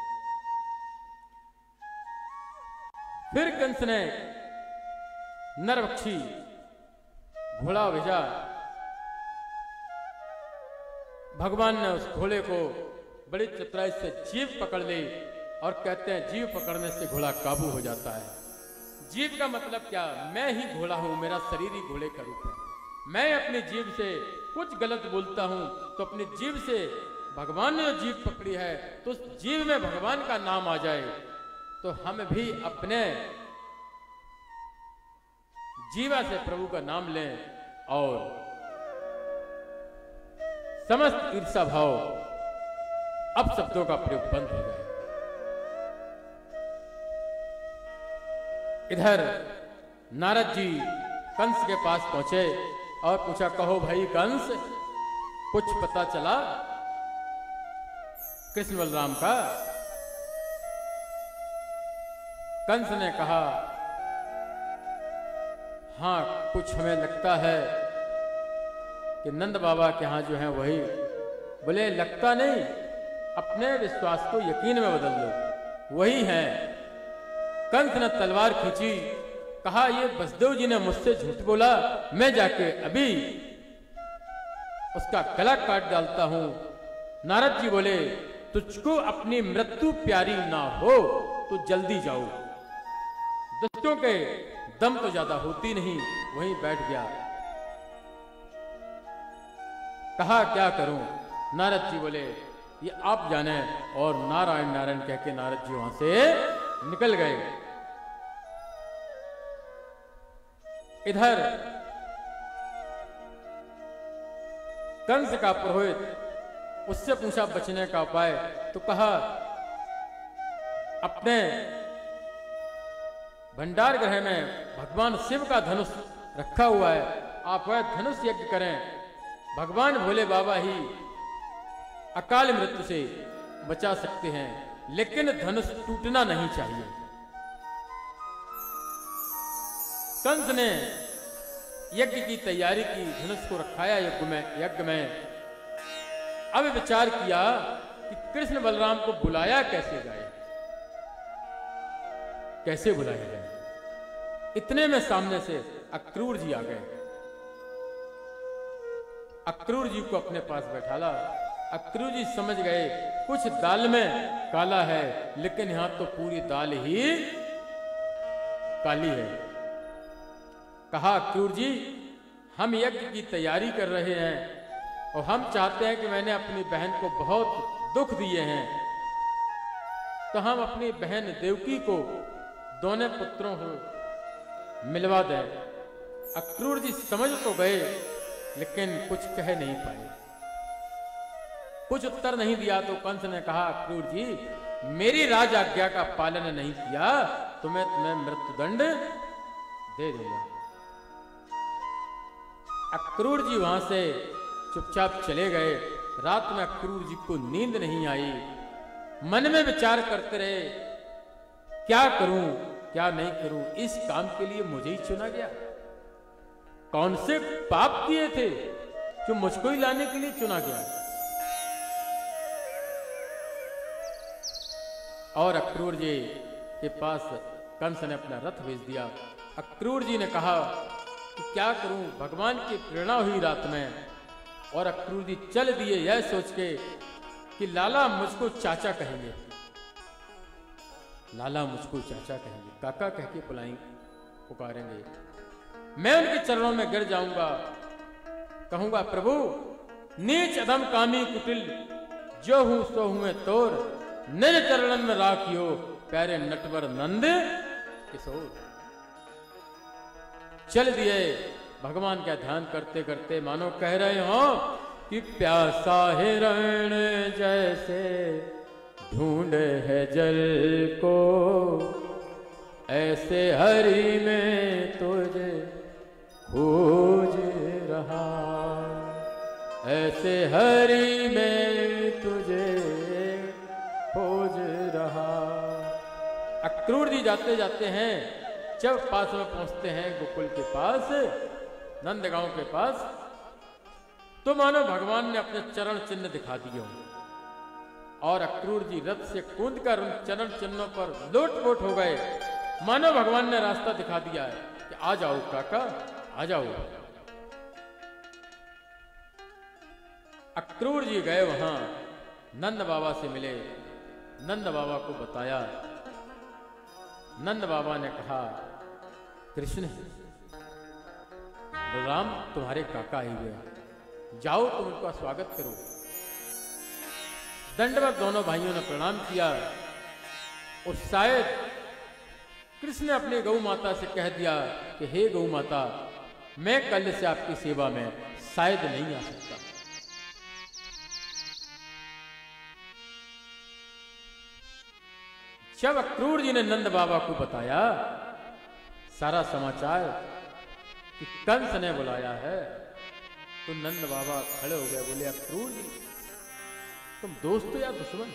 [SPEAKER 1] फिर कंस ने नरभक्षी घोड़ा भेजा। भगवान ने उस घोड़े को बड़ी चतुराई से जीभ पकड़ ली और कहते हैं जीभ पकड़ने से घोड़ा काबू हो जाता है। जीभ का मतलब क्या? मैं ही घोड़ा हूं, मेरा शरीर ही घोड़े का रूप है। मैं अपनी जीभ से कुछ गलत बोलता हूं तो अपनी जीभ से भगवान ने जो जीभ पकड़ी है तो उस जीभ में भगवान का नाम आ जाए तो हम भी अपने जीवा से प्रभु का नाम लें और समस्त ईर्षा भाव अब शब्दों का प्रयोग बंद हो जाए। इधर नारद जी कंस के पास पहुंचे और पूछा, कहो भाई कंस, कुछ पता चला कृष्ण बलराम का? कंस ने कहा, हाँ कुछ हमें लगता है कि नंद बाबा के यहाँ जो है वही। बोले लगता नहीं, अपने विश्वास को यकीन में बदल दो, वही है। कंस ने तलवार खींची, कहा ये बसदेव जी ने मुझसे झूठ बोला, मैं जाके अभी उसका गला काट डालता हूं। नारद जी बोले तुझको अपनी मृत्यु प्यारी ना हो तो जल्दी जाओ, दुष्टों के दम तो ज्यादा होती नहीं। वहीं बैठ गया, कहा क्या करूं। नारद जी बोले ये आप जाने, और नारायण नारायण कह के नारद जी वहां से निकल गए। इधर कंस का पुरोहित, उससे पूछा बचने का उपाय, तो कहा अपने भंडार गृह में भगवान शिव का धनुष रखा हुआ है, आप वह धनुष यज्ञ करें, भगवान भोले बाबा ही अकाल मृत्यु से बचा सकते हैं, लेकिन धनुष टूटना नहीं चाहिए। कंस ने यज्ञ की तैयारी की, धनुष को रखाया यज्ञ में। अब विचार किया कि कृष्ण बलराम को बुलाया कैसे जाए, कैसे बुलाया जाए। इतने में सामने से अक्रूर जी आ गए। अक्रूर जी को अपने पास बैठाला। अक्रूर जी समझ गए कुछ दाल में काला है, लेकिन यहां तो पूरी दाल ही काली है। कहा अक्रूर जी, हम यज्ञ की तैयारी कर रहे हैं और हम चाहते हैं कि मैंने अपनी बहन को बहुत दुख दिए हैं, तो हम अपनी बहन देवकी को दोनों पुत्रों को मिलवा दें। अक्रूर जी समझ तो गए, लेकिन कुछ कह नहीं पाए, कुछ उत्तर नहीं दिया। तो कंस ने कहा अक्रूर जी, मेरी राज आज्ञा का पालन नहीं किया तो मैं तुम्हें मृत्युदंड दे दूंगा। अक्रूर जी वहां से चुपचाप चले गए। रात में अक्रूर जी को नींद नहीं आई, मन में विचार करते रहे क्या करूं क्या नहीं करूं, इस काम के लिए मुझे ही चुना गया, कौन से पाप किए थे जो मुझको ही लाने के लिए चुना गया। और अक्रूर जी के पास कंस ने अपना रथ भेज दिया। अक्रूर जी ने कहा कि क्या करूं, भगवान की प्रेरणा हुई रात में, और अक्रूर जी चल दिए यह सोच के कि लाला मुझको चाचा कहेंगे, लाला मुझको चाचा कहेंगे, काका कह के पुकारेंगे। मैं उनके चरणों में गिर जाऊंगा, कहूंगा प्रभु नीच अधम कामी कुटिल, जो हूं सो हुए तोर, निज चरणन में राखियो प्यारे नटवर नंद किशोर। चल दिए भगवान का ध्यान करते करते, मानो कह रहे हो कि प्यासा हिरण जैसे ढूंढे है जल को, ऐसे हरि में तुझे खोज रहा, ऐसे हरि में तुझे खोज रहा। अक्रूर जी जाते जाते हैं, जब पास में पहुंचते हैं गोकुल के पास, नंदगांव के पास, तो मानो भगवान ने अपने चरण चिन्ह दिखा दिए हों, और अक्रूर जी रथ से कूद कर उन चरण चिन्हों पर लोटपोट हो गए, मानो भगवान ने रास्ता दिखा दिया है कि आ जाओ काका आ जाओ। अक्रूर जी गए वहां, नंद बाबा से मिले, नंद बाबा को बताया। नंद बाबा ने कहा कृष्ण बलराम तुम्हारे काका आए हुए हैं, जाओ तुम उनका स्वागत करो। दंडवत दोनों भाइयों ने प्रणाम किया, और शायद कृष्ण ने अपनी गौ माता से कह दिया कि हे गौ माता, मैं कल से आपकी सेवा में शायद नहीं आ सकता। जब अक्रूर जी ने नंद बाबा को बताया सारा समाचार कि कंस ने बुलाया है, तो नंद बाबा खड़े हो गए, बोले अक्रूर जी तुम दोस्त हो या दुश्मन?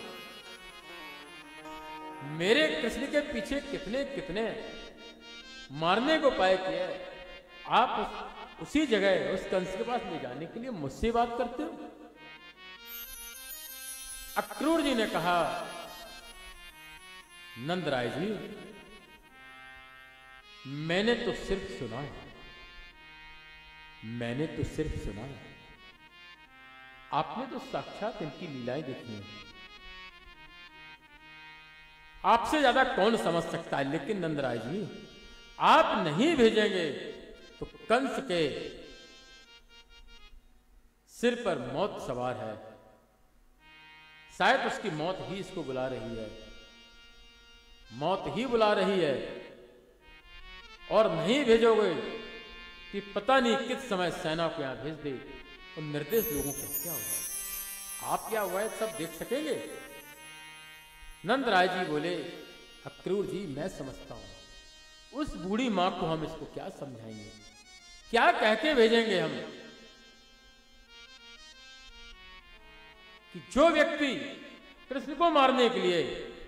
[SPEAKER 1] मेरे कृष्ण के पीछे कितने कितने मारने को पाए किए, आप उसी जगह उस कंस के पास ले जाने के लिए मुझसे बात करते हो? अक्रूर जी ने कहा, नंदराय जी, मैंने तो सिर्फ सुना है, मैंने तो सिर्फ सुना है, आपने तो साक्षात इनकी लीलाएं देखी हैं। आपसे ज्यादा कौन समझ सकता है? लेकिन नंदराय जी, आप नहीं भेजेंगे तो कंस के सिर पर मौत सवार है, शायद उसकी मौत ही इसको बुला रही है, मौत ही बुला रही है। और नहीं भेजोगे कि पता नहीं किस समय सेना को यहां भेज दे और निर्देश लोगों को क्या हुआ, आप क्या हुआ है सब देख सकेंगे। नंदराय जी बोले, अक्रूर जी, मैं समझता हूं, उस बूढ़ी मां को हम इसको क्या समझाएंगे, क्या कह के भेजेंगे हम कि जो व्यक्ति कृष्ण को मारने के लिए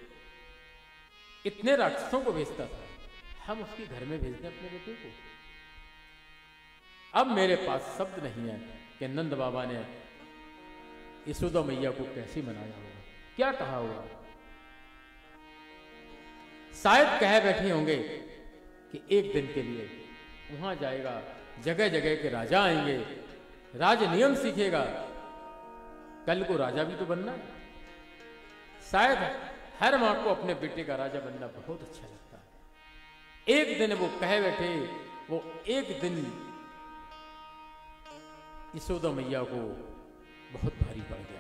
[SPEAKER 1] इतने राक्षसों को भेजता था, हम उसके घर में भेज दें अपने बेटे को। अब मेरे पास शब्द नहीं है कि नंद बाबा ने यशोदा मैया को कैसे मनाया होगा, क्या कहा होगा। शायद कह बैठे होंगे कि एक दिन के लिए वहां जाएगा, जगह जगह के राजा आएंगे, राज नियम सीखेगा, कल को राजा भी तो बनना है। शायद हर मां को अपने बेटे का राजा बनना बहुत अच्छा लगता है। एक दिन वो कह बैठे, वो एक दिन यशोदा मैया को बहुत भारी पड़ गया।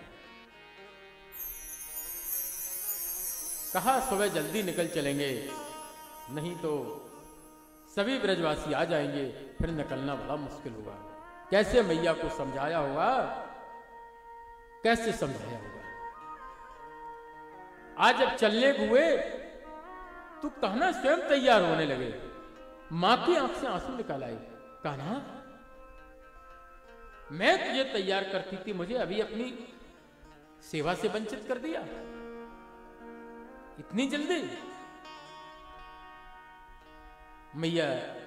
[SPEAKER 1] कहा, सुबह जल्दी निकल चलेंगे, नहीं तो सभी ब्रजवासी आ जाएंगे, फिर निकलना बड़ा मुश्किल होगा। कैसे मैया को समझाया होगा, कैसे समझाया होगा। आज जब चलने हुए तो कहना स्वयं तैयार होने लगे, मां की आंख से आंसू निकाल आए। कहना, मैं तुझे तैयार करती थी, मुझे अभी अपनी सेवा से वंचित कर दिया, इतनी जल्दी। मैया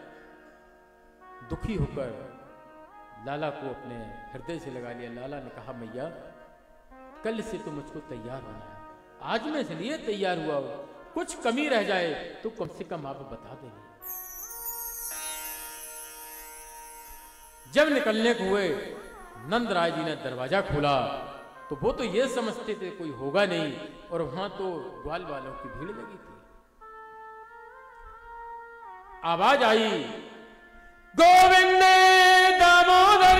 [SPEAKER 1] दुखी होकर लाला को अपने हृदय से लगा लिया। लाला ने कहा, मैया कल से तो मुझको तैयार होना है, आज मैं इसलिए तैयार हुआ हूं, कुछ कमी रह जाए तो कम से कम आप बता देंगे। जब निकलने को हुए, नंदराय जी ने दरवाजा खोला तो वो तो ये समझते थे कोई होगा नहीं, और वहां तो ग्वाल वालों की भीड़ लगी थी। आवाज आई, गोविंद दामोदर,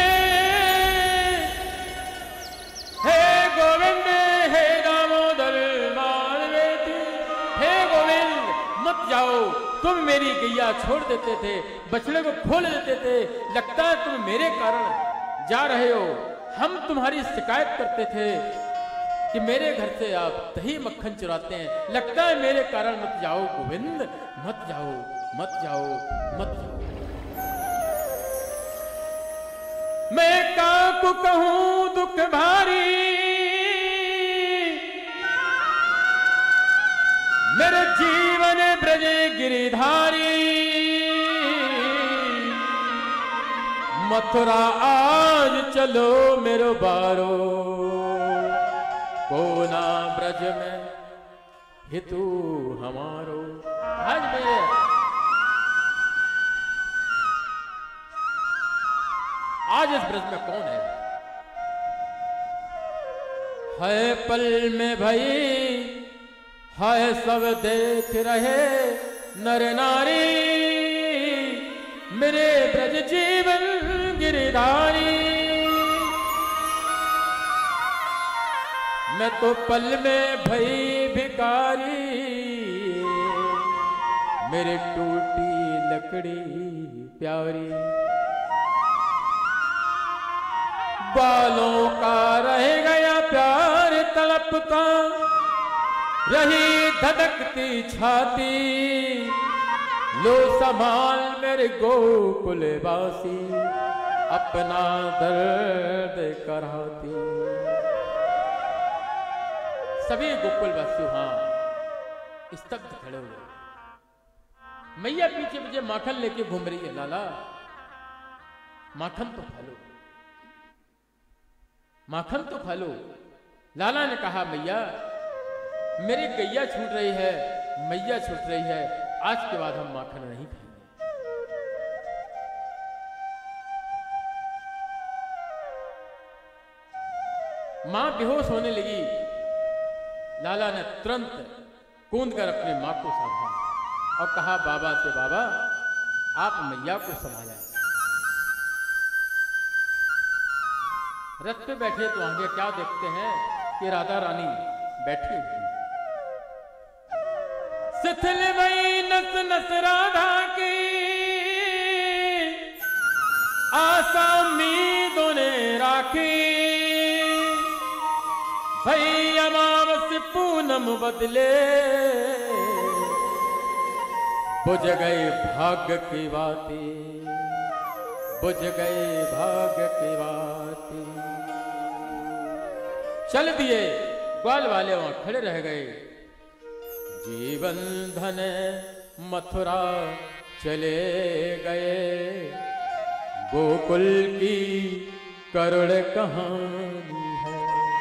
[SPEAKER 1] हे गोविंद, हे दामोदर मानवेती, हे गोविंद मत जाओ, तुम मेरी गैया छोड़ देते थे, बछड़े को खोल देते थे, लगता है तुम मेरे कारण जा रहे हो। हम तुम्हारी शिकायत करते थे कि मेरे घर से आप दही मक्खन चुराते हैं, लगता है मेरे कारण मत जाओ गोविंद, मत जाओ, मत जाओ, मत जाओ। मैं काकू कहूं दुख भारी, मेरे जीवन ब्रज गिरिधारी, मथुरा आज चलो मेरो बारो, कोना ब्रज में हितू हमारो। आज इस ब्रज में कौन है पल में भई, है सब देख रहे नर नारी, मेरे ब्रज जीवन गिरधारी। मैं तो पल में भई भिखारी, मेरे टूटी लकड़ी प्यारी, बालों का रह गया प्यार तड़पता, रही धड़कती छाती, लो संभाल मेरे गोकुल वासी, अपना दर्द कराती। सभी गोकुल वासी वहां स्तब्ध खड़े हो गए। मैया पीछे पीछे माखन लेके घूम रही है। लाला माखन तो खा लो, माखन तो खा लो। लाला ने कहा मैया मेरी गैया छूट रही है, मैया छूट रही है, आज के बाद हम माखन नहीं खाएंगे। मां बेहोश होने लगी। लाला ने तुरंत कूद कर अपनी मां को साधा और कहा बाबा से, बाबा आप मैया को संभालें। रथ पे बैठे तो आगे क्या देखते हैं कि राधा रानी बैठी हुई। शिथिल वही नस नस राधा की, आशा उम्मीदों ने राखी। भई अमावस पूनम बदले, बुझ गए भाग्य की बातें, बुझ गए भाग्य की बातें। चल दिए, ग्वाल वाले वहां खड़े रह गए। जीवन धन मथुरा चले गए, गोकुल की करुण कहानी है।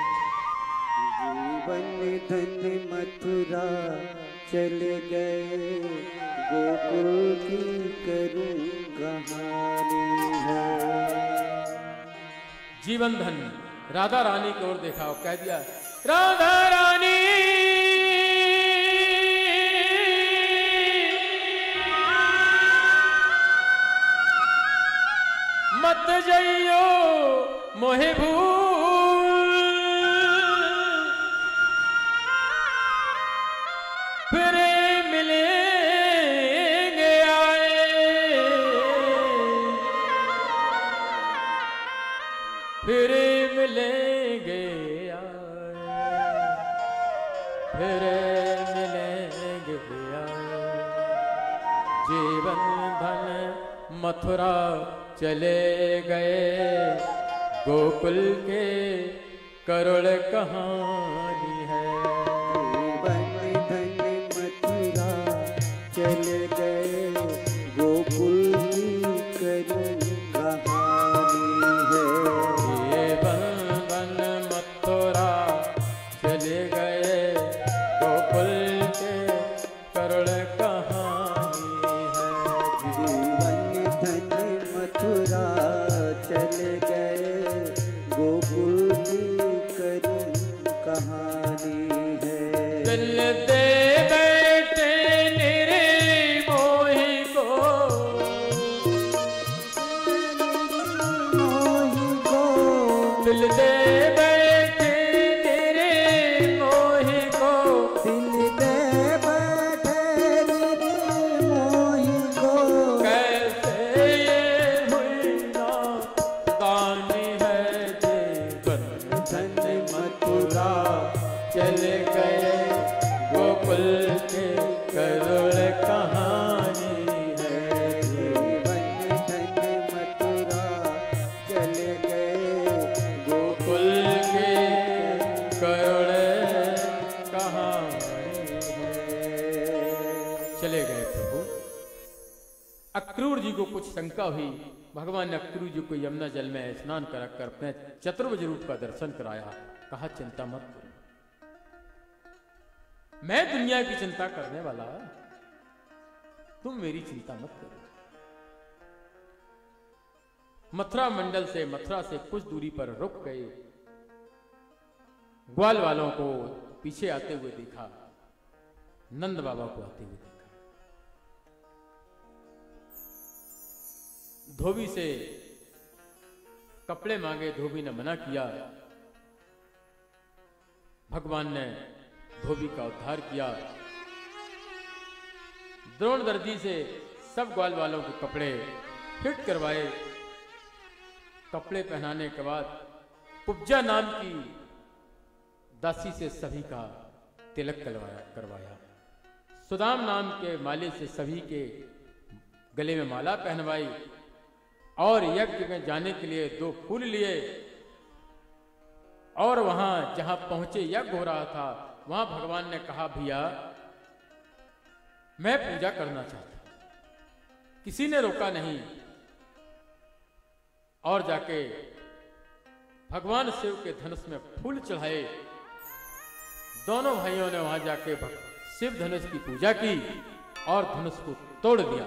[SPEAKER 3] जीवन धन मथुरा चले गए, गोकुल की करुण कहानी है।
[SPEAKER 1] जीवन धन राधा रानी की ओर देखा और कह दिया, राधा रानी मत जइयो मोहे भूल, फिर मिलेंगे आए, फिर मिलेंगे आए, फिर मिलेंगे आए। जीवन धन मथुरा चले गए, गोकुल के करुण कहानी है।
[SPEAKER 3] जीवन धन मथुरा चले गए, गोकुल की करुण कहानी है।
[SPEAKER 1] जीवन धन मथुरा चले गए, गोकुल के करुण कहानी है।
[SPEAKER 3] जीवन धन मथुरा चले गए, गोकुल की करुण कहानी है।
[SPEAKER 1] दिल दे बैठे मेरे मोही को,
[SPEAKER 3] मोही को
[SPEAKER 1] दिल दे बैठे मेरे मोही को,
[SPEAKER 3] दिल दे बैठे मेरे मोही को।
[SPEAKER 1] कैसे ये हुई ना दानी है। जीवन धन मथुरा चले गए, गोकुल के करुण कहानी है।
[SPEAKER 3] जीवन धन मथुरा चले गए,
[SPEAKER 1] गोकुल के करुण कहानी है। चले गए प्रभु। अक्रूर जी को कुछ शंका हुई। भगवान ने अक्रूर जी को यमुना जल में स्नान कराकर अपने चतुर्भुज रूप का दर्शन कराया। कहा चिंता मत करो, मैं दुनिया की चिंता करने वाला, तुम मेरी चिंता मत करो। मथुरा मंडल से, मथुरा से कुछ दूरी पर रुक गए। ग्वाल वालों को पीछे आते हुए देखा, नंद बाबा को आते हुए देखा। धोबी से कपड़े मांगे, धोबी ने मना किया। भगवान ने धोबी का उद्धार किया। द्रोण दर्जी से सब ग्वाल वालों के कपड़े फिट करवाए। कपड़े पहनाने के बाद कुब्जा नाम की दासी से सभी का तिलक करवाया। सुदाम नाम के माली से सभी के गले में माला पहनवाई और यज्ञ में जाने के लिए 2 फूल लिए। और वहां जहां पहुंचे यज्ञ हो रहा था, वहां भगवान ने कहा भैया मैं पूजा करना चाहता। किसी ने रोका नहीं। और जाके भगवान शिव के धनुष में फूल चढ़ाए। दोनों भाइयों ने वहां जाके शिव धनुष की पूजा की और धनुष को तोड़ दिया।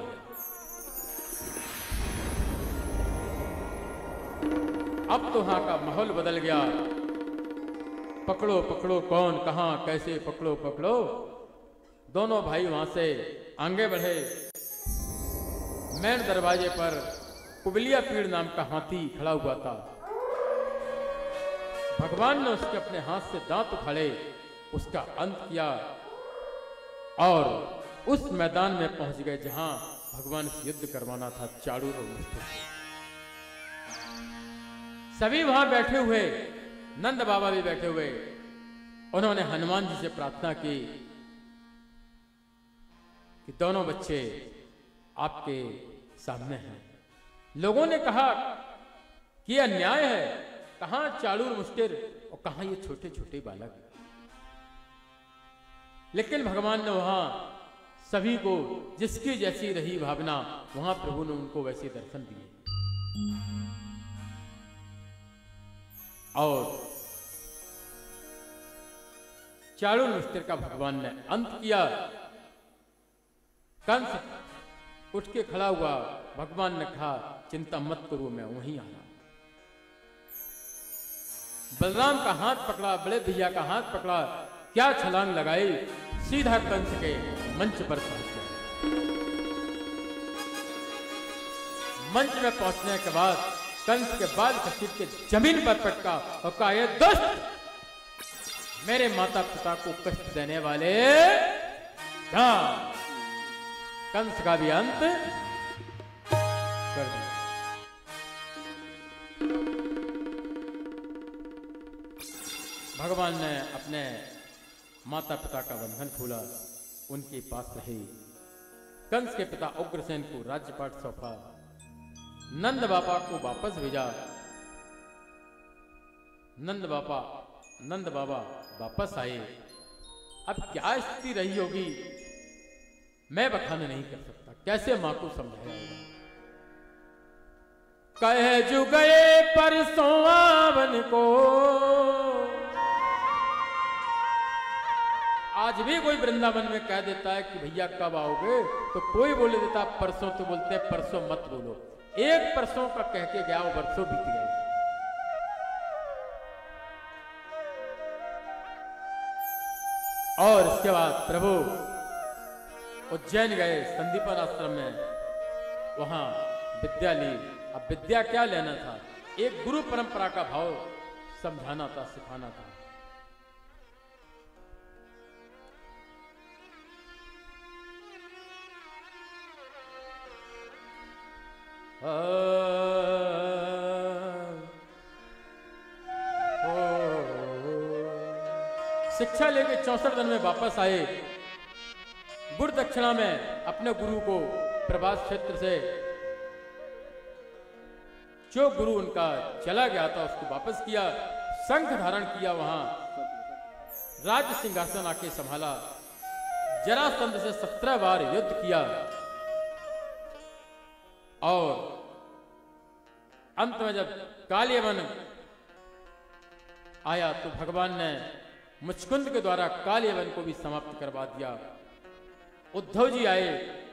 [SPEAKER 1] अब तो वहां का माहौल बदल गया। पकड़ो पकड़ो कौन कहां कैसे पकड़ो पकड़ो। दोनों भाई वहां से आगे बढ़े। मेन दरवाजे पर कुबलिया पीड़ नाम का हाथी खड़ा हुआ था। भगवान ने उसके अपने हाथ से दांत उखाड़े, उसका अंत किया और उस मैदान में पहुंच गए जहां भगवान से युद्ध करवाना था चाणूर और मुष्टिर से। सभी वहां बैठे हुए, नंद बाबा भी बैठे हुए। उन्होंने हनुमान जी से प्रार्थना की कि दोनों बच्चे आपके सामने हैं। लोगों ने कहा कि यह अन्याय है, कहां चाणूर मुष्टिर और कहां ये छोटे छोटे बालक। लेकिन भगवान ने वहां सभी को जिसकी जैसी रही भावना, वहां प्रभु ने उनको वैसे दर्शन दिए। और चाणूर मुष्टिर का भगवान ने अंत किया। कंस उठ के खड़ा हुआ। भगवान ने कहा चिंता मत करो, मैं वहीं आया। बलराम का हाथ पकड़ा, बड़े भैया का हाथ पकड़ा, क्या छलांग लगाई, सीधा कंस के मंच पर पहुंच गए। मंच में पहुंचने के बाद कंस के बाल खसीट के जमीन पर पटका और कहा, ये दुष्ट, मेरे माता पिता को कष्ट देने वाले। कंस का भी अंत कर दिया। भगवान ने अपने माता पिता का बंधन खोला, उनके पास रहे। कंस के पिता उग्रसेन को राज्यपाट सौंपा। नंद बाबा को वापस भेजा। नंद बाबा वापस आए। अब क्या स्थिति रही होगी मैं बखान नहीं कर सकता, कैसे मां को समझाया होगा। कहे जो गए परसों आवन को, आज भी कोई वृंदावन में कह देता है कि भैया कब आओगे, तो कोई बोले देता परसों, तो बोलते हैं परसों मत बोलो। एक परसों का कह के गया, वो वर्षों बीत गए। और इसके बाद प्रभु उज्जैन गए, संदीपन आश्रम में, वहां विद्या ली। अब विद्या क्या लेना था, एक गुरु परंपरा का भाव समझाना था, सिखाना था। शिक्षा लेके 64 दिन में वापस आए। गुरु दक्षिणा में अपने गुरु को प्रभास क्षेत्र से जो गुरु उनका चला गया था उसको वापस किया। शंख धारण किया, वहां राज्य सिंहासन आके संभाला। जरासंध से 17 बार युद्ध किया और अंत में जब कालियवन आया तो भगवान ने मुचकुंद के द्वारा कालियवन को भी समाप्त करवा दिया। उद्धव जी आए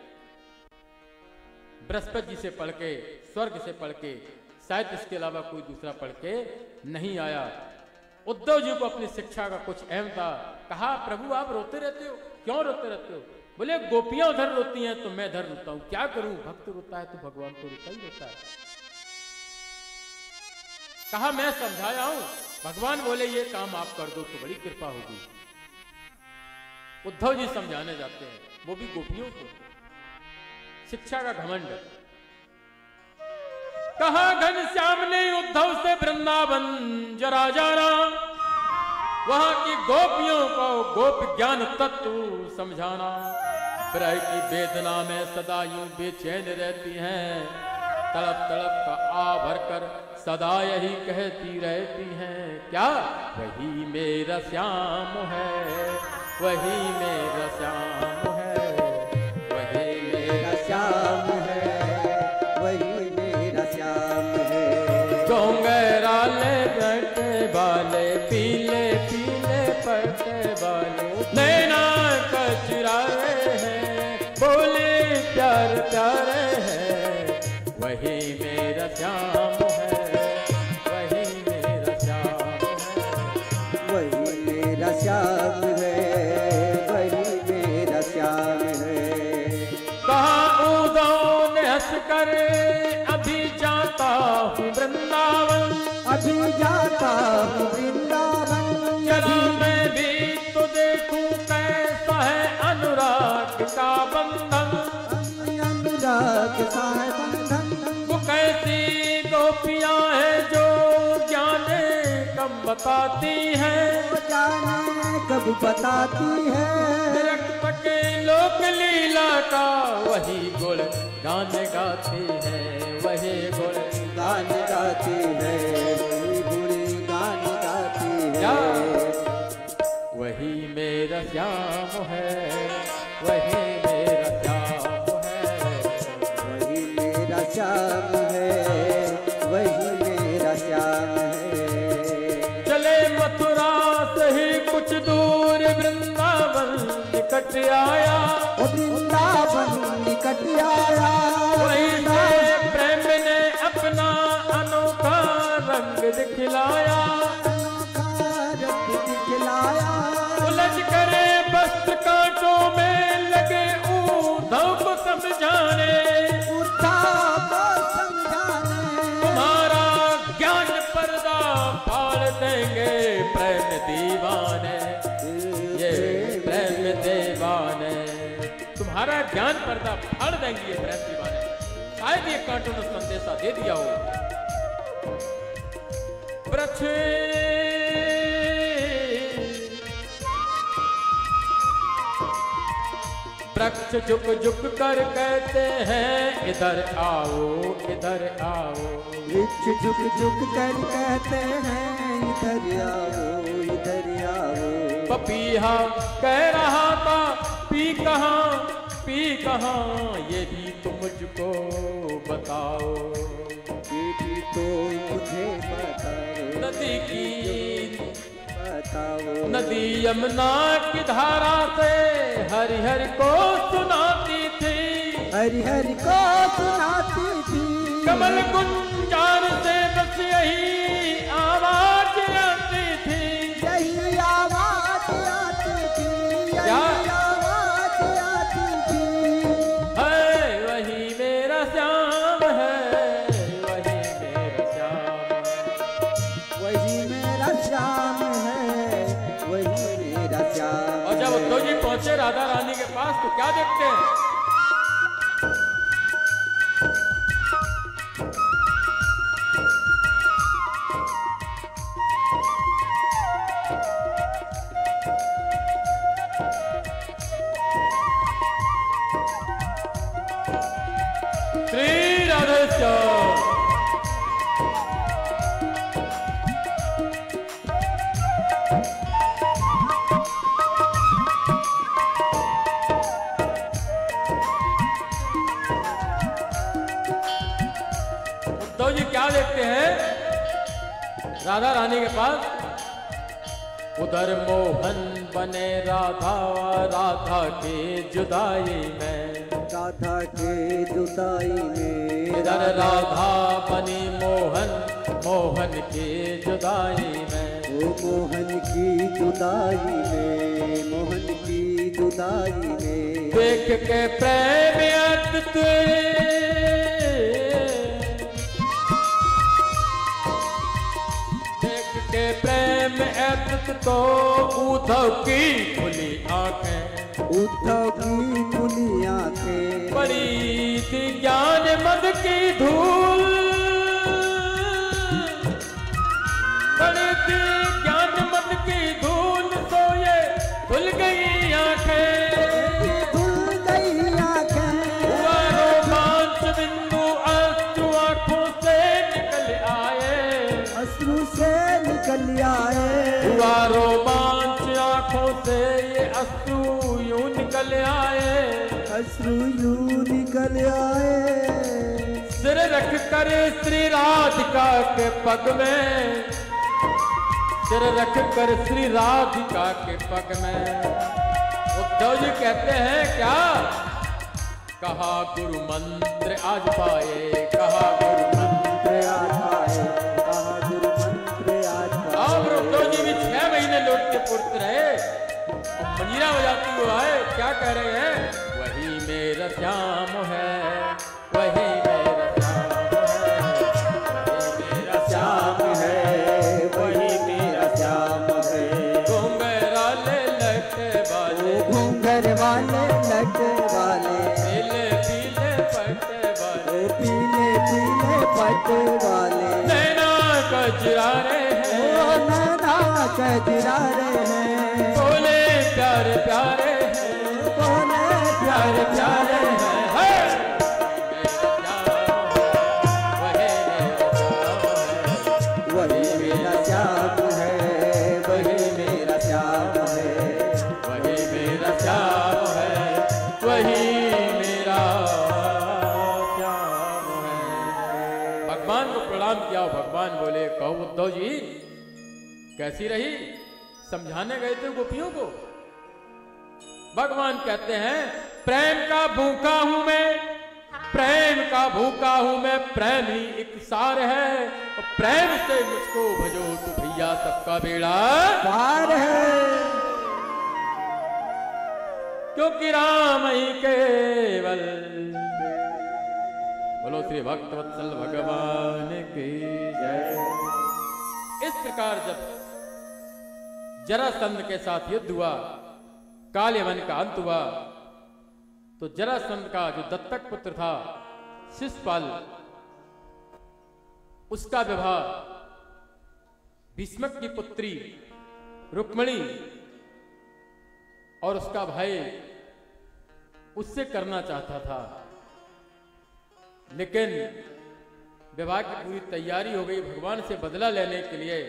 [SPEAKER 1] बृहस्पति जी से पढ़ के, स्वर्ग से पढ़ के, शायद इसके अलावा कोई दूसरा पढ़ के नहीं आया। उद्धव जी को अपनी शिक्षा का कुछ अहम था। कहा प्रभु आप रोते रहते हो, क्यों रोते रहते हो? बोले गोपियां उधर रोती हैं तो मैं इधर रोता हूं, क्या करूं? भक्त रोता है तो भगवान तो रोता ही रोता है। कहा मैं समझाया हूं। भगवान बोले ये काम आप कर दो तो बड़ी कृपा होगी। उद्धव जी समझाने जाते हैं, वो भी गोपियों को। शिक्षा का घमंड। कहा घनश्याम ने उद्धव से वृंदावन जरा जाना, वहां की गोपियों को गोप ज्ञान तत्व समझाना। विरह की वेदना में सदा यूं बेचैन रहती हैं, तड़प तड़प का आ भर कर सदा यही कहती रहती हैं, क्या वही मेरा श्याम है, वही मेरा श्याम है, वही मेरा श्याम है,
[SPEAKER 3] वही मेरा श्याम है।
[SPEAKER 1] वाले, पीले पीले पर्दे वाले, नैना कचराए हैं, बोले प्यार प्यारे हैं, वही मेरा श्याम है, वही मेरा श्याम है,
[SPEAKER 3] वही मेरा श्याम है, वही मेरा श्याम है।
[SPEAKER 1] कहा उदौ ने हंस कर, अभी जाता हूँ वृंदावन,
[SPEAKER 3] अभी जाता हूँ वृंदावन,
[SPEAKER 1] जरा मैं भी तो देखूं कैसा है अनुराग का बंधन,
[SPEAKER 3] अनुराग सा है बंधन।
[SPEAKER 1] वो कैसी गोपियां हैं जो जाने कब बताती हैं,
[SPEAKER 3] जाने कब बताती है,
[SPEAKER 1] रक्त के लोक लीला का वही गुण गान गाती है, वही गुण
[SPEAKER 3] गान गाती है, वही गुण गान गाती
[SPEAKER 1] क्या?
[SPEAKER 3] है।
[SPEAKER 1] वही मेरा श्याम है, वही मेरा श्याम है,
[SPEAKER 3] वही मेरा श्याम है, वही मेरा श्याम है।
[SPEAKER 1] चले मथुरा से ही कुछ दूर वृंदावन निकट आया,
[SPEAKER 3] ओ वृंदावन निकट आया,
[SPEAKER 1] वहीं से प्रेम ने अपना अनोखा रंग दिखलाया,
[SPEAKER 3] अनोखा रंग दिखलाया,
[SPEAKER 1] उलझ करे वस्त्र कांटों में लगे उद्धव को समझाने,
[SPEAKER 3] उद्धव को समझाने,
[SPEAKER 1] तुम्हारा ज्ञान पर्दा फाड़ देंगे प्रेम दीवाने, ये प्रेम दीवाने, तुम्हारा ज्ञान पर्दा फाड़ देंगे ये प्रेम दीवाने। शायद ये कांटों ने संदेशा दे दिया हो। वृक्ष वृक्ष झुक झुक कर कहते हैं इधर आओ, इधर आओ,
[SPEAKER 3] वृक्ष झुक झुक कर कहते हैं इधर आओ, इधर आओ।
[SPEAKER 1] पपीहा कह रहा था पी कहाँ ये भी तुम मुझको बताओ,
[SPEAKER 3] ये भी तो मुझे बताओ,
[SPEAKER 1] नदी की
[SPEAKER 3] बताओ।
[SPEAKER 1] नदी यमुना की धारा से हरिहर को सुनाती थी,
[SPEAKER 3] हरिहर को सुनाती थी,
[SPEAKER 1] कमल गुंजार से बस यही आवाज आती थी,
[SPEAKER 3] यही आवाज आती थी, यही आवाज आती थी।
[SPEAKER 1] है वही मेरा श्याम है, वही मेरा श्याम है,
[SPEAKER 3] वही मेरा श्याम है, वही मेरा श्याम।
[SPEAKER 1] और जब उद्धव जी पहुंचे राधा रानी के पास तो क्या देखते हैं? श्री राधे श्याम। उद्धव जी क्या देखते हैं राधा रानी के पास? उधर मोहन बने राधा, राधा के जुदाई में,
[SPEAKER 3] राधा के जुदाई में,
[SPEAKER 1] इधर राधा बनी मोहन, मोहन के जुदाई में,
[SPEAKER 3] ओ मोहन की जुदाई में, मोहन की जुदाई में।
[SPEAKER 1] देख के प्रेम अद्भुत, देख के प्रेम अद्भुत तो उद्धव की खुली आंखें,
[SPEAKER 3] उद्धव की खुली आंखें,
[SPEAKER 1] पड़ी थी ज्ञान मद की धूल, पड़ी थी ज्ञान मद की धूल, तो ये धुल गई आंखें,
[SPEAKER 3] धुल गई आंखें।
[SPEAKER 1] हुआ रोमांच बिंदु अश्रु आंखों से निकल आए,
[SPEAKER 3] अश्रु से निकल आए,
[SPEAKER 1] हुआ रोमांच आंखों से ये अश्रु यूं निकल आए,
[SPEAKER 3] अश्रु यूं निकल आए।
[SPEAKER 1] सिर रख कर श्री राधिका के पग में, सिर रख कर श्री राधिका के पग में। उद्धव जी कहते हैं क्या? कहा गुरु मंत्र आज पाए, कहा गुरु मंत्र आज पाए,
[SPEAKER 3] कहा गुरु मंत्र आज पाए।
[SPEAKER 1] अब उद्धव जी भी 6 महीने लौट के पुरते रहे और मंजीरा बजाती हुआ आए। क्या कह रहे हैं? वही मेरा श्याम है, वही मेरा श्याम है,
[SPEAKER 3] वही मेरा श्याम है।
[SPEAKER 1] घुंघरा ले लट वाले,
[SPEAKER 3] घूंघर वाले लट वाले,
[SPEAKER 1] पीले पीले पट वाले,
[SPEAKER 3] पीले पीले पट वाले,
[SPEAKER 1] नैना कजरारे हैं,
[SPEAKER 3] ओ नैना कजरारे हैं,
[SPEAKER 1] बोले प्यारे प्यारे हैं,
[SPEAKER 3] बोले
[SPEAKER 1] प्यारे प्यारे हैं।
[SPEAKER 3] वही मेरा श्याम है, वही मेरा श्याम है,
[SPEAKER 1] वही मेरा श्याम है, वही मेरा श्याम है। भगवान को प्रणाम किया। भगवान बोले, कहो उद्धव जी कैसी रही? समझाने गए थे गोपियों को। भगवान कहते हैं, प्रेम का भूखा हूं मैं, प्रेम का भूखा हूं मैं, प्रेम ही एक सार है, और प्रेम से मुझको भजो तो भैया सबका बेड़ा
[SPEAKER 3] पार है।
[SPEAKER 1] क्योंकि राम ही केवल। बोलो श्री भक्तवत्सल भगवान की जय। इस प्रकार जब जरासंध के साथ युद्ध हुआ, काल्यवन का अंत हुआ, तो जरासंध का जो दत्तक पुत्र था शिशुपाल, उसका विवाह भीष्मक की पुत्री रुक्मिणी और उसका भाई उससे करना चाहता था, लेकिन विवाह की पूरी तैयारी हो गई। भगवान से बदला लेने के लिए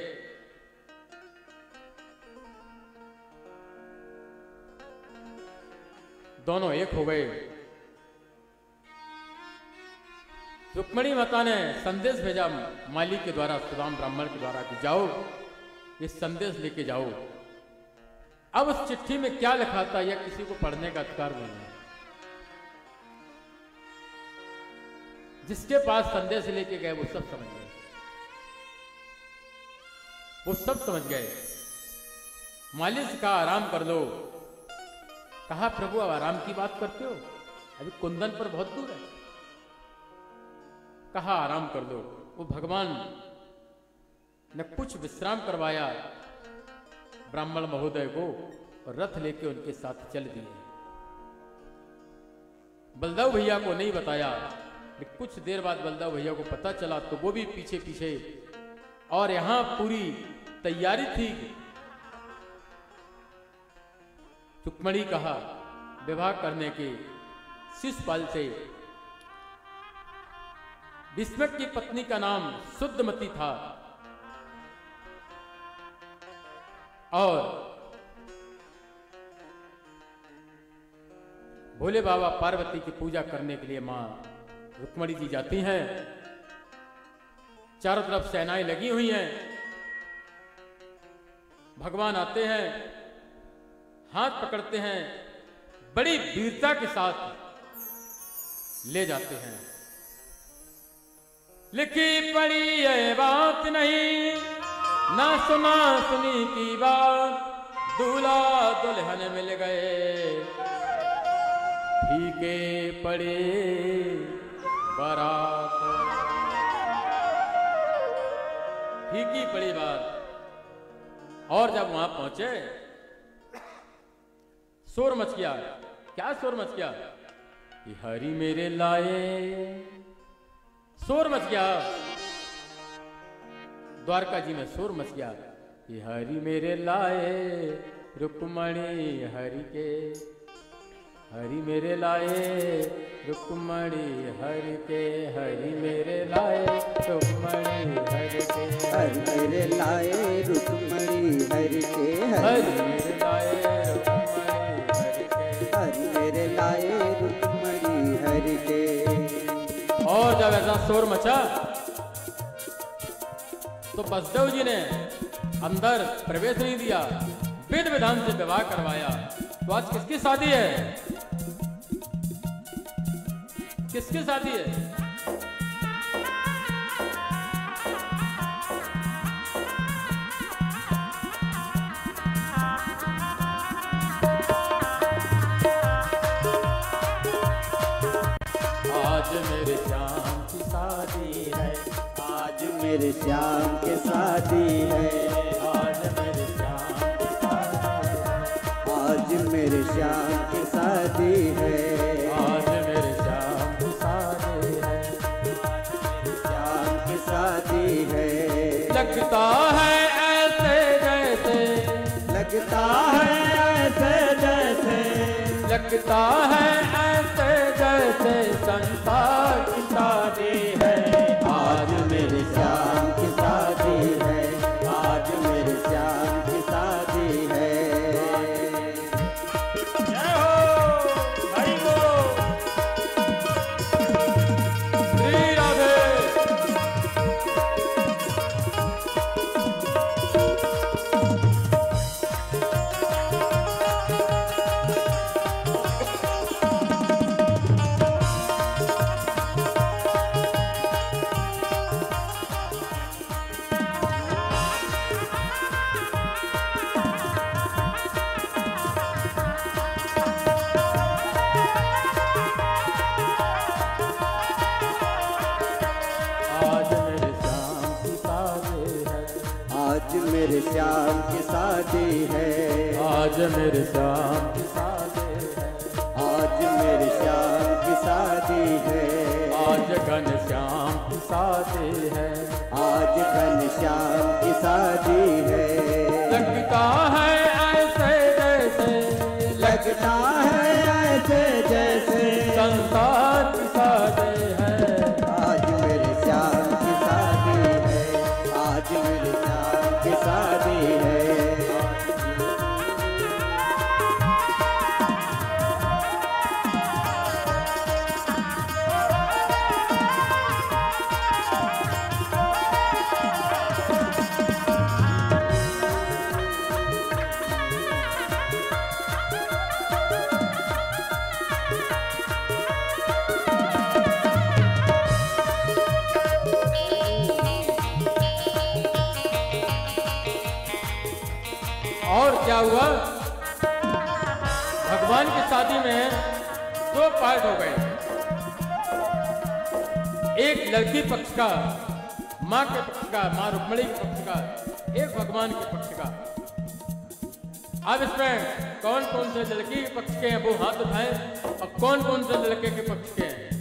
[SPEAKER 1] दोनों एक हो गए। रुक्मिणी माता ने संदेश भेजा माली के द्वारा, सुदाम ब्राह्मण के द्वारा, कि जाओ ये संदेश लेके जाओ। अब उस चिट्ठी में क्या लिखा था यह किसी को पढ़ने का अधिकार नहीं है। जिसके पास संदेश लेके गए वो सब समझ गए, वो सब समझ गए। माली से कहा आराम कर लो। कहा प्रभु अब आराम की बात करते हो, अभी कुंदन पर बहुत दूर है। कहा आराम कर लो। वो भगवान ने कुछ विश्राम करवाया ब्राह्मण महोदय को और रथ लेके उनके साथ चल दिए। बलदाऊ भैया को नहीं बताया, लेकिन कुछ देर बाद बलदाऊ भैया को पता चला तो वो भी पीछे पीछे, और यहां पूरी तैयारी थी। रुक्मिणी कहा विवाह करने के शिशुपाल से। भीष्मक की पत्नी का नाम शुद्धमती था और भोले बाबा पार्वती की पूजा करने के लिए मां रुक्मिणी जी जाती हैं। चारों तरफ सेनाएं लगी हुई हैं। भगवान आते हैं, हाथ पकड़ते हैं, बड़ी वीरता के साथ ले जाते हैं। लिखी पड़ी ये बात नहीं, ना सुना सुनी की बात, दूल्हा दुल्हन मिल गए, फीके पड़े बारात। फीकी पड़ी बात। और जब वहां पहुंचे शोर मच गया। क्या शोर मच गया? कि हरि मेरे लाए। शोर मच गया। द्वारका जी में शोर मच गया कि हरि मेरे लाए रुक्मिणी हरि के, हरि मेरे लाए रुक्मिणी हरि के, हरि मेरे लाए रुक्मिणी हरि के,
[SPEAKER 3] हरि मेरे लाए रुक्मिणी हरि के,
[SPEAKER 1] हरि मेरे लाए
[SPEAKER 3] हरि मेरे लाए रुक्मिणी हरि के।
[SPEAKER 1] और जब ऐसा शोर मचा तो तो बसदेव जी ने अंदर प्रवेश नहीं दिया, विध विधान से विवाह करवाया। तो आज किसकी शादी है? किसकी शादी है? आज मेरे श्याम की शादी है,
[SPEAKER 3] आज मेरे श्याम की शादी है,
[SPEAKER 1] आज मेरे श्याम की शादी है,
[SPEAKER 3] आज मेरे श्याम की शादी है,
[SPEAKER 1] आज मेरे श्याम की शादी है,
[SPEAKER 3] श्याम की शादी है।
[SPEAKER 1] लगता है ऐसे जैसे,
[SPEAKER 3] लगता है ऐसे जैसे,
[SPEAKER 1] लगता है ऐसे जैसे संसार की शादी है।
[SPEAKER 3] आज मेरे श्याम की शादी है, आज मेरे श्याम की शादी है।
[SPEAKER 2] जय हो हरि बोल।
[SPEAKER 1] श्री राधे।
[SPEAKER 3] आज मेरे श्याम की शादी है,
[SPEAKER 1] आज मेरे श्याम की शादी है,
[SPEAKER 3] आज मेरे श्याम की शादी है,
[SPEAKER 1] आज घन श्याम की शादी है,
[SPEAKER 3] आज घन श्याम की शादी है।
[SPEAKER 1] लगता है ऐसे जैसे,
[SPEAKER 3] लगता है ऐसे जैसे
[SPEAKER 1] संसार की शादी है।
[SPEAKER 3] आज मेरे श्याम की शादी है, आज मेरे श्याम की शादी है।
[SPEAKER 1] और क्या हुआ? भगवान की शादी में दो पार्ट हो गए, एक लड़की पक्ष का, माँ के पक्ष का, माँ रुक्मिणी के पक्ष का, एक भगवान के पक्ष का। अब इसमें कौन कौन से लड़की के पक्ष के हैं वो हाथ उठाएं, और कौन कौन से लड़के के पक्ष के हैं।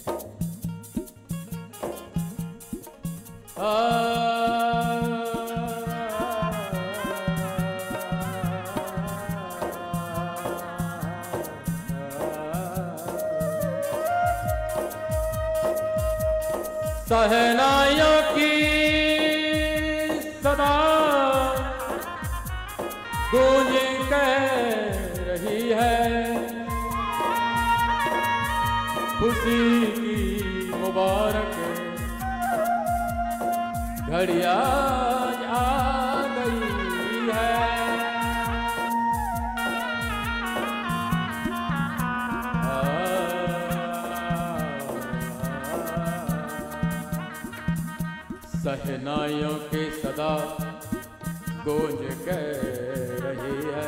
[SPEAKER 1] सहनाइयों की सदा गूंज कह रही है, खुशी की मुबारक घड़िया आ गई है। सहनाइयों के सदा गूंज कह रही है,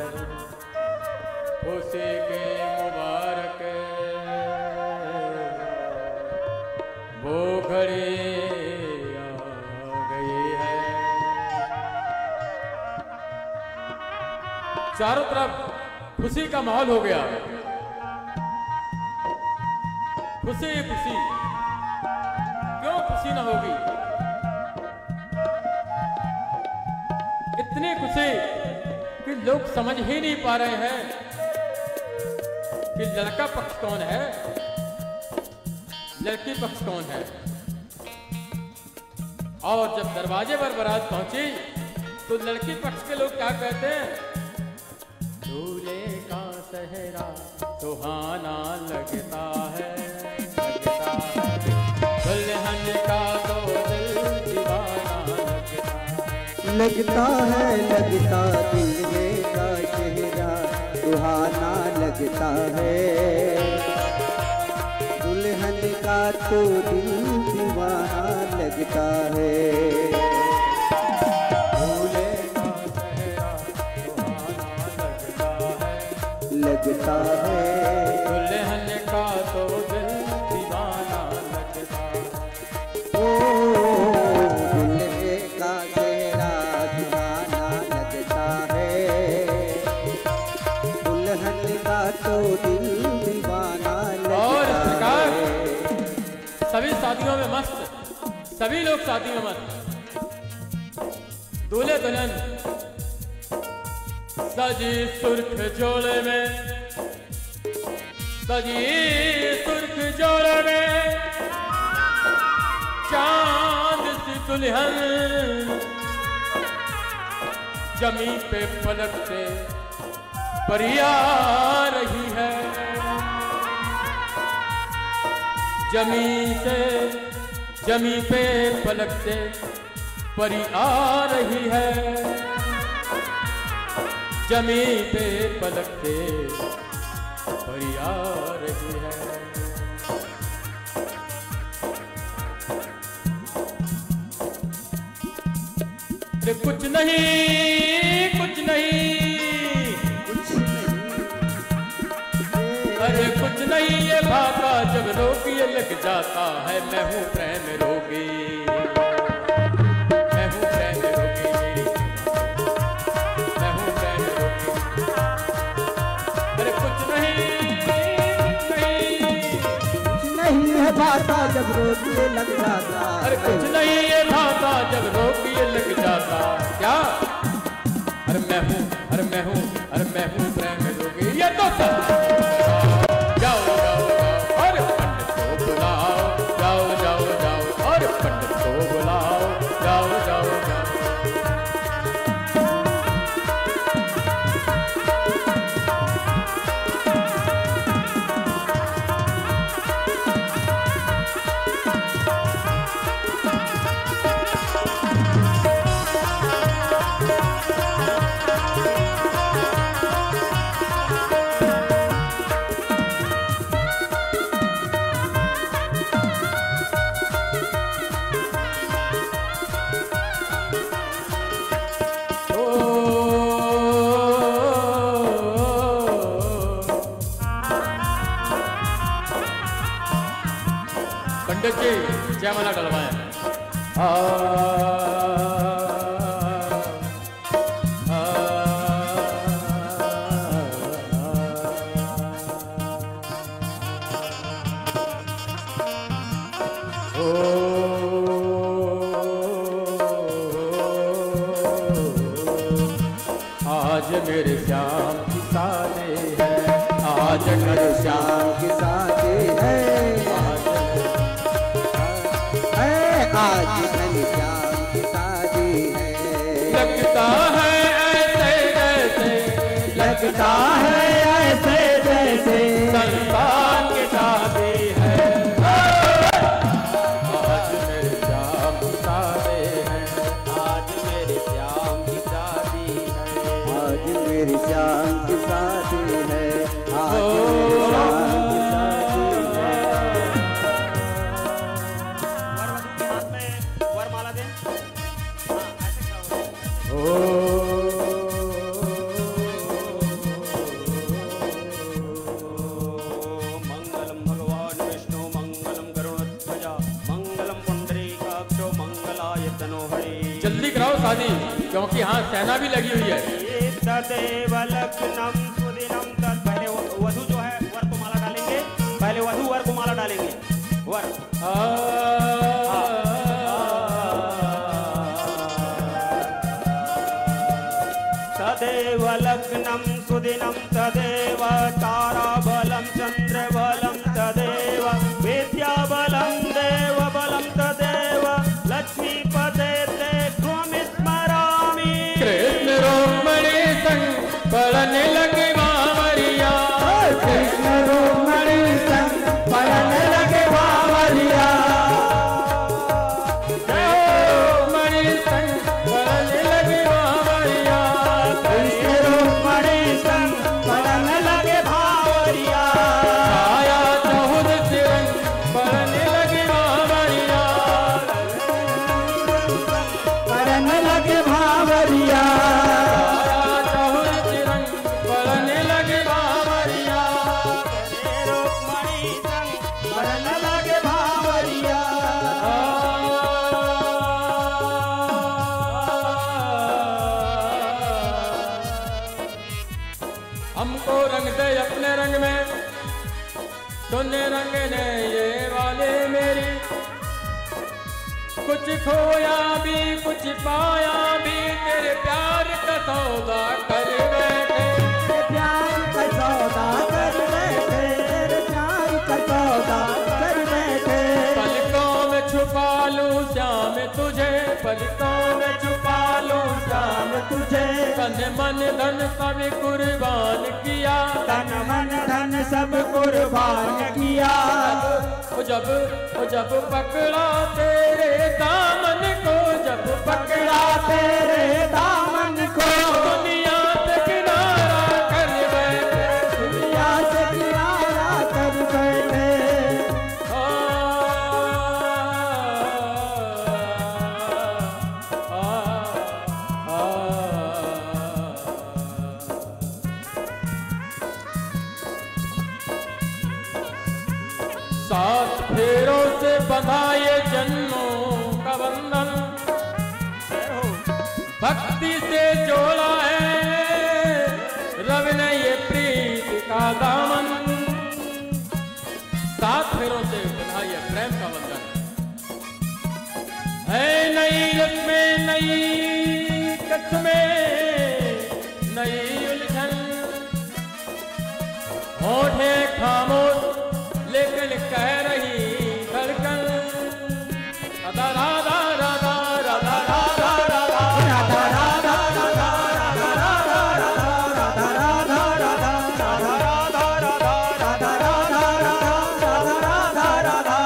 [SPEAKER 1] उसी के मुबारक वो घड़ी आ गई है। चारों तरफ खुशी का माहौल हो गया, खुशी खुशी, क्यों खुशी ना होगी? इतनी खुशी कि लोग समझ ही नहीं पा रहे हैं कि लड़का पक्ष कौन है, लड़की पक्ष कौन है। और जब दरवाजे पर बारात पहुंची तो लड़की पक्ष के लोग क्या कहते हैं? दूल्हे का सेहरा सुहाना लगता है, लगता है, दुल्हन का तो दिल दीवाना लगता है।
[SPEAKER 3] लगता दिल में का चेहरा सुहाना लगता है, दुल्हन का तो दिल दीवाना लगता है।
[SPEAKER 1] दूल्हे का चेहरा सुहाना लगता है, दुल्हन का तो दिल दीवाना लगता है।
[SPEAKER 3] ओ दुल्हे का चेहरा सुहाना लगता है, दुल्हन का तो दिल दीवाना
[SPEAKER 1] और इस
[SPEAKER 3] लगता
[SPEAKER 1] प्रकार
[SPEAKER 3] है।
[SPEAKER 1] सभी शादियों में मस्त, सभी लोग शादी में मस्त। दूल्हे दुल्हन सजी सुर्ख जोड़े में, सजी सुर्ख जोड़े में, चांद सी दुल्हन जमी पे पलटते परिया रही है, जमी पे पलटते परी आ रही है, जमी पे पलटते परी आ रही है। अरे कुछ नहीं कुछ नहीं, अरे कुछ नहीं ये भागा जब रोगी लग जाता है। मैं हूँ प्रेम रोगी, मैं हूँ प्रेम रोगी, मैं हूँ प्रेम रोगी। अरे कुछ नहीं
[SPEAKER 3] है भाता जब रोगी लग जाता,
[SPEAKER 1] अरे कुछ नहीं ये भाता जब रोगी लग जाता। क्या? अरे मैं हूँ प्रेम रोगी। ये तो जाओ जाओ जाओ और पंडित को बुलाओ, जाओ जाओ जाओ और पंडित को बुलाओ, जाओ जाओ जाओ। पंडित जी जयमाला डलवाएं। आज मेरे श्याम की शादी है, आज मेरे
[SPEAKER 3] श्याम की शादी है, आज घनश्याम की शादी है।
[SPEAKER 1] लगता है ऐसे जैसे,
[SPEAKER 2] लगता है ऐसे जैसे
[SPEAKER 1] संतान की शादी है। आज मेरे श्याम की शादी है,
[SPEAKER 2] आज मेरे श्याम की शादी है,
[SPEAKER 3] आज मेरी श्याम की शादी है, आज मेरी श्याम की शादी है।
[SPEAKER 2] वरमाला दें। मंगलम भगवान विष्णु मंगलम गरुड़ध्वजा मंगलम पुंडरीकाक्षो मंगलाय तनोहरि।
[SPEAKER 1] जल्दी कराओ शादी, क्योंकि यहाँ सेना भी लगी हुई है।
[SPEAKER 2] तदेव लग्नम सुदिनम तत्। पहले वधु जो है वर को माला डालेंगे, पहले वधु वर को माला डालेंगे। वर तदेव लग्नम सुदिनम तदेव ताराबलं चंद्रबलं तदेव विद्याबलं देवबलं तदेव लक्ष्मीपते ते त्वं स्मरामि।
[SPEAKER 1] कृष्ण रोमणी संग पढ़ने लगे मामरिया,
[SPEAKER 3] कृष्ण रोमणी संग पढ़ने लगे मामरिया,
[SPEAKER 1] रोमणी संग पढ़ने लगे हमको रंग दे अपने रंग में, तूने रंगने ये वाले मेरी। कुछ खोया भी कुछ पाया भी, तेरे प्यार का सौदा कर बैठे,
[SPEAKER 3] तेरे प्यार का सौदा कर बैठे, तेरे प्यार का सौदा कर बैठे।
[SPEAKER 1] पलकों में छुपा लूं श्याम तुझे, पलकों में छुपा लूं श्याम तुझे। तन मन धन सब कुर्बान किया,
[SPEAKER 2] तन मन धन सब कुर्बान किया।
[SPEAKER 1] जब पकड़ा तेरे दामन को, जब पकड़ा तेरे दामन को, दुनिया से किनारा कर बैठे,
[SPEAKER 3] दुनिया से किनारा कर बैठे।
[SPEAKER 1] सात फेरों से बंधा ये जन्मों का बंधन, भक्ति से जोड़ा है रवि ने ये प्रीत का दामन। सात फेरों से बंधा ये प्रेम का बंधन है, नई रस्में नई कस्में नई उलझन। होठे खामोश लेकिन कह रही धड़कन, राधा राधा राधा राधा राधा राधा राधा राधा राधा।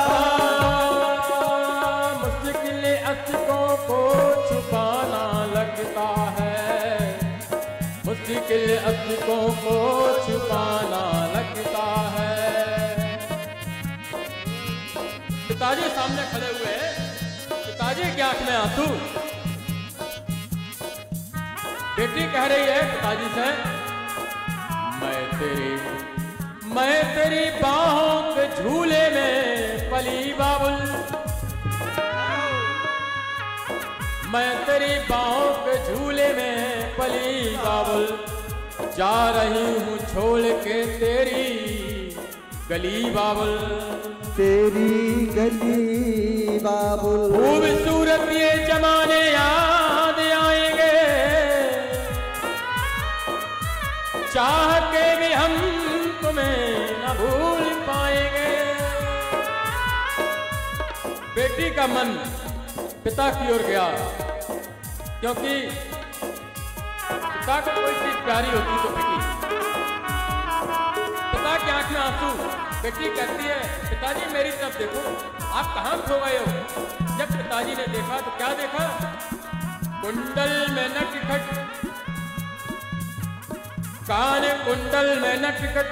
[SPEAKER 1] मुश्किल अश्कों को छुपाना लगता है, मुश्किल अश्कों को छुपाना लगता है। पिताजी सामने खड़े हुए हैं, पिताजी की आंख में आंसू। बेटी कह रही है पिताजी से, मैं तेरी बाहों के झूले में पली बाबुल, मैं तेरी बाहों के झूले में पली बाबुल। जा रही हूँ छोड़ के तेरी गली बाबुल,
[SPEAKER 3] तेरी गली बाबुल।
[SPEAKER 1] खूबसूरत ये जमाने याद आएंगे, चाह के भी हम तुम्हें न भूल पाएंगे। बेटी का मन पिता की ओर गया, क्योंकि पिता को कोई चीज प्यारी होती तो बेटी। पिता की आंख में आंसू, बेटी कहती है पिताजी मेरी तरफ देखो, आप कहाँ खो गए हो। जब पिताजी ने देखा तो क्या देखा, कुंडल में नटखट, कान कुंडल में नटखट,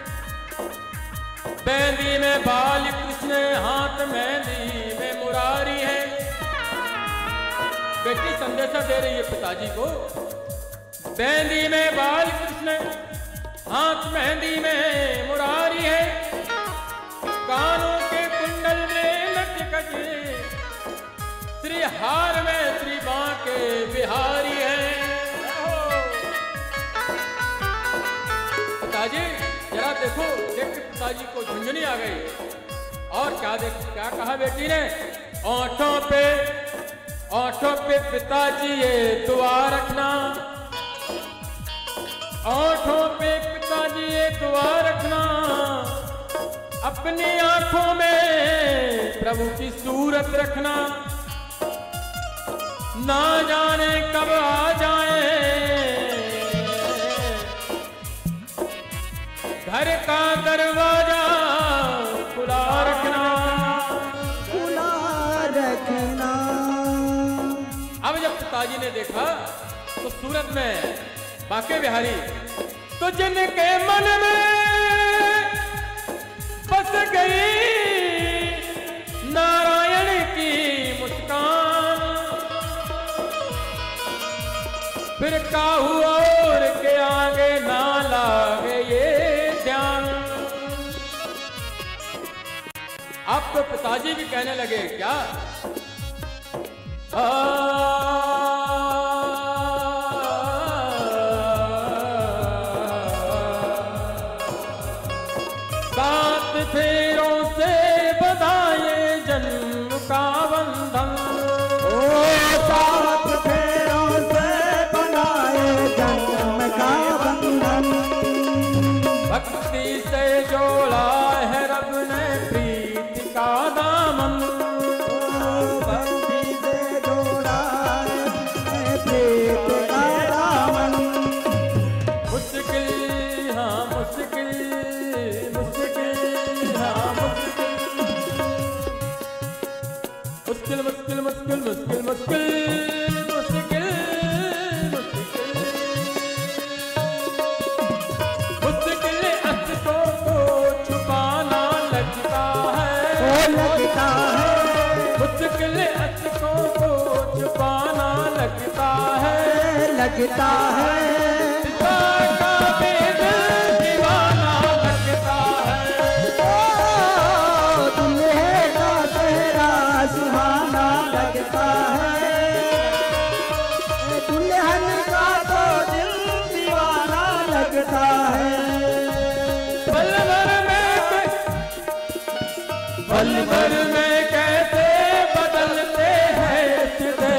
[SPEAKER 1] बेंदी में बाल कृष्ण, हाथ मेहंदी में मुरारी है। बेटी संदेशा दे रही है पिताजी को, बेंदी में बाल कृष्ण, हाथ मेहंदी में मुरारी है, कानों के कुंडल में नटखट, श्री हार में श्री बांके बिहारी है। पिताजी जरा देखो, देख के पिताजी को झुंझुनी आ गई। और क्या कहा बेटी ने, ओंठों पे पिताजी ये दुआ रखना, ओंठों पे पिताजी ये दुआ रखना, अपनी आंखों में प्रभु की सूरत रखना, ना जाने कब आ जाए घर का दरवाजा खुला रखना,
[SPEAKER 3] खुला रखना।
[SPEAKER 1] अब जब पिताजी ने देखा तो सूरत में बांके बिहारी, तो जिनके मन में बस गई नारायण की मुस्कान, फिर काहू और के आगे ना लागे ये ध्यान। अब तो पिताजी भी कहने लगे क्या,
[SPEAKER 3] लगता है,
[SPEAKER 1] सीता का भी दिल दीवाना लगता है।
[SPEAKER 3] ओ दुल्हे का चेहरा सुहाना लगता है, दुल्हन का तो दिल दीवाना लगता है।
[SPEAKER 1] पल भर में कैसे बदलते हैं रिश्ते,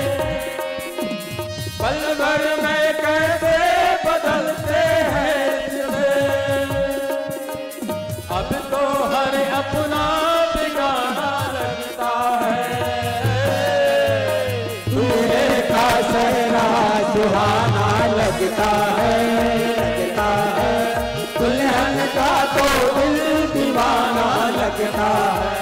[SPEAKER 1] पल भर में कैसे बदलते हैं रिश्ते। अब तो हर अपना बिगाना लगता है,
[SPEAKER 3] दूल्हे का चेहरा सुहाना लगता है, लगता है। दुल्हन का तो दिल दीवाना लगता है,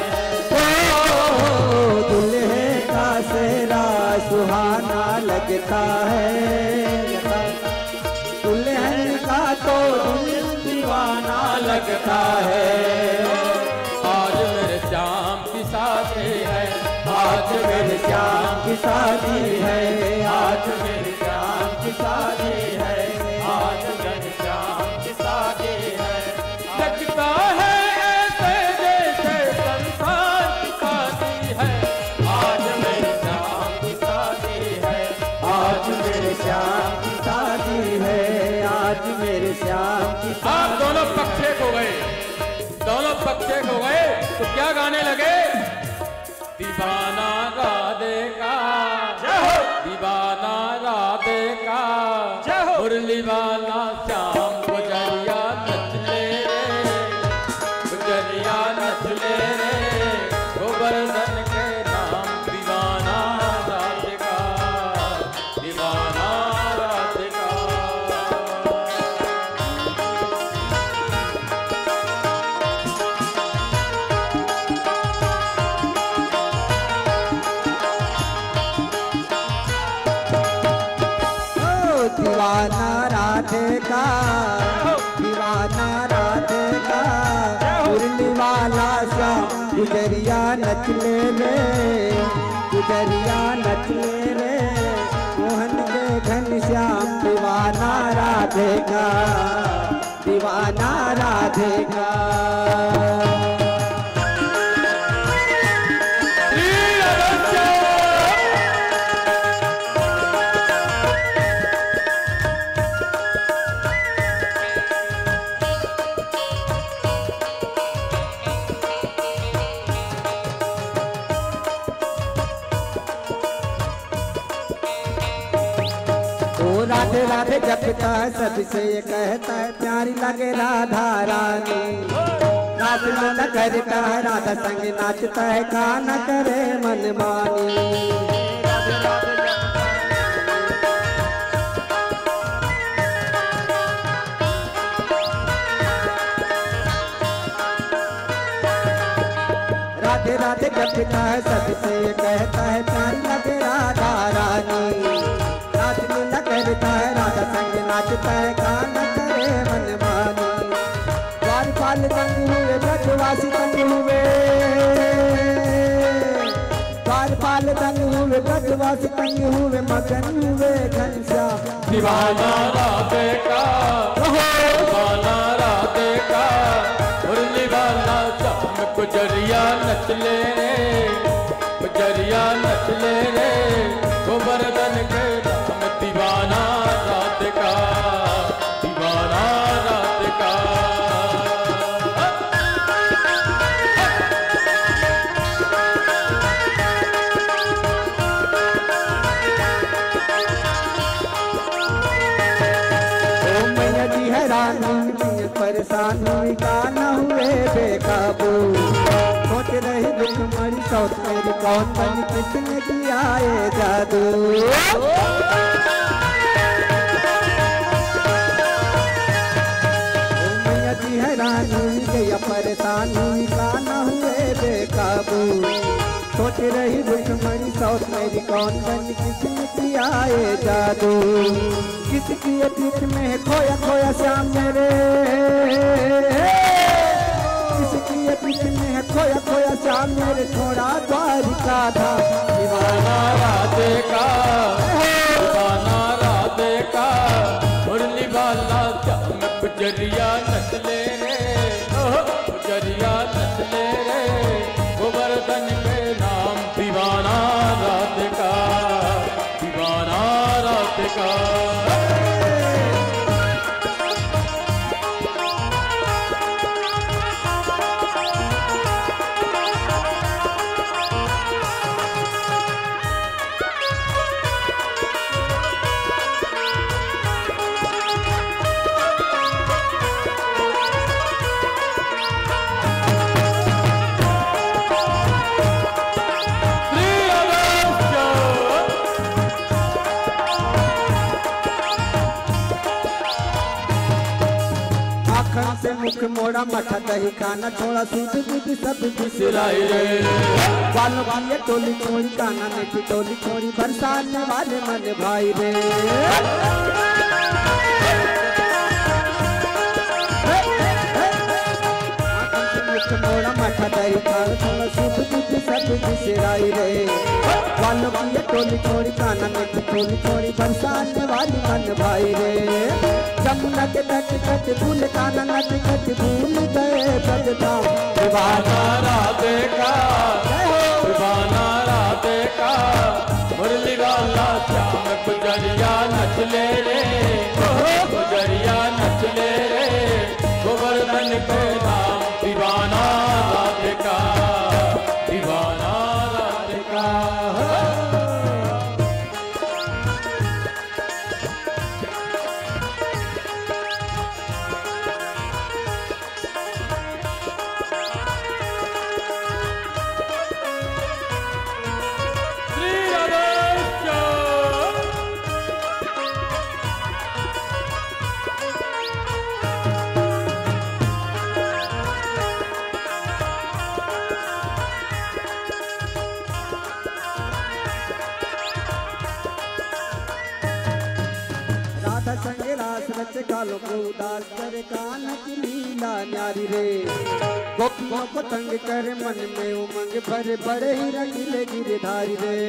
[SPEAKER 3] ओ दुल्हे का चेहरा सुहाना लगता है, दुल्हन का तो दिल दीवाना लगता है।
[SPEAKER 1] आज मेरे श्याम की शादी है,
[SPEAKER 3] आज मेरे श्याम की शादी है, आज मेरे श्याम की शादी है, आज मेरे श्याम की शादी है।
[SPEAKER 1] लगता है ऐसे जैसे संसार की शादी है।
[SPEAKER 3] आज मेरे श्याम की शादी है, आज मेरे श्याम की शादी है, आज मेरे श्याम की
[SPEAKER 1] आप
[SPEAKER 3] शादी।
[SPEAKER 1] दोनों पक्ष एक हो गए, दोनों पक्ष एक हो गए तो क्या गाने लगे? दीवाना राधे का, दीवाना राधे का, मुरली वाला श्याम गुजरिया नच ले रे, गुजरिया नच ले रे, गोवर्धन के नाम दीवाना राधे का, दीवाना राधे का।
[SPEAKER 3] दीवाना राधे का, दीवाना राधे का, मुरली वाला श्याम गुजरिया नच ले रे, गुजरिया नच ले रे, मोहन के घन श्याम दीवाना राधे का, दीवाना राधे का। राधे राधे जपता है सबसे ये कहता है प्यारी लगे राधा रानी, रात मन करता है राधा संग नाचता है गाना करे मनमानी। राधे राधे जपता है सबसे ये कहता है प्यारी लगे राधा रानी, रात लीला करता है राधा संग नाचता है गाना करे मनमानी। द्वारपाल तंग हुए ब्रजवासी तंग हुए, द्वारपाल तंग हुए ब्रजवासी तंग हुए, मगन हुए घनश्याम
[SPEAKER 1] दीवाना राधे का, दीवाना राधे का, मुरली वाला श्याम गुजरिया नच ले रे, गुजरिया नच ले रे, गोवर्धन के नाम दीवाना राधे का, दीवाना राधे का।
[SPEAKER 3] ओ मैया जी हैरान हुई परेशान हुई गाना हुए बेकाबू, सोच रही दुख मरी सौत मेरी कौन बनी किसने किया ये जादू। मैया जी हैरान हुई गया परेशान हुई गाना हुए बेकाबू, सोच रही दुख मरी सौत मेरी कौन बनी किसने किया ये जादू। किसकी ये पीठ में है खोया खोया श्याम मेरे, किसकी ये पीठ में है खोया खोया श्याम मेरे, थोड़ा द्वारिका था
[SPEAKER 1] दीवाना राधे का, दीवाना राधे पुजरिया नचले रे, पुजरिया नचले रे, गोवर्धन के नाम दीवाना रात का, दीवाना रात का।
[SPEAKER 3] से मुख मोड़ा मठा दही खाना छोड़ा सूद दूध सब बिसराई रे, बालों की ये टोली छोड़ी काना में टोली छोड़ी बरसाने वाले मन भाई रे। मुख मोड़ा मठा दही खाना छोड़ा सूद दूध सब बिसराई रे, बालों की ये टोली छोड़ी काना में टोली छोड़ी बरसाने वाली मन भाई रे। जमुना के तट तट भूल काना नट नट भूल गए बदनाम
[SPEAKER 1] दीवाना राधे का, दीवाना राधे का, मुरली वाला श्याम पुजरिया नचले रे, पुजरिया नचले रे, गोवर्धन के नाम दीवाना राधे का, दीवाना राधे का।
[SPEAKER 3] संगे रास रच कालों को उदास करे कान की लीला न्यारी रे, गोपियों को तंग करे मन में उमंग भरे बड़े ही रंगीले गिरधारी रे।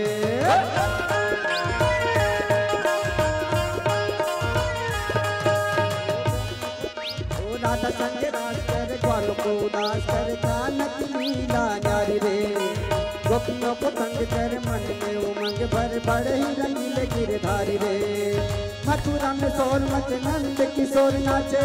[SPEAKER 3] ओ राधा संगे रास करे कालों को उदास करे कान की लीला न्यारी रे, गोपियों को तंग करे मन में उमंग भरे बड़े ही रंगीले गिरधारी रे। मथुरा में शोर मच नंद किशोर नाचे,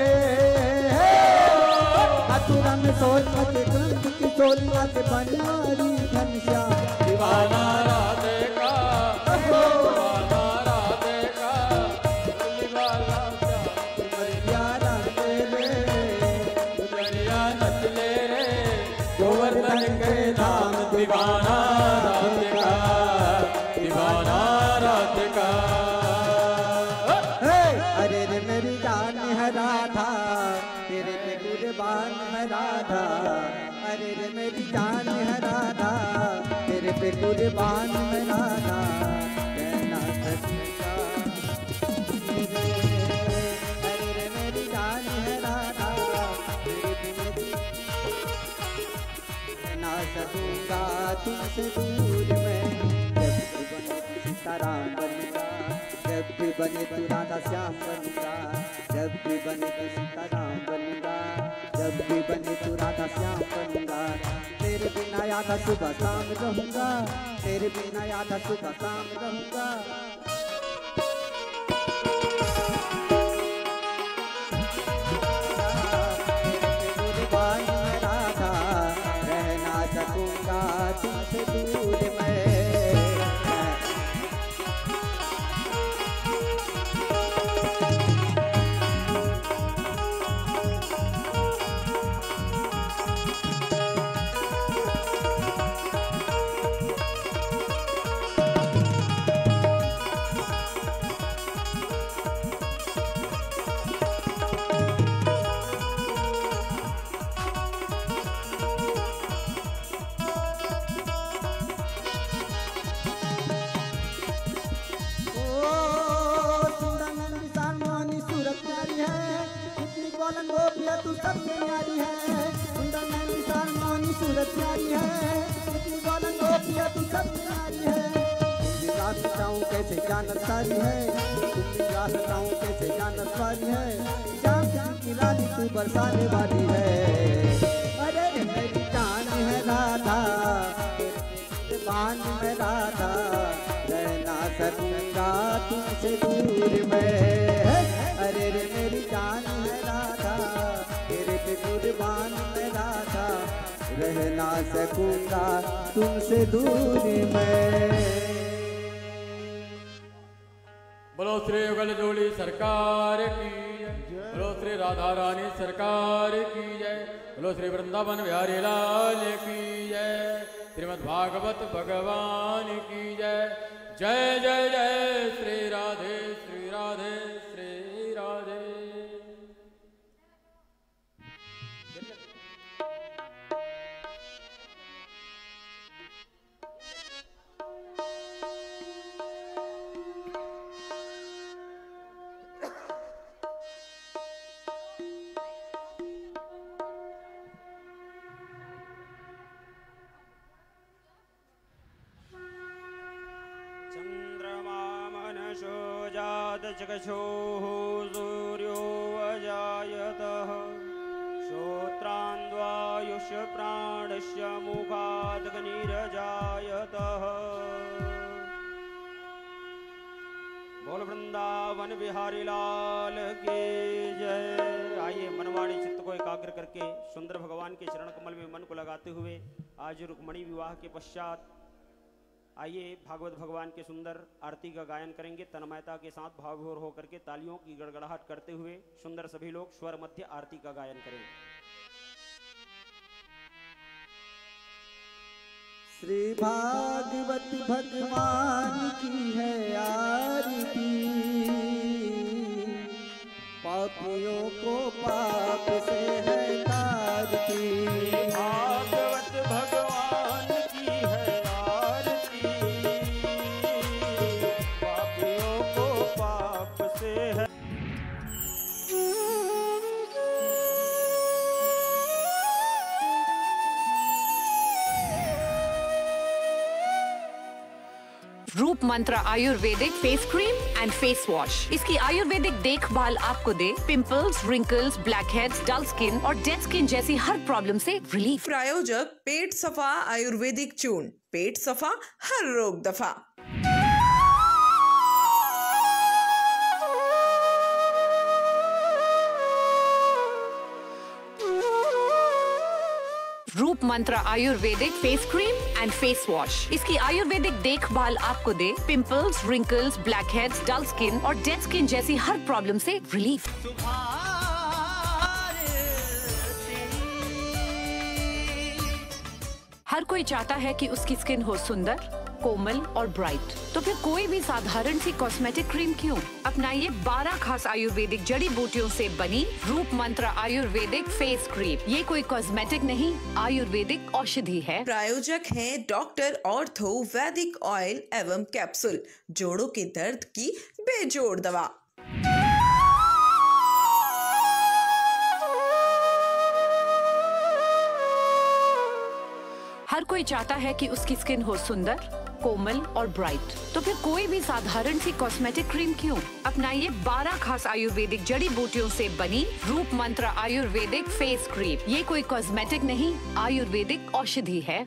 [SPEAKER 3] मथुरा में शोर मच नंद किशोर नाचे, बनारी घनश्याम
[SPEAKER 1] दीवाना राधे का, दीवाना राधे का, मुरली वाला श्याम पुजरिया नचले रे, पुजरिया नचले रे, गोवर्धन के नाम दीवाना राधे का, दीवाना राधे का।
[SPEAKER 3] अरे रे मेरी जान है राधा, तेरे पे कुर्बान है राधा, अरे रे मेरी जान है राधा, तेरे पे कुर्बान है राधा, कहना सच्चा। अरे रे मेरी जान है राधा, तेरे पे कहना सकूंगा तुमसे दूर में, जब बने सीताराम बनूंगा, जब भी बने तू राधा श्याम बनूंगा, जब भी बने तू सीताराम बनूंगा, जब भी बने तू राधा श्याम बनूंगा, तेरे बिना यादा सुबह शाम रहूंगा, तेरे बिना यादा सुबह शाम रहूंगा। कुर्बान में राधा, रह ना सकूंगा तुमसे दूर मैं। गोपिया तू सबसे न्यारी है, सुंदर नैनी विशाल मोहनी सूरत प्यारी है, इतनी गोलन गोपिया तू सबसे न्यारी है। तुम भी रात बताऊं कैसे जानत सारी है, तुम भी रात बताऊं कैसे जानत सारी है, जाम जाम रानी रानी तू बरसाने वाली है। अरे रे मेरी जान है राधा, बान में राधा, रह ना सकूंगा तुमसे दूर मैं। अरे रे मेरी जान है राधा, तेरे पे कुर्बान में राधा, रह ना सकूंगा तुमसे दूर मैं।
[SPEAKER 1] बोलो श्री युगल जोड़ी सरकार की जय, बोलो श्री राधा रानी सरकार की जय, बोलो श्री वृंदावन बिहारी लाल की जय, श्रीमद् भागवत भगवान की जय। जय जय जय श्री राधे श्री राधे श्री राधे।
[SPEAKER 2] जगछोः सूर्यो अजायतः, श्रोत्रान्द्वायुष्य प्राणस्य मुखादग्निरजायतः। बोल वृंदावन बिहारी लाल की जय। आइए मनवाणी चित्त को एकाग्र करके सुंदर भगवान के चरण कमल में मन को लगाते हुए आज रुक्मणी विवाह के पश्चात आइए भागवत भगवान के सुंदर आरती का गायन करेंगे। तन्मयता के साथ भावविभोर होकर के तालियों की गड़गड़ाहट करते हुए सुंदर सभी लोग स्वर मध्य आरती का गायन करेंगे।
[SPEAKER 3] श्री भागवत भगवान की है आरती, पापियों को पाप से है तारती।
[SPEAKER 2] भागवत भगवान की है आरती, पापियों को पाप से है।
[SPEAKER 4] Roop Mantra Ayurvedic face cream and face wash. इसकी आयुर्वेदिक देखभाल आपको दे pimples, wrinkles, blackheads, dull skin और डेड स्किन जैसी हर प्रॉब्लम से रिलीफ।
[SPEAKER 5] प्रायोजक पेट सफा आयुर्वेदिक चूर्ण, पेट सफा हर रोग दफा।
[SPEAKER 4] Roop Mantra Ayurvedic face cream and face wash. इसकी आयुर्वेदिक देखभाल आपको दे pimples, wrinkles, blackheads, dull skin और डेड स्किन जैसी हर प्रॉब्लम से रिलीफ। हर कोई चाहता है कि उसकी स्किन हो सुंदर, कोमल और ब्राइट, तो फिर कोई भी साधारण सी कॉस्मेटिक क्रीम क्यों? अपनाइए 12 खास आयुर्वेदिक जड़ी बूटियों से बनी रूप मंत्र आयुर्वेदिक फेस क्रीम। ये कोई कॉस्मेटिक नहीं, आयुर्वेदिक औषधि है।
[SPEAKER 5] प्रायोजक हैं डॉक्टर ऑर्थो वैदिक ऑयल एवं कैप्सूल, जोड़ों के दर्द की बेजोड़ दवा।
[SPEAKER 4] हर कोई चाहता है कि उसकी स्किन हो सुंदर, कोमल और ब्राइट, तो फिर कोई भी साधारण सी कॉस्मेटिक क्रीम क्यों? अपनाइए 12 खास आयुर्वेदिक जड़ी बूटियों से बनी रूप मंत्र आयुर्वेदिक फेस क्रीम। ये कोई कॉस्मेटिक नहीं, आयुर्वेदिक औषधि है।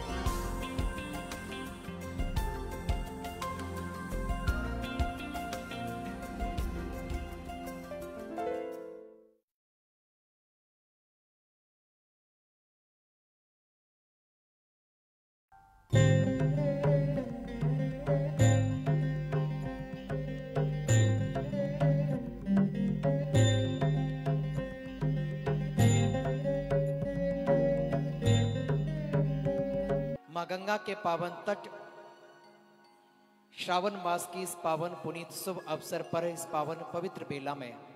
[SPEAKER 6] माँ गंगा के पावन तट श्रावण मास की इस पावन पुनीत शुभ अवसर पर इस पावन पवित्र बेला में